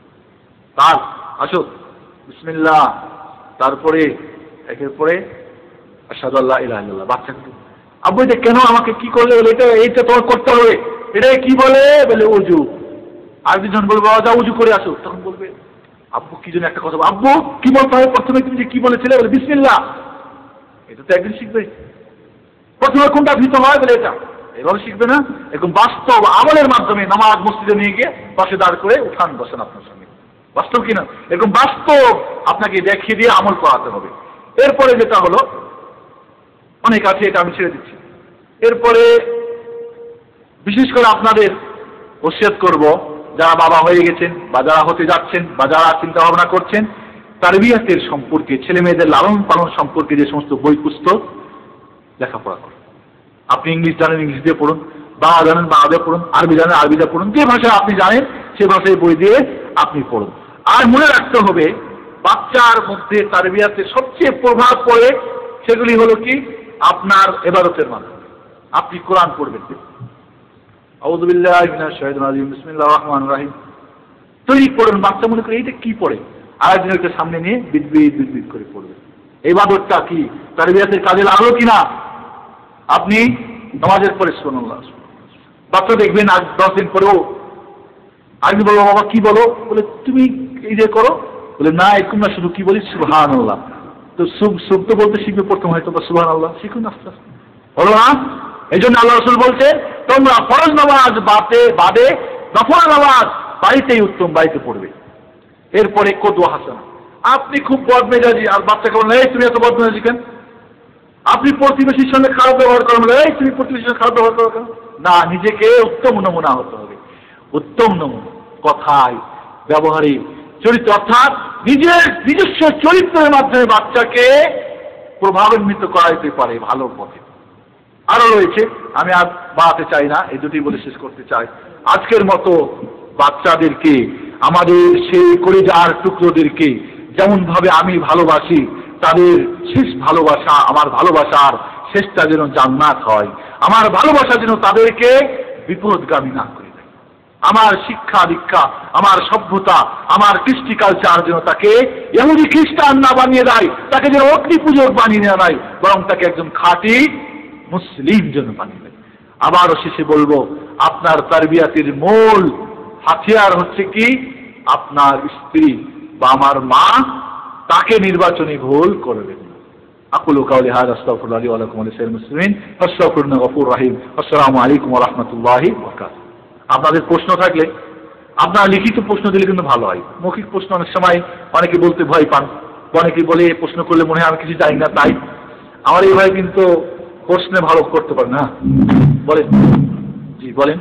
তার আসো বিসমিল্লাহ, তারপরে একের পরে আশহাদু আল্লা ইলাহা ইল্লাল্লাহ। বাচ্চা আব্বু এটা কেন আমাকে কি করলে? বলে এটা এইটা তোমার করতে হবে। এটা কি বলে? বলে উজু। আর দুজন বলবো যা উজু করে আসো, তখন বলবে আব্বু কি জন্য একটা কথা, আব্বু কি বলতে হবে প্রথমে? তুমি যে কি বলেছিলে? বলে বিসমিল্লাহ। এটা তো একদিন শিখবে। প্রথমে কোনটা ভিতর হয়? বলে এটা। এভাবে শিখবে না, এরকম বাস্তব আমলের মাধ্যমে নামাজ মসজিদে নিয়ে গিয়ে পাশে দাঁড় করে উঠান বসেন আপনার সঙ্গে, বাস্তব কিনা এরকম বাস্তব আপনাকে দেখিয়ে দিয়ে আমল করাতে হবে। এরপরে যেটা হলো, অনেক আছে এটা আমি ছেড়ে দিচ্ছি। এরপরে বিশেষ করে আপনাদের ওসিয়ত করব, যারা বাবা হয়ে গেছেন বা যারা হতে যাচ্ছেন বা যারা চিন্তা ভাবনা করছেন, তারবিয়াতের সম্পর্কে, ছেলে মেয়েদের লালন পালন সম্পর্কে যে সমস্ত বই পুস্তক লেখাপড়া করুন। আপনি ইংলিশ জানেন ইংলিশ দিয়ে পড়ুন, বাংলা জানেন বাংলা দিয়ে পড়ুন, আরবি জানেন আরবি দিয়ে পড়ুন, যে ভাষা আপনি জানেন সে ভাষায় বই দিয়ে আপনি পড়ুন। আর মনে রাখতে হবে, বাচ্চার মধ্যে তারবিয়াতের সবচেয়ে প্রভাব পড়ে সেগুলি হলো কি? আপনার ইবাদতের মাধ্যমে। আপনি কোরআন পড়বেন, আউযু বিল্লাহি মিনাশ শাইতানির রাজিম, বিসমিল্লাহির রহমানির রহিম, তৈরি পড়ুন। বাচ্চা মনে করে এইটা কি পড়ে, আরেকজনকে সামনে নিয়ে বিদবিদ বিদবিদ করে পড়বে। ইবাদতটা কি তারবিয়াতের কাজে লাগলো কিনা? আপনি নামাজের পরে সুবহানাল্লাহ, বাচ্চা দেখবেন আজ দশ দিন পরেও আগে বলবো বাবা কি বলো? বলে তুমি এই যে করো। বলে না এরকম না, শুধু কি বলি সুবহানাল্লাহ। তো সুব সুব তো বলতে শিখবে প্রথম, হয়তো বা সুবহানাল্লাহ শিখুন আস্তে আস্তে, হলো না? এই জন্য আল্লাহ রাসূল বলছেন, তোমরা ফরজ নামাজ বাদে বাদে নফল নামাজ বাড়িতেই উত্তম, বাড়িতে পড়বে। এরপরে কদওয়া হাসানা। আপনি খুব বদমেজাজি, আর বাচ্চাকে বলেন, এই তুমি এত বদমেজাজি কেন? আপনি প্রতিবেশীর সঙ্গে খারাপ ব্যবহার করেন, এই তুমি প্রতিবেশীর সঙ্গে খারাপ ব্যবহার করো কেন? না, নিজেকে উত্তম নমুনা হতে হবে। উত্তম নমুনা কথায়, ব্যবহারে, চরিত্র, অর্থাৎ নিজের নিজস্ব চরিত্রের মাধ্যমে বাচ্চাকে প্রভাবান্বিত করাইতে পারে ভালো পথে। আরো রয়েছে, আমি আর বাড়াতে চাই না, এই দুটি বলে শেষ করতে চাই। আজকের মতো বাচ্চাদেরকে, আমাদের সেই কলিজার টুকরোদেরকে যেমন ভাবে আমি ভালোবাসি, তাদের শেষ ভালোবাসা, আমার ভালোবাসার শেষটা যেন জান্নাত হয়। আমার ভালোবাসা যেন তাদেরকে বিপদগামী না করে দেয়। আমার শিক্ষা দীক্ষা, আমার সভ্যতা, আমার কৃষ্টি কালচার যেন তাকে ইহুদি খ্রিস্টান না বানিয়ে দেয়, তাকে যেন অগ্নি পূজক বানিয়ে নেওয়া নয়, বরং তাকে একজন খাঁটি মুসলিম যেন বানিয়ে দেয়। আবারও শেষে বলবো, আপনার তারবিয়াতের মূল হাতিয়ার হচ্ছে কি? আপনার স্ত্রী বা আমার মা, তাকে নির্বাচনী ভুল করবেন না। আকুলু কাওলি হাযা আস্তাগফিরুল্লাহ লি ওয়া লাকুম ওয়া লিসাইরিল মুসলিমিন ফাস্তাগফিরুহু গফুরুর রহিম। আসসালামু আলাইকুম ওয়া রাহমাতুল্লাহি ওয়া বারাকাতুহু। আপনাদের প্রশ্ন থাকলে আপনারা লিখিত প্রশ্ন দিলে কিন্তু ভালো হয়। মৌখিক প্রশ্ন অনেক সময় অনেকে বলতে ভয় পান, অনেকে বলে প্রশ্ন করলে মনে হয় আমি কিছু জানি না, তাই আমার এই ভাই কিন্তু প্রশ্নে ভালো করতে পারে না। বলেন, জি বলেন।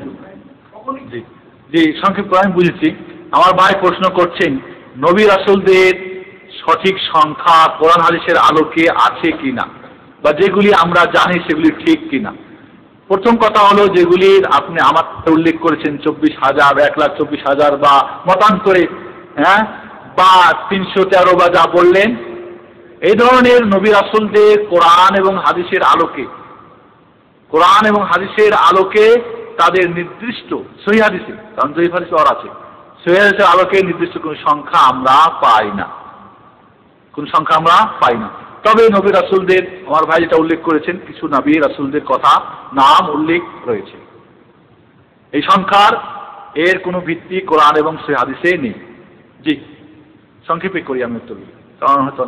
জি জি সংক্ষিপ্ত আমি বুঝেছি। আমার ভাই প্রশ্ন করছেন, নবী রাসূলদের সঠিক সংখ্যা কোরআন হাদিসের আলোকে আছে কিনা, বা যেগুলি আমরা জানি সেগুলি ঠিক কিনা। প্রথম কথা হলো, যেগুলির আপনি আমার উল্লেখ করেছেন চব্বিশ হাজার, এক লাখ চব্বিশ হাজার বা মতান্তরে, হ্যাঁ, বা তিনশো তেরো বা যা বললেন, এই ধরনের নবী রাসূলদের কোরআন এবং হাদিসের আলোকে, কোরআন এবং হাদিসের আলোকে তাদের নির্দিষ্ট সহিহ হাদিসে, কারণ সহিহ হাদিসে আর আছে, সহিহ হাদিসের আলোকে নির্দিষ্ট কোন সংখ্যা আমরা পাই না, কোন সংখ্যা আমরা পাই না। তবে নবী রাসূলদের, আমার ভাই যেটা উল্লেখ করেছেন, কিছু নবী রাসূলদের কথা নাম উল্লেখ রয়েছে। এই সংখ্যার এর কোনো ভিত্তি কোরআন এবং সহিহ হাদিসে নেই। জি সংক্ষেপে করি আমি উত্তর, কারণ হয়তো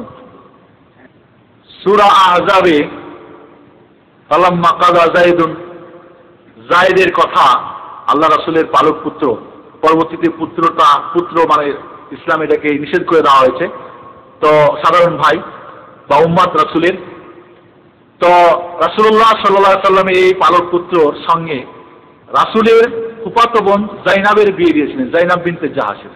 সূরা আহজাবে ফালাম্মা কাযা যায়েদুন, যায়েদের কথা আল্লাহ রাসূলের পালক পুত্র, পরবর্তীতে পুত্রটা পুত্র মানে ইসলাম এটাকে নিষেধ করে দেওয়া হয়েছে, তো সাধারণ ভাই বা উম্মত রাসূলের, তো রাসূলুল্লাহ সাল্লাল্লাহু আলাইহি সাল্লাম এই পালক পুত্রর সঙ্গে রাসূলের ফুফাতো বোন যায়নাবের বিয়ে দিয়েছিলেন, যায়নাব বিনতে জাহাশের।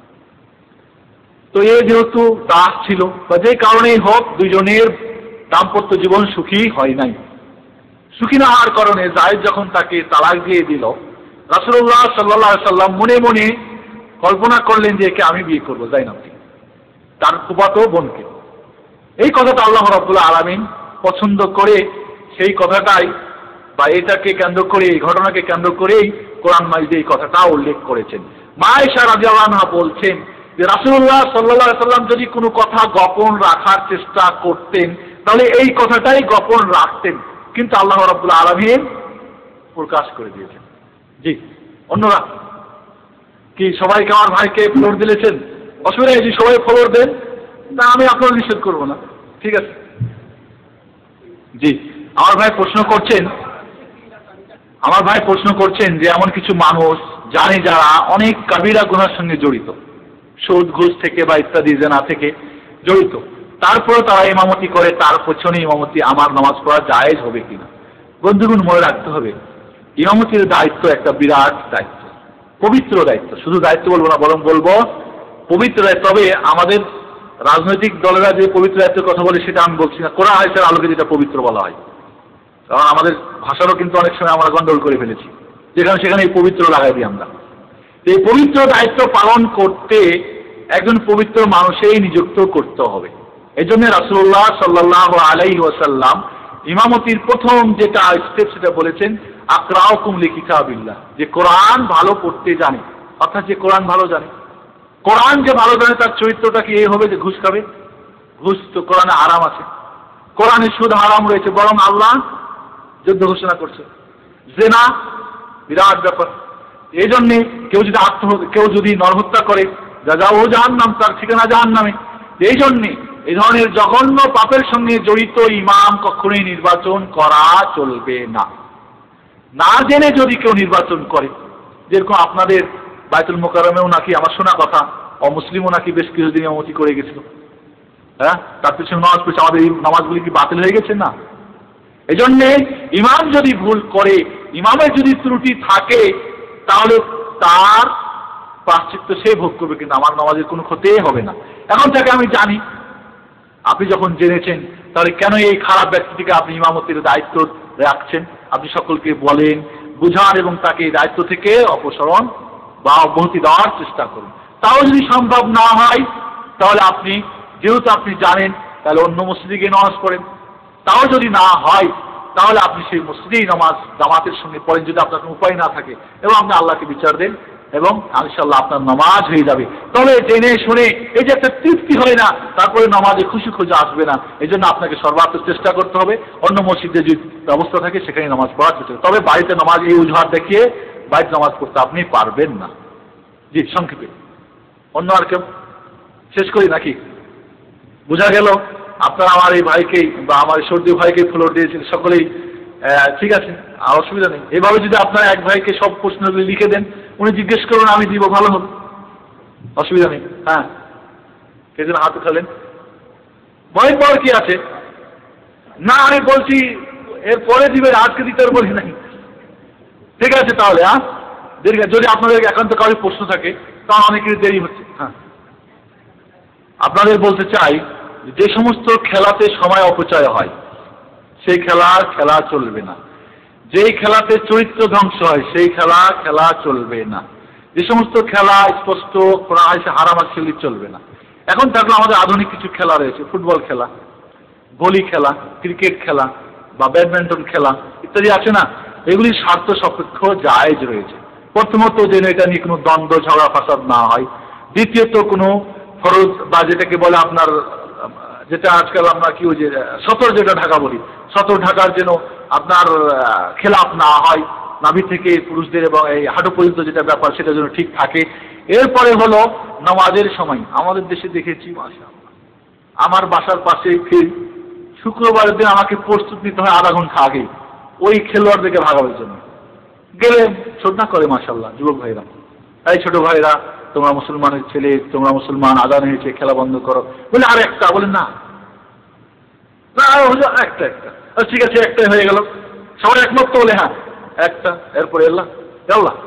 তো এই যেহেতু দাস ছিল বা যে কারণেই হোক, দুইজনের দাম্পত্য জীবন সুখী হয় নাই। সুখী না হওয়ার কারণে যায়েদ যখন তাকে তালাক দিয়ে দিল, রাসূলুল্লাহ সাল্লাল্লাহু আলাইহি সাল্লাম মনে মনে কল্পনা করলেন যে একে আমি বিয়ে করবো, যায়নাবকে, তার ফুফাতো বোনকে। এই কথাটা আল্লাহ রাব্বুল আলামিন পছন্দ করে, সেই কথাটাই বা এটাকে কেন্দ্র করে, এই ঘটনাকে কেন্দ্র করেই কোরআন মাজিদে এই কথাটা উল্লেখ করেছেন। মা আয়েশা রাদিয়াল্লাহু আনহা বলছেন যে রাসূলুল্লাহ সাল্লাল্লাহু আলাইহি সাল্লাম যদি কোনো কথা গোপন রাখার চেষ্টা করতেন, তাহলে এই কথাটাই গোপন রাখতেন, কিন্তু আল্লাহ রাব্বুল আলামিন প্রকাশ করে দিয়েছেন। জি অন্যরা কি সবাইকে আমার ভাইকে ফ্লোর দিয়েছেন? অসুবিধা নেই, সবাই ফ্লোর দেন, না আমি আপনার নিষেধ করবো না, ঠিক আছে। জি আমার ভাই প্রশ্ন করছেন, আমার ভাই প্রশ্ন করছেন যে এমন কিছু মানুষ জানে যারা অনেক কাবিরা গুনার সঙ্গে জড়িত, সুদ ঘুষ থেকে বা ইত্যাদি জেনা থেকে জড়িত, তারপরে তারা ইমামতি করে, তার পেছনে ইমামতি আমার নামাজ পড়া জায়েজ হবে কিনা? বন্ধুগণ মনে রাখতে হবে, ইমামতির দায়িত্ব একটা বিরাট দায়িত্ব, পবিত্র দায়িত্ব। শুধু দায়িত্ব বলবো না, বরং বলবো পবিত্র দায়িত্ব। তবে আমাদের রাজনৈতিক দলেরা যে পবিত্র দায়িত্বের কথা বলে সেটা আমি বলছি না, কোরআন হাদিসের আলোকে যেটা পবিত্র বলা হয়। কারণ আমাদের ভাষারও কিন্তু অনেক সময় আমরা গন্ডগোল করে ফেলেছি, যেখানে সেখানে এই পবিত্র লাগাই দিই আমরা। এই পবিত্র দায়িত্ব পালন করতে একজন পবিত্র মানুষেই নিযুক্ত করতে হবে। এই জন্য রাসূলুল্লাহ সাল্লাল্লাহু আলাইহি ওয়াসাল্লাম ইমামতির প্রথম যেটা স্টেপ সেটা বলেছেন, আকরাউকুম লিকিতাবিল্লাহ, যে কোরআন ভালো পড়তে জানে, অর্থাৎ যে কোরআন ভালো জানে। কোরআন যে ভালো জানে তার চরিত্রটা কি এই হবে যে ঘুষ খাবে? ঘুষ তো কোরআনে হারাম আছে, কোরআনে সুদ হারাম রয়েছে, বরং আল্লাহ যুদ্ধ ঘোষণা করছে। জেনা বিরাট ব্যাপার, এই জন্যে কেউ যদি আত্মহত্যা, কেউ যদি নরহত্যা করে, যা যা ও জাহান্নাম, তার ঠিকানা জাহান্নামে। এই জন্যে এই ধরনের জঘন্য পাপের সঙ্গে জড়িত ইমাম কখনোই নির্বাচন করা চলবে না। না জেনে যদি কেউ নির্বাচন করে, যেরকম আপনাদের বাইতুল মোকাররমেও নাকি আমার শোনা কথা অমুসলিমও নাকি বেশ কিছুদিন ইমামতি করে গেছিল, হ্যাঁ, তার পিছনে নামাজ পড়ছে, আমাদের এই নামাজগুলি কি বাতিল হয়ে গেছে? না। এই জন্যে ইমাম যদি ভুল করে, ইমামের যদি ত্রুটি থাকে, তাহলে তার প্রায়শ্চিত্ত সে ভোগ করবে, কিন্তু আমার নামাজের কোনো ক্ষতিই হবে না। এখন থেকে আমি জানি আপনি যখন জেনেছেন, তাহলে কেন এই খারাপ ব্যক্তিটিকে আপনি ইমামতির দায়িত্ব রাখছেন? আপনি সকলকে বলেন, বুঝান এবং তাকে এই দায়িত্ব থেকে অপসারণ বা অব্যাহতি দেওয়ার চেষ্টা করুন। তাও যদি সম্ভব না হয়, তাহলে আপনি যেহেতু আপনি জানেন, তাহলে অন্য মসজিদে গিয়ে নামাজ পড়েন। তাও যদি না হয়, তাহলে আপনি সেই মসজিদেই নামাজ জামাতের সঙ্গে পড়েন, যদি আপনার কোনো উপায় না থাকে, এবং আপনি আল্লাহকে বিচার দেন, এবং ইনশাআল্লাহ আপনার নামাজ হয়ে যাবে। তবে জেনে শুনে এই যে একটা তৃপ্তি হয় না, তারপরে নামাজে খুশি খুঁজে আসবে না। এই জন্য আপনাকে সর্বাত্মক চেষ্টা করতে হবে, অন্য মসজিদে যদি ব্যবস্থা থাকে সেখানে নামাজ পড়ার চেষ্টা, তবে বাড়িতে নামাজ এই অজুহাত দেখিয়ে বাড়িতে নামাজ পড়তে আপনি পারবেন না। জি, সংক্ষেপে অন্য আর কেউ শেষ করি নাকি? বোঝা গেল আপনারা আমার এই ভাইকেই বা আমার সর্দি ভাইকে ফ্লোর দিয়েছিলেন সকলেই, ঠিক আছে, আর অসুবিধা নেই। এভাবে যদি আপনারা এক ভাইকে সব প্রশ্নগুলি লিখে দেন, উনি জিজ্ঞেস করুন, আমি দিব, ভালো হবে, অসুবিধা নেই। হ্যাঁ, কে যেন হাত উঠালেন? ভয়ের পর কি আছে? না, আমি বলছি এরপরে দিবেন, আজকে দিতে আর বলি নাই। ঠিক আছে, তাহলে হ্যাঁ দেরি, যদি আপনাদের একান্ত কারোর প্রশ্ন থাকে তাহলে অনেকের দেরি হচ্ছে। হ্যাঁ, আপনাদের বলতে চাই, যে সমস্ত খেলাতে সময় অপচয় হয় সেই খেলা খেলা চলবে না। যেই খেলাতে চরিত্র ধ্বংস হয় সেই খেলা খেলা চলবে না। যে সমস্ত খেলা স্পষ্ট করা হয় সে হারাম আর খেললে চলবে না। এখন থাকলে আমাদের আধুনিক কিছু খেলা রয়েছে, ফুটবল খেলা, ভলি খেলা, ক্রিকেট খেলা বা ব্যাডমিন্টন খেলা ইত্যাদি আছে না, এগুলির স্বার্থ সাপেক্ষ জায়েজ রয়েছে। প্রথমত যেন এটা নিয়ে কোনো দ্বন্দ্ব ঝগড়া ফাসাদ না হয়। দ্বিতীয়ত কোনো ফরজ বা যেটাকে বলে আপনার, যেটা আজকাল আমরা কি ওই যে সতর যেটা ঢাকা বলি, সতর ঢাকার যেন আপনার খেলাফ না হয়, নাভি থেকে পুরুষদের এবং এই হাঁটু পর্যন্ত যেটা ব্যাপার সেটা যেন ঠিক থাকে। এরপরে হলো নামাজের সময়। আমাদের দেশে দেখেছি, মাশাআল্লাহ, আমার বাসার পাশে ফিল্ড, শুক্রবারের দিন আমাকে প্রস্তুত নিতে হয় আধা ঘন্টা আগে ওই খেলোয়াড়দেরকে ভাগাবার জন্য। গেলে শ্রদ্ধা করে মাশাআল্লাহ যুবক ভাইরা, এই ছোট ভাইরা, তোমরা মুসলমানের ছেলে, তোমরা মুসলমান, আদান হয়েছে, খেলা বন্ধ করো। বলে আর একটা, বলে না না একটা একটা ঠিক আছে, একটাই হয়ে গেল, সবাই একমত তো, বলে হ্যাঁ একটা, এরপরে আল্লাহ আল্লাহ।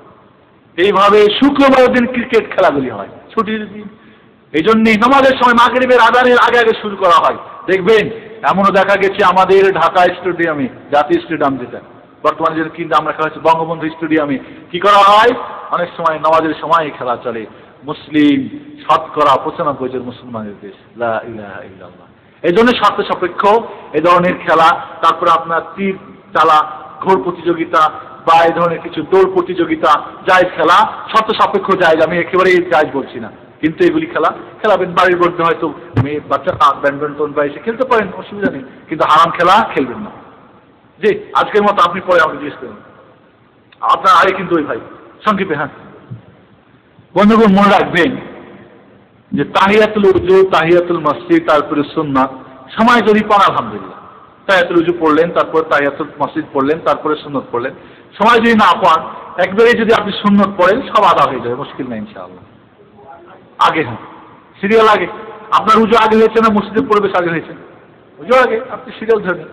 এইভাবে শুক্রবার দিন ক্রিকেট খেলাগুলি হয়, ছুটির দিন। এই জন্যই নামাজের সময় মাগরিবের আযানের আগে আগে শুরু করা হয়। দেখবেন এমনও দেখা গেছে আমাদের ঢাকা স্টেডিয়ামে, জাতীয় স্টেডিয়াম যেটা বর্তমানে যেটা কিন্তু আমরা খেলা হচ্ছে বঙ্গবন্ধু স্টেডিয়ামে, কি করা হয়, অনেক সময় নামাজের সময় খেলা চলে। মুসলিম শতকরা পঁচানব্বই জন মুসলমানের দেশ, লা ইলাহা ইল্লাল্লাহ। এই জন্য স্বার্থ সাপেক্ষ এই ধরনের খেলা, তারপরে আপনার তীর চালা, ঘোড় প্রতিযোগিতা বা এই ধরনের কিছু দৌড় প্রতিযোগিতা, জায়েজ খেলা, শর্ত সাপেক্ষ জায়েজ, আমি একেবারেই জায়েজ বলছি না, কিন্তু এগুলি খেলা খেলাবেন। বাড়ির মধ্যে হয়তো মেয়ে বাচ্চা ব্যাডমিন্টন বা এসে খেলতে পারেন, অসুবিধা নেই, কিন্তু হারাম খেলা খেলবেন না। জি, আজকের মতো আপনি পরে আমাকে জিজ্ঞেস করুন, আপনার আগে কিন্তু ওই ভাই সংক্ষেপে। হ্যাঁ বন্ধুগণ, মনে রাখবেন যে তাহিয়াতুল উজু, তাহিয়াতুল মসজিদ, তারপরে সুন্নাত, সময় যদি পান আলহামদুলিল্লাহ, তাহিয়াতুল উজু পড়লেন, তারপর তাহিয়াতুল মসজিদ পড়লেন, তারপরে সুন্নত পড়লেন। সময় যদি না পান, একবারে যদি আপনি সুন্নত পড়েন সব আদা হয়ে যাবে, মুশকিল নেই ইনশাআল্লাহ। আগে, হ্যাঁ সিরিয়াল আগে, আপনার উজু আগে হয়েছে না মসজিদের পরিবেশ আগে হয়েছে? উজু আগে, আপনি সিরিয়াল ধরেন।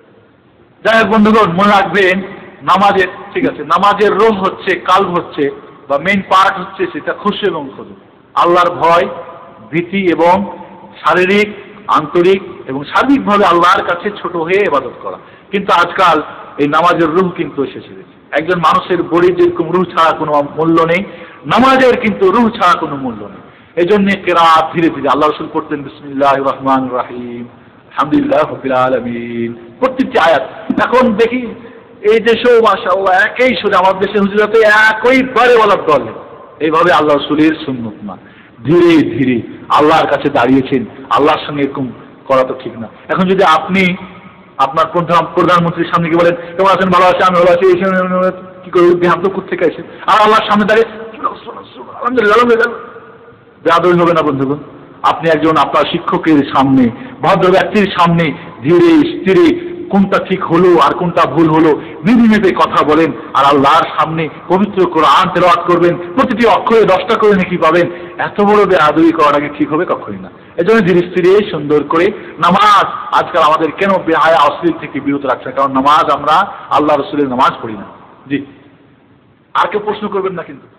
যাই হোক বন্ধুগণ, মনে রাখবেন নামাজের, ঠিক আছে, নামাজের রোহ হচ্ছে, কাল্ব হচ্ছে বা মেইন পার্ট হচ্ছে সেটা খুশু এবং খুদু, আল্লাহর ভয়, ভীতি এবং শারীরিক, আন্তরিক এবং সার্বিকভাবে আল্লাহর কাছে ছোট হয়ে ইবাদত করা। কিন্তু আজকাল এই নামাজের রুহ কিন্তু এসেছে। একজন মানুষের বডির যেরকম রুহ ছাড়া কোনো মূল্য নেই, নামাজের কিন্তু রুহ ছাড়া কোনো মূল্য নেই। এই জন্য কেরাত ধীরে ধীরে আল্লাহ রাসূল পড়তেন বিসমিল্লাহির রহমানির রহিম, আলহামদুলিল্লাহি রাব্বিল আলামিন, প্রত্যেকটি আয়াত। এখন দেখি এই দেশেও মাশাআল্লাহ একই সুরে, আমার দেশে হুজুরাতে একইবারে বলার দল নেই। এইভাবে আল্লাহ রাসূলের সুন্নত না, ধীরে ধীরে আল্লাহর কাছে দাঁড়িয়েছেন, আল্লাহর সঙ্গে এরকম করা তো ঠিক না। এখন যদি আপনি আপনার প্রধান প্রধানমন্ত্রীর সামনে গিয়ে বলেন কেমন আছেন, ভালো আছে, আমি ভালো আছি, এই কি করে দেহাম তো কোথেকে আসে, আর আল্লাহর সামনে দাঁড়িয়ে আলহামদুলিল্লাহ আলহামদুলিল্লাহ, বেয়াদবি হবে না বন্ধুগণ? আপনি একজন আপনার শিক্ষকের সামনে, ভদ্র ব্যক্তির সামনে ধীরে স্থিরে কোনটা ঠিক হলো আর কোনটা ভুল হলো নির্বিমেতে কথা বলেন আর আল্লাহর সামনে পবিত্র কোরআন তেলাওয়াত করবেন, প্রতিটি অক্ষরে দশটা করে নাকি পাবেন, এত বড় বেআদবি করাটাকে ঠিক হবে কখনই না। এজন্য ধীরে স্থিরে সুন্দর করে নামাজ আজকাল আমাদের কেন বেহায়া অশ্লীল থেকে বিরত রাখছে, কারণ নামাজ আমরা আল্লাহ রসুলের নামাজ পড়ি না। জি, আর কেউ প্রশ্ন করবেন না কিন্তু।